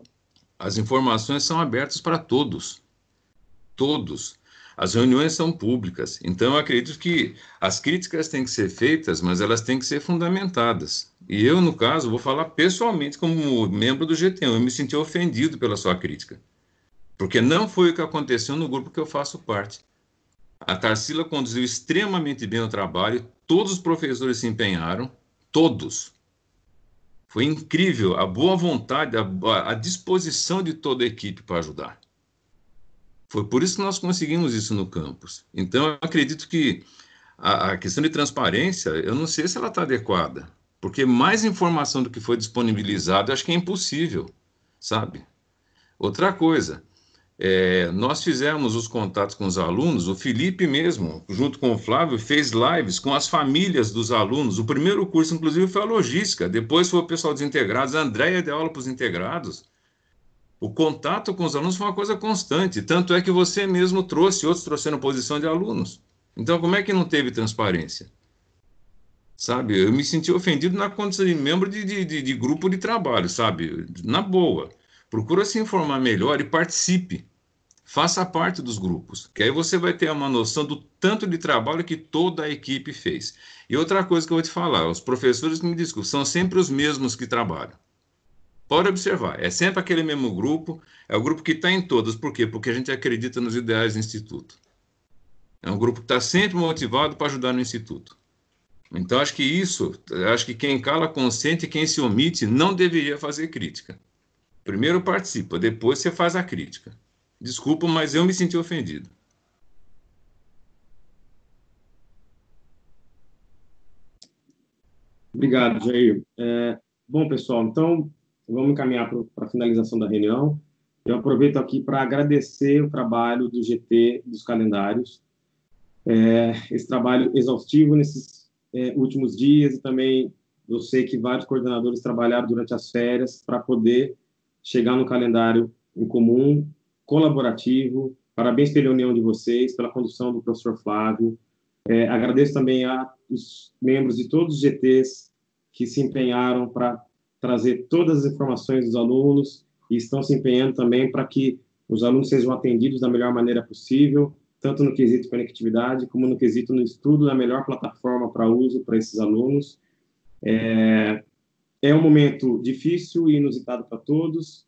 As informações são abertas para todos. Todos. As reuniões são públicas. Então, eu acredito que as críticas têm que ser feitas, mas elas têm que ser fundamentadas. E eu, no caso, vou falar pessoalmente como membro do G T um. Eu me senti ofendido pela sua crítica. Porque não foi o que aconteceu no grupo que eu faço parte. A Tarsila conduziu extremamente bem o trabalho, todos os professores se empenharam, todos. Foi incrível a boa vontade, a, a disposição de toda a equipe para ajudar. Foi por isso que nós conseguimos isso no campus. Então, eu acredito que a, a questão de transparência, eu não sei se ela está adequada, porque mais informação do que foi disponibilizado, eu acho que é impossível, sabe? Outra coisa, é, nós fizemos os contatos com os alunos, o Felipe mesmo, junto com o Flávio, fez lives com as famílias dos alunos. O primeiro curso, inclusive, foi a logística, depois foi o pessoal dos integrados, a Andréia deu aula para os integrados. O contato com os alunos foi uma coisa constante, tanto é que você mesmo trouxe, outros trouxeram posição de alunos. Então, como é que não teve transparência? Sabe, eu me senti ofendido na condição de membro de, de, de, de grupo de trabalho, sabe, na boa. Procura se informar melhor e participe. Faça parte dos grupos, que aí você vai ter uma noção do tanto de trabalho que toda a equipe fez. E outra coisa que eu vou te falar, os professores que me desculpem, são sempre os mesmos que trabalham. Pode observar, é sempre aquele mesmo grupo, é o grupo que está em todas. Por quê? Porque a gente acredita nos ideais do Instituto. É um grupo que está sempre motivado para ajudar no Instituto. Então, acho que isso, acho que quem cala consente e quem se omite não deveria fazer crítica. Primeiro participa, depois você faz a crítica. Desculpa, mas eu me senti ofendido. Obrigado, Jair. É, bom, pessoal, então vamos encaminhar para a finalização da reunião. Eu aproveito aqui para agradecer o trabalho do G T, dos calendários, é, esse trabalho exaustivo nesses é, últimos dias, e também eu sei que vários coordenadores trabalharam durante as férias para poder chegar no calendário em comum, colaborativo. Parabéns pela união de vocês, pela condução do professor Flávio. É, agradeço também aos membros de todos os G Ts que se empenharam para trazer todas as informações dos alunos e estão se empenhando também para que os alunos sejam atendidos da melhor maneira possível, tanto no quesito conectividade, como no quesito no estudo da melhor plataforma para uso para esses alunos. É, é um momento difícil e inusitado para todos.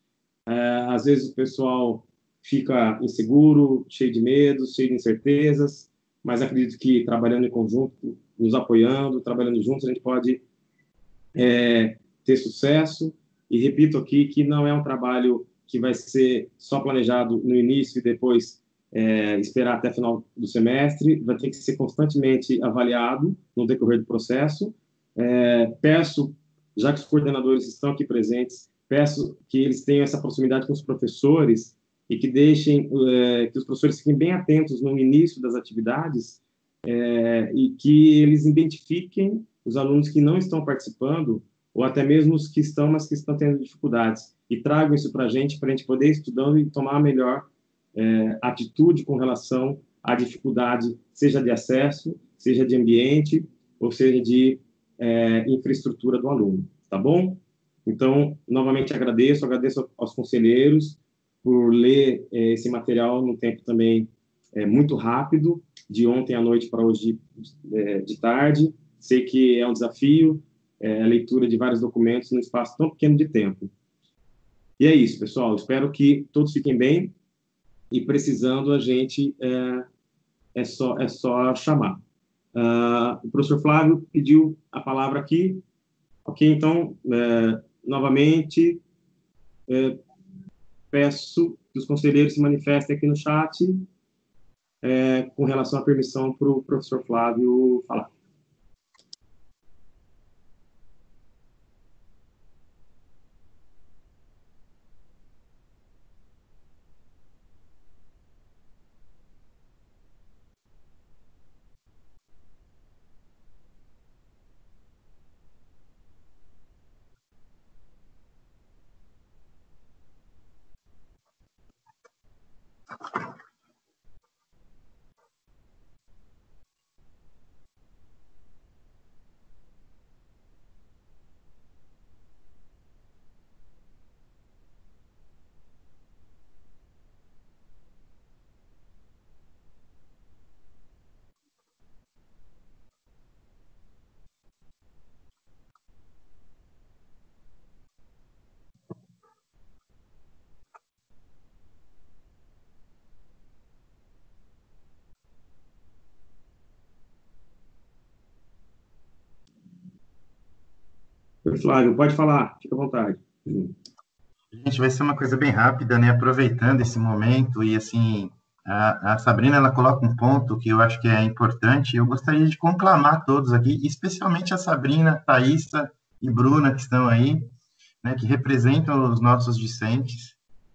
É, às vezes o pessoal fica inseguro, cheio de medos, cheio de incertezas, mas acredito que trabalhando em conjunto, nos apoiando, trabalhando juntos, a gente pode é, ter sucesso. E repito aqui que não é um trabalho que vai ser só planejado no início e depois é, esperar até o final do semestre, vai ter que ser constantemente avaliado no decorrer do processo. É, peço, já que os coordenadores estão aqui presentes, peço que eles tenham essa proximidade com os professores e que deixem, é, que os professores fiquem bem atentos no início das atividades é, e que eles identifiquem os alunos que não estão participando ou até mesmo os que estão, mas que estão tendo dificuldades, e tragam isso para a gente, para a gente poder ir estudando e tomar a melhor é, atitude com relação à dificuldade, seja de acesso, seja de ambiente, ou seja de é, infraestrutura do aluno, tá bom? Então, novamente agradeço, agradeço aos conselheiros por ler é, esse material num tempo também é, muito rápido, de ontem à noite para hoje é, de tarde. Sei que é um desafio, é, a leitura de vários documentos num espaço tão pequeno de tempo. E é isso, pessoal. Espero que todos fiquem bem e, precisando, a gente é, é, só, é só chamar. Uh, o professor Flávio pediu a palavra aqui. Ok, então, é, novamente, é, peço que os conselheiros se manifestem aqui no chat é, com relação à permissão para o professor Flávio falar. Flávio, pode falar, fica à vontade. Gente, vai ser uma coisa bem rápida, né? Aproveitando esse momento e, assim, a, a Sabrina, ela coloca um ponto que eu acho que é importante. Eu gostaria de conclamar todos aqui, especialmente a Sabrina, Thaísa e Bruna, que estão aí, né? Que representam os nossos discentes.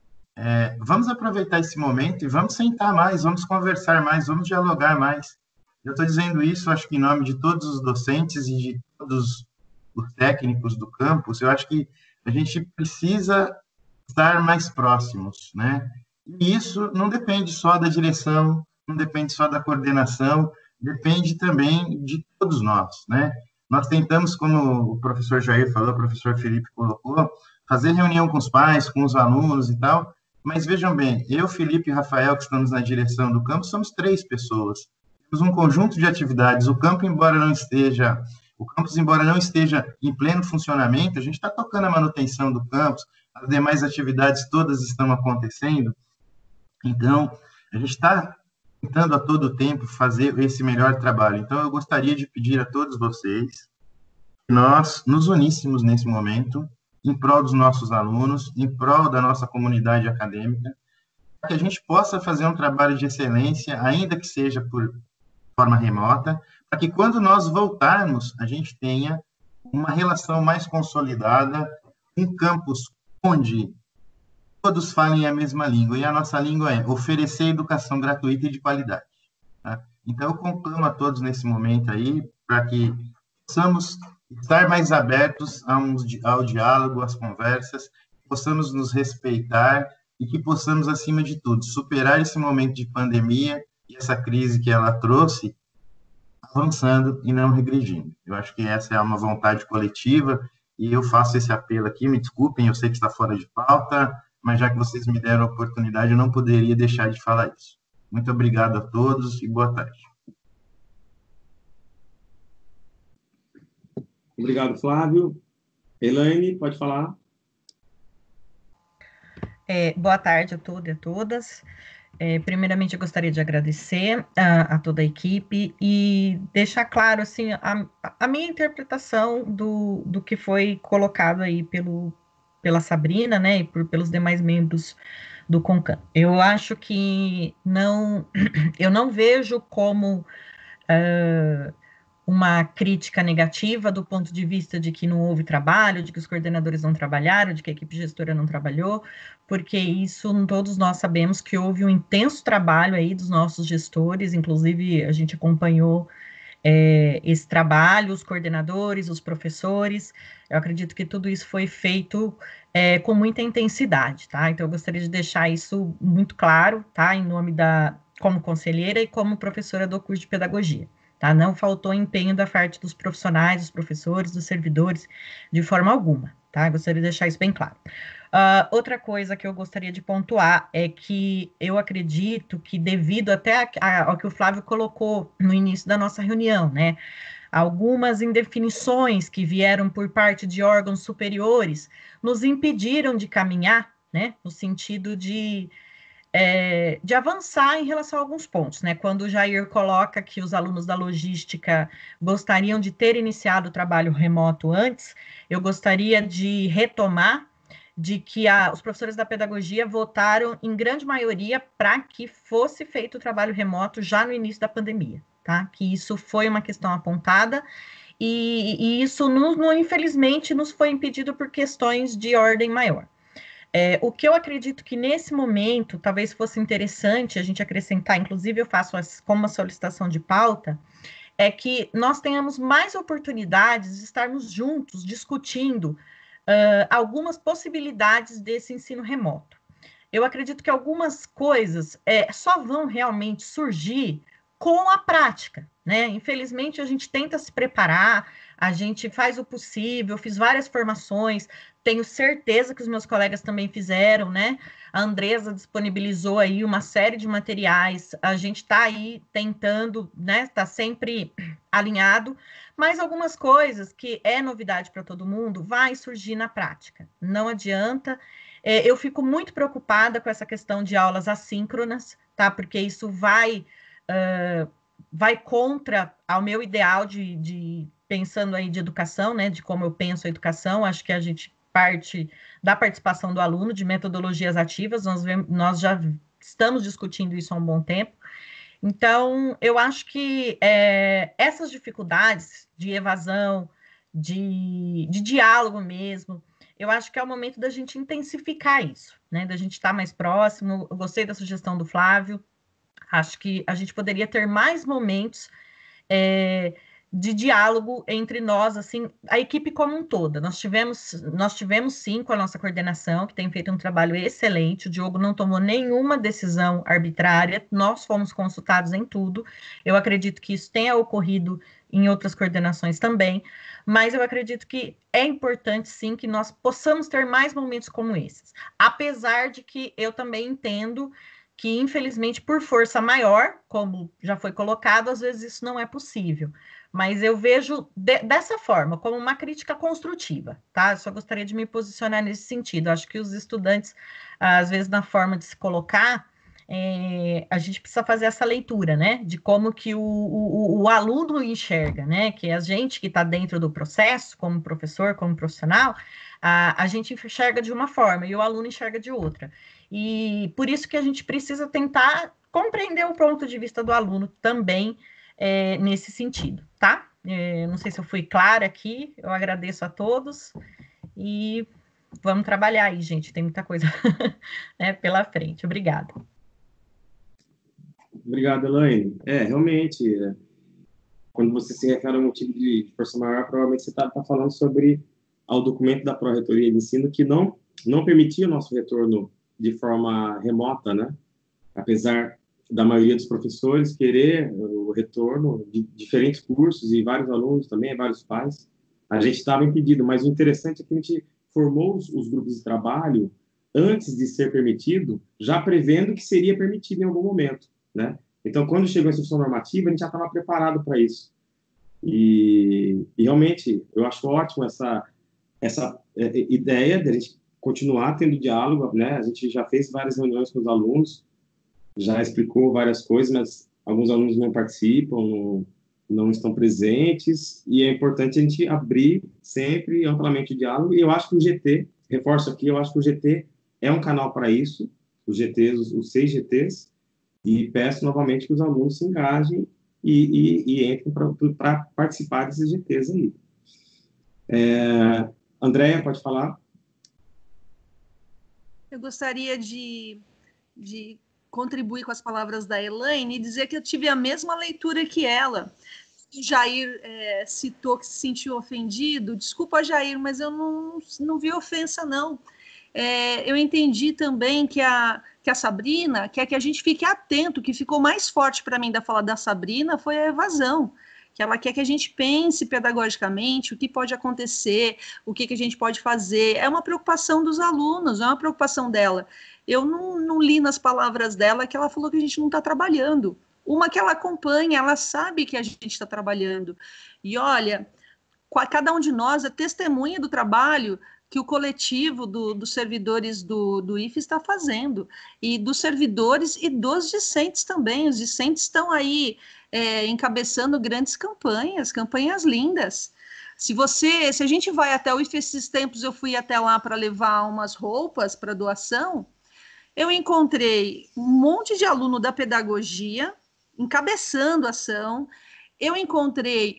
É, vamos aproveitar esse momento e vamos sentar mais, vamos conversar mais, vamos dialogar mais. Eu estou dizendo isso, acho que em nome de todos os docentes e de todos os técnicos do campus. Eu acho que a gente precisa estar mais próximos, né? E isso não depende só da direção, não depende só da coordenação, depende também de todos nós, né? Nós tentamos, como o professor Jair falou, o professor Felipe colocou, fazer reunião com os pais, com os alunos e tal, mas vejam bem, eu, Felipe e Rafael, que estamos na direção do campus, somos três pessoas. Temos um conjunto de atividades. O campo, embora não esteja... O campus, embora não esteja em pleno funcionamento, a gente está tocando a manutenção do campus, as demais atividades todas estão acontecendo, então, a gente está tentando a todo tempo fazer esse melhor trabalho. Então, eu gostaria de pedir a todos vocês que nós nos uníssemos nesse momento, em prol dos nossos alunos, em prol da nossa comunidade acadêmica, para que a gente possa fazer um trabalho de excelência, ainda que seja por forma remota, para que quando nós voltarmos, a gente tenha uma relação mais consolidada, um campus onde todos falem a mesma língua, e a nossa língua é oferecer educação gratuita e de qualidade. Tá? Então, eu conclamo a todos nesse momento aí, para que possamos estar mais abertos ao diálogo, às conversas, possamos nos respeitar e que possamos, acima de tudo, superar esse momento de pandemia e essa crise que ela trouxe, avançando e não regredindo. Eu acho que essa é uma vontade coletiva e eu faço esse apelo aqui, me desculpem, eu sei que está fora de pauta, mas já que vocês me deram a oportunidade, eu não poderia deixar de falar isso. Muito obrigado a todos e boa tarde. Obrigado, Flávio. Elaine, pode falar. É, boa tarde a todos e a todas. É, primeiramente, eu gostaria de agradecer a, a toda a equipe e deixar claro, assim, a, a minha interpretação do, do que foi colocado aí pelo, pela Sabrina, né, e por, pelos demais membros do CONCAN. Eu acho que não, eu não vejo como uh, uma crítica negativa do ponto de vista de que não houve trabalho, de que os coordenadores não trabalharam, de que a equipe gestora não trabalhou, porque isso todos nós sabemos que houve um intenso trabalho aí dos nossos gestores, inclusive a gente acompanhou é, esse trabalho, os coordenadores, os professores, eu acredito que tudo isso foi feito é, com muita intensidade, tá? Então eu gostaria de deixar isso muito claro, tá? Em nome da, como conselheira e como professora do curso de pedagogia. Tá? Não faltou empenho da parte dos profissionais, dos professores, dos servidores, de forma alguma, tá? Eu gostaria de deixar isso bem claro. Uh, outra coisa que eu gostaria de pontuar é que eu acredito que devido até a, a, ao que o Flávio colocou no início da nossa reunião, né, algumas indefinições que vieram por parte de órgãos superiores nos impediram de caminhar, né, no sentido de É, de avançar em relação a alguns pontos, né? Quando o Jair coloca que os alunos da logística gostariam de ter iniciado o trabalho remoto antes, eu gostaria de retomar de que a, os professores da pedagogia votaram em grande maioria para que fosse feito o trabalho remoto já no início da pandemia, tá? Que isso foi uma questão apontada e, e isso, no, no, infelizmente, nos foi impedido por questões de ordem maior. É, o que eu acredito que nesse momento talvez fosse interessante a gente acrescentar, inclusive eu faço as, como uma solicitação de pauta, é que nós tenhamos mais oportunidades de estarmos juntos discutindo uh, algumas possibilidades desse ensino remoto. Eu acredito que algumas coisas é, só vão realmente surgir com a prática, né? Infelizmente, a gente tenta se preparar, a gente faz o possível, fiz várias formações, tenho certeza que os meus colegas também fizeram, né? A Andresa disponibilizou aí uma série de materiais, a gente está aí tentando, né? Está sempre alinhado, mas algumas coisas que é novidade para todo mundo vai surgir na prática, não adianta. É, eu fico muito preocupada com essa questão de aulas assíncronas, tá? Porque isso vai... Uh, vai contra ao meu ideal de, de pensando aí de educação, né, de como eu penso a educação. Acho que a gente parte da participação do aluno, de metodologias ativas, nós, vemos, nós já estamos discutindo isso há um bom tempo. Então, eu acho que é, essas dificuldades de evasão, de, de diálogo mesmo, eu acho que é o momento da gente intensificar isso, né, da gente estar mais próximo. Eu gostei da sugestão do Flávio. Acho que a gente poderia ter mais momentos é, de diálogo entre nós, assim, a equipe como um todo. Nós tivemos, nós tivemos sim com a nossa coordenação, que tem feito um trabalho excelente. O Diogo não tomou nenhuma decisão arbitrária, nós fomos consultados em tudo. Eu acredito que isso tenha ocorrido em outras coordenações também, mas eu acredito que é importante sim que nós possamos ter mais momentos como esses. Apesar de que eu também entendo que, infelizmente, por força maior, como já foi colocado, às vezes isso não é possível. Mas eu vejo de, dessa forma, como uma crítica construtiva, tá? Eu só gostaria de me posicionar nesse sentido. Acho que os estudantes, às vezes, na forma de se colocar, é, a gente precisa fazer essa leitura, né? De como que o, o, o aluno enxerga, né? Que a gente que está dentro do processo, como professor, como profissional, a, a gente enxerga de uma forma e o aluno enxerga de outra. E por isso que a gente precisa tentar compreender o ponto de vista do aluno também é, nesse sentido, tá? É, não sei se eu fui clara aqui, eu agradeço a todos e vamos trabalhar aí, gente, tem muita coisa né, pela frente. Obrigada. Obrigado, Elaine. É, realmente, é, quando você se refere ao motivo de força maior, provavelmente você está tá falando sobre ao documento da Pró-Reitoria de Ensino que não, não permitia o nosso retorno de forma remota, né? Apesar da maioria dos professores querer o retorno de diferentes cursos e vários alunos também, vários pais, a gente estava impedido. Mas o interessante é que a gente formou os, os grupos de trabalho antes de ser permitido, já prevendo que seria permitido em algum momento, né? Então, quando chegou a instrução normativa, a gente já estava preparado para isso. E, e realmente, eu acho ótimo essa, essa é, ideia de a gente continuar tendo diálogo, né? A gente já fez várias reuniões com os alunos, já explicou várias coisas, mas alguns alunos não participam, não, não estão presentes, e é importante a gente abrir sempre amplamente o diálogo, e eu acho que o G T, reforço aqui, eu acho que o G T é um canal para isso, os G Ts, os, os seis G Ts, e peço novamente que os alunos se engajem e, e, e entrem para participar desses G Ts aí. É, Andréia, pode falar? Eu gostaria de, de contribuir com as palavras da Elaine e dizer que eu tive a mesma leitura que ela. O Jair é, citou que se sentiu ofendido. Desculpa, Jair, mas eu não, não vi ofensa, não. É, eu entendi também que a, que a Sabrina quer que a gente fique atento. O que ficou mais forte para mim da fala da Sabrina foi a evasão, que ela quer que a gente pense pedagogicamente o que pode acontecer, o que, que a gente pode fazer. É uma preocupação dos alunos, não é uma preocupação dela. Eu não, não li nas palavras dela que ela falou que a gente não está trabalhando. Uma que ela acompanha, ela sabe que a gente está trabalhando. E olha, cada um de nós é testemunha do trabalho que o coletivo do, dos servidores do, do I F E está fazendo, e dos servidores e dos discentes também. Os discentes estão aí é, encabeçando grandes campanhas, campanhas lindas. Se você, se a gente vai até o I F E, esses tempos eu fui até lá para levar umas roupas para doação, eu encontrei um monte de aluno da pedagogia encabeçando a ação. Eu encontrei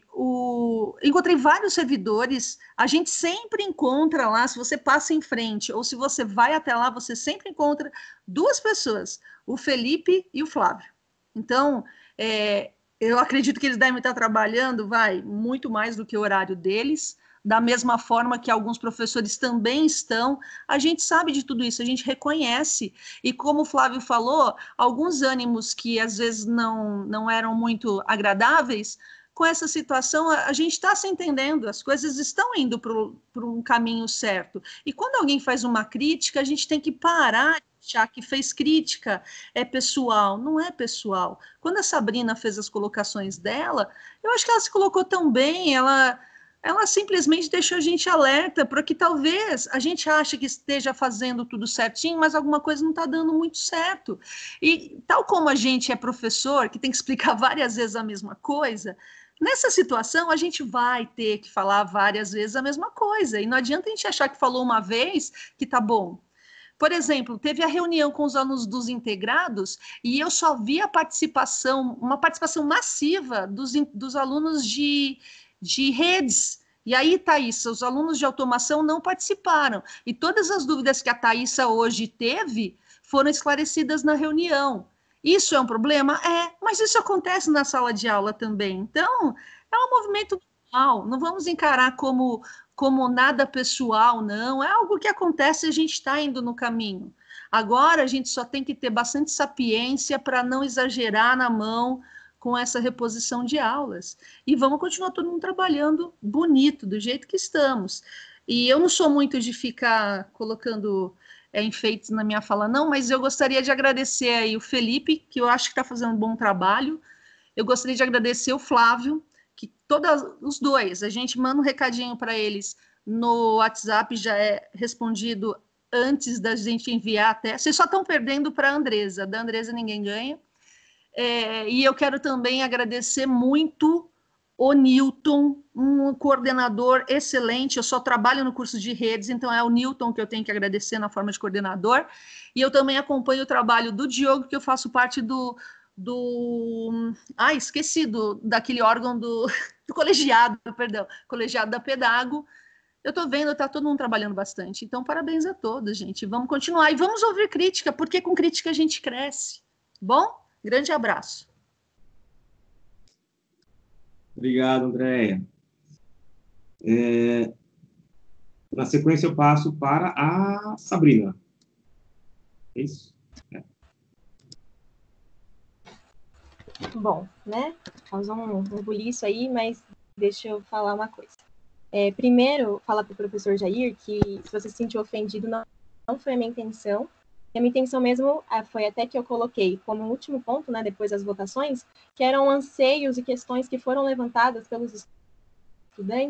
o, encontrei vários servidores. A gente sempre encontra lá, se você passa em frente ou se você vai até lá, você sempre encontra duas pessoas, o Felipe e o Flávio. Então, é, eu acredito que eles devem estar trabalhando, vai, muito mais do que o horário deles, da mesma forma que alguns professores também estão. A gente sabe de tudo isso, a gente reconhece. E como o Flávio falou, alguns ânimos que às vezes não, não eram muito agradáveis, com essa situação a, a gente está se entendendo, as coisas estão indo para um caminho certo. E quando alguém faz uma crítica, a gente tem que parar de achar que fez crítica, é pessoal. Não é pessoal. Quando a Sabrina fez as colocações dela, eu acho que ela se colocou tão bem, ela... ela simplesmente deixou a gente alerta para que talvez a gente ache que esteja fazendo tudo certinho, mas alguma coisa não está dando muito certo. E tal como a gente é professor, que tem que explicar várias vezes a mesma coisa, nessa situação a gente vai ter que falar várias vezes a mesma coisa. E não adianta a gente achar que falou uma vez que tá bom. Por exemplo, teve a reunião com os alunos dos integrados e eu só vi a participação, uma participação massiva dos, dos alunos de... de redes. E aí, Thaísa, os alunos de automação não participaram. E todas as dúvidas que a Thaísa hoje teve foram esclarecidas na reunião. Isso é um problema? É, mas isso acontece na sala de aula também. Então, é um movimento normal. Não vamos encarar como, como nada pessoal, não. É algo que acontece e a gente está indo no caminho. Agora, a gente só tem que ter bastante sapiência para não exagerar na mão com essa reposição de aulas. E vamos continuar todo mundo trabalhando bonito, do jeito que estamos. E eu não sou muito de ficar colocando é, enfeites na minha fala, não, mas eu gostaria de agradecer aí o Felipe, que eu acho que está fazendo um bom trabalho. Eu gostaria de agradecer o Flávio, que todos os dois, a gente manda um recadinho para eles no WhatsApp, já é respondido antes da gente enviar até. Vocês só estão perdendo para a Andresa, da Andresa ninguém ganha. É, e eu quero também agradecer muito o Newton, um coordenador excelente. Eu só trabalho no curso de redes, então é o Newton que eu tenho que agradecer na forma de coordenador. E eu também acompanho o trabalho do Diogo, que eu faço parte do... do ah, esqueci do, daquele órgão do, do colegiado, perdão, colegiado da Pedago. Eu estou vendo, está todo mundo trabalhando bastante. Então, parabéns a todos, gente. Vamos continuar. E vamos ouvir crítica, porque com crítica a gente cresce. Bom? Grande abraço. Obrigado, Andréia. É, na sequência, eu passo para a Sabrina. É isso? É. Bom, né? Causou um, um buliço aí, mas deixa eu falar uma coisa. É, primeiro, falar para o professor Jair que se você se sentiu ofendido, não, não foi a minha intenção. E a minha intenção mesmo foi até que eu coloquei como último ponto, né, depois das votações, que eram anseios e questões que foram levantadas pelos estudantes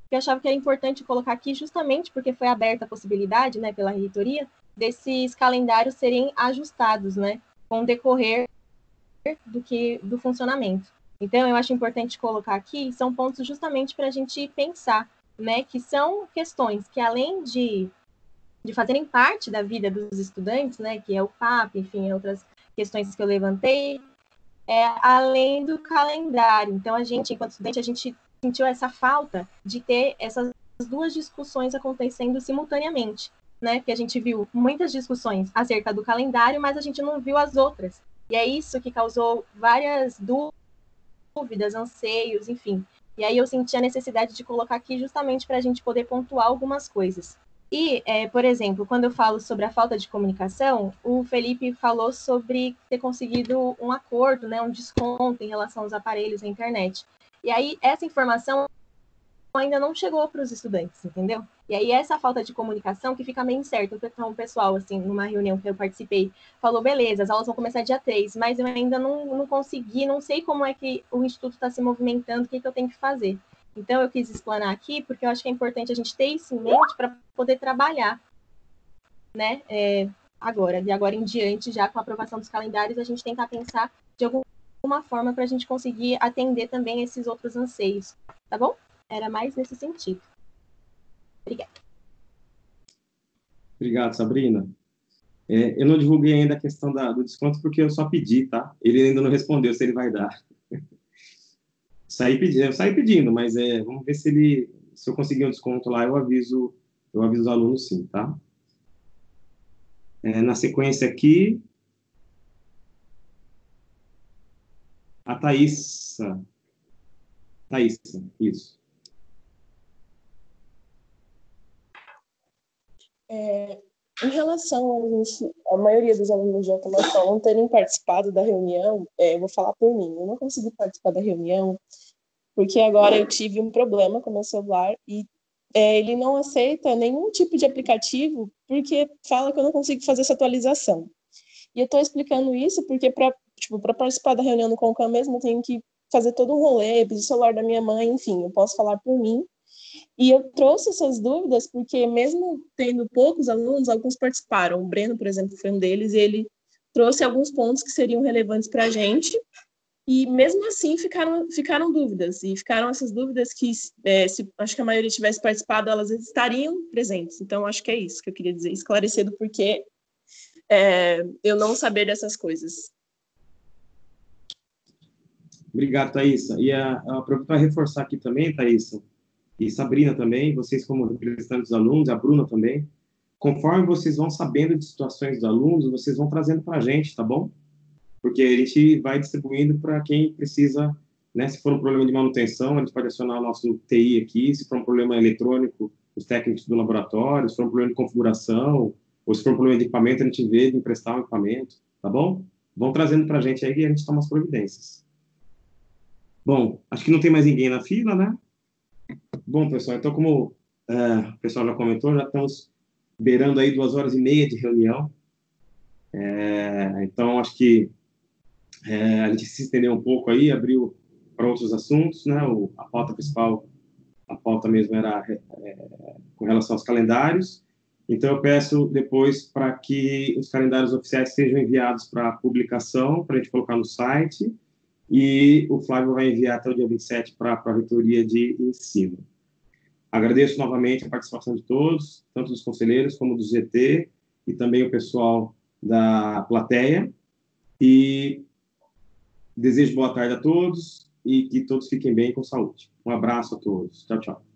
Eu achava que era importante colocar aqui justamente porque foi aberta a possibilidade, né, pela reitoria, desses calendários serem ajustados, né, com o decorrer do, que, do funcionamento. Então, eu acho importante colocar aqui, são pontos justamente para a gente pensar, né, que são questões que, além de, de fazerem parte da vida dos estudantes, né, que é o P A P, enfim, outras questões que eu levantei, é, além do calendário. Então, a gente, enquanto estudante, a gente sentiu essa falta de ter essas duas discussões acontecendo simultaneamente, né? Porque a gente viu muitas discussões acerca do calendário, mas a gente não viu as outras. E é isso que causou várias dúvidas, anseios, enfim. E aí eu senti a necessidade de colocar aqui justamente para a gente poder pontuar algumas coisas. E, é, por exemplo, quando eu falo sobre a falta de comunicação, o Felipe falou sobre ter conseguido um acordo, né, um desconto em relação aos aparelhos e à internet. E aí, essa informação ainda não chegou para os estudantes, entendeu? E aí, essa falta de comunicação que fica meio incerto. Então, o pessoal, assim, numa reunião que eu participei, falou, beleza, as aulas vão começar dia três, mas eu ainda não, não consegui, não sei como é que o Instituto está se movimentando, o que, que eu tenho que fazer. Então, eu quis explanar aqui, porque eu acho que é importante a gente ter isso em mente para poder trabalhar, né? É, agora, de agora em diante, já com a aprovação dos calendários, a gente tentar pensar de alguma forma para a gente conseguir atender também esses outros anseios, tá bom? Era mais nesse sentido. Obrigada. Obrigado, Sabrina. É, eu não divulguei ainda a questão da, do desconto porque eu só pedi, tá? Ele ainda não respondeu se ele vai dar. Saí pedindo, eu saí pedindo, mas é, vamos ver se ele, se eu conseguir um desconto lá, eu aviso, eu aviso os alunos sim, tá? É, na sequência aqui, a Thaísa. Thaísa, isso. É, em relação a, gente, a maioria dos alunos de automação não terem participado da reunião, é, eu vou falar por mim, eu não consegui participar da reunião porque agora eu tive um problema com o meu celular e é, ele não aceita nenhum tipo de aplicativo porque fala que eu não consigo fazer essa atualização. E eu estou explicando isso porque para tipo, para participar da reunião no Concam mesmo eu tenho que fazer todo um rolê, pedir o celular da minha mãe, enfim, eu posso falar por mim. E eu trouxe essas dúvidas porque, mesmo tendo poucos alunos, alguns participaram. O Breno, por exemplo, foi um deles, e ele trouxe alguns pontos que seriam relevantes para a gente, e mesmo assim ficaram, ficaram dúvidas, e ficaram essas dúvidas que, é, se acho que a maioria tivesse participado, elas estariam presentes. Então, acho que é isso que eu queria dizer, esclarecer do porquê é, eu não saber dessas coisas. Obrigado, Thaísa. E a, a, para reforçar aqui também, Thaísa, e Sabrina também, vocês como representantes dos alunos, a Bruna também, conforme vocês vão sabendo de situações dos alunos, vocês vão trazendo para a gente, tá bom? Porque a gente vai distribuindo para quem precisa, né? Se for um problema de manutenção, a gente pode acionar o nosso T I aqui, se for um problema eletrônico, os técnicos do laboratório, se for um problema de configuração, ou se for um problema de equipamento, a gente vê de emprestar um equipamento, tá bom? Vão trazendo para a gente aí e a gente toma as providências. Bom, acho que não tem mais ninguém na fila, né? Bom, pessoal, então, como uh, o pessoal já comentou, já estamos beirando aí duas horas e meia de reunião. É, então, acho que é, a gente se estendeu um pouco aí, abriu para outros assuntos, né? O, a pauta principal, a pauta mesmo era é, com relação aos calendários. Então, eu peço depois para que os calendários oficiais sejam enviados para publicação, para a gente colocar no site, e o Flávio vai enviar até o dia vinte e sete para a reitoria de ensino. Agradeço novamente a participação de todos, tanto dos conselheiros como do G T, e também o pessoal da plateia, e desejo boa tarde a todos, e que todos fiquem bem com saúde. Um abraço a todos. Tchau, tchau.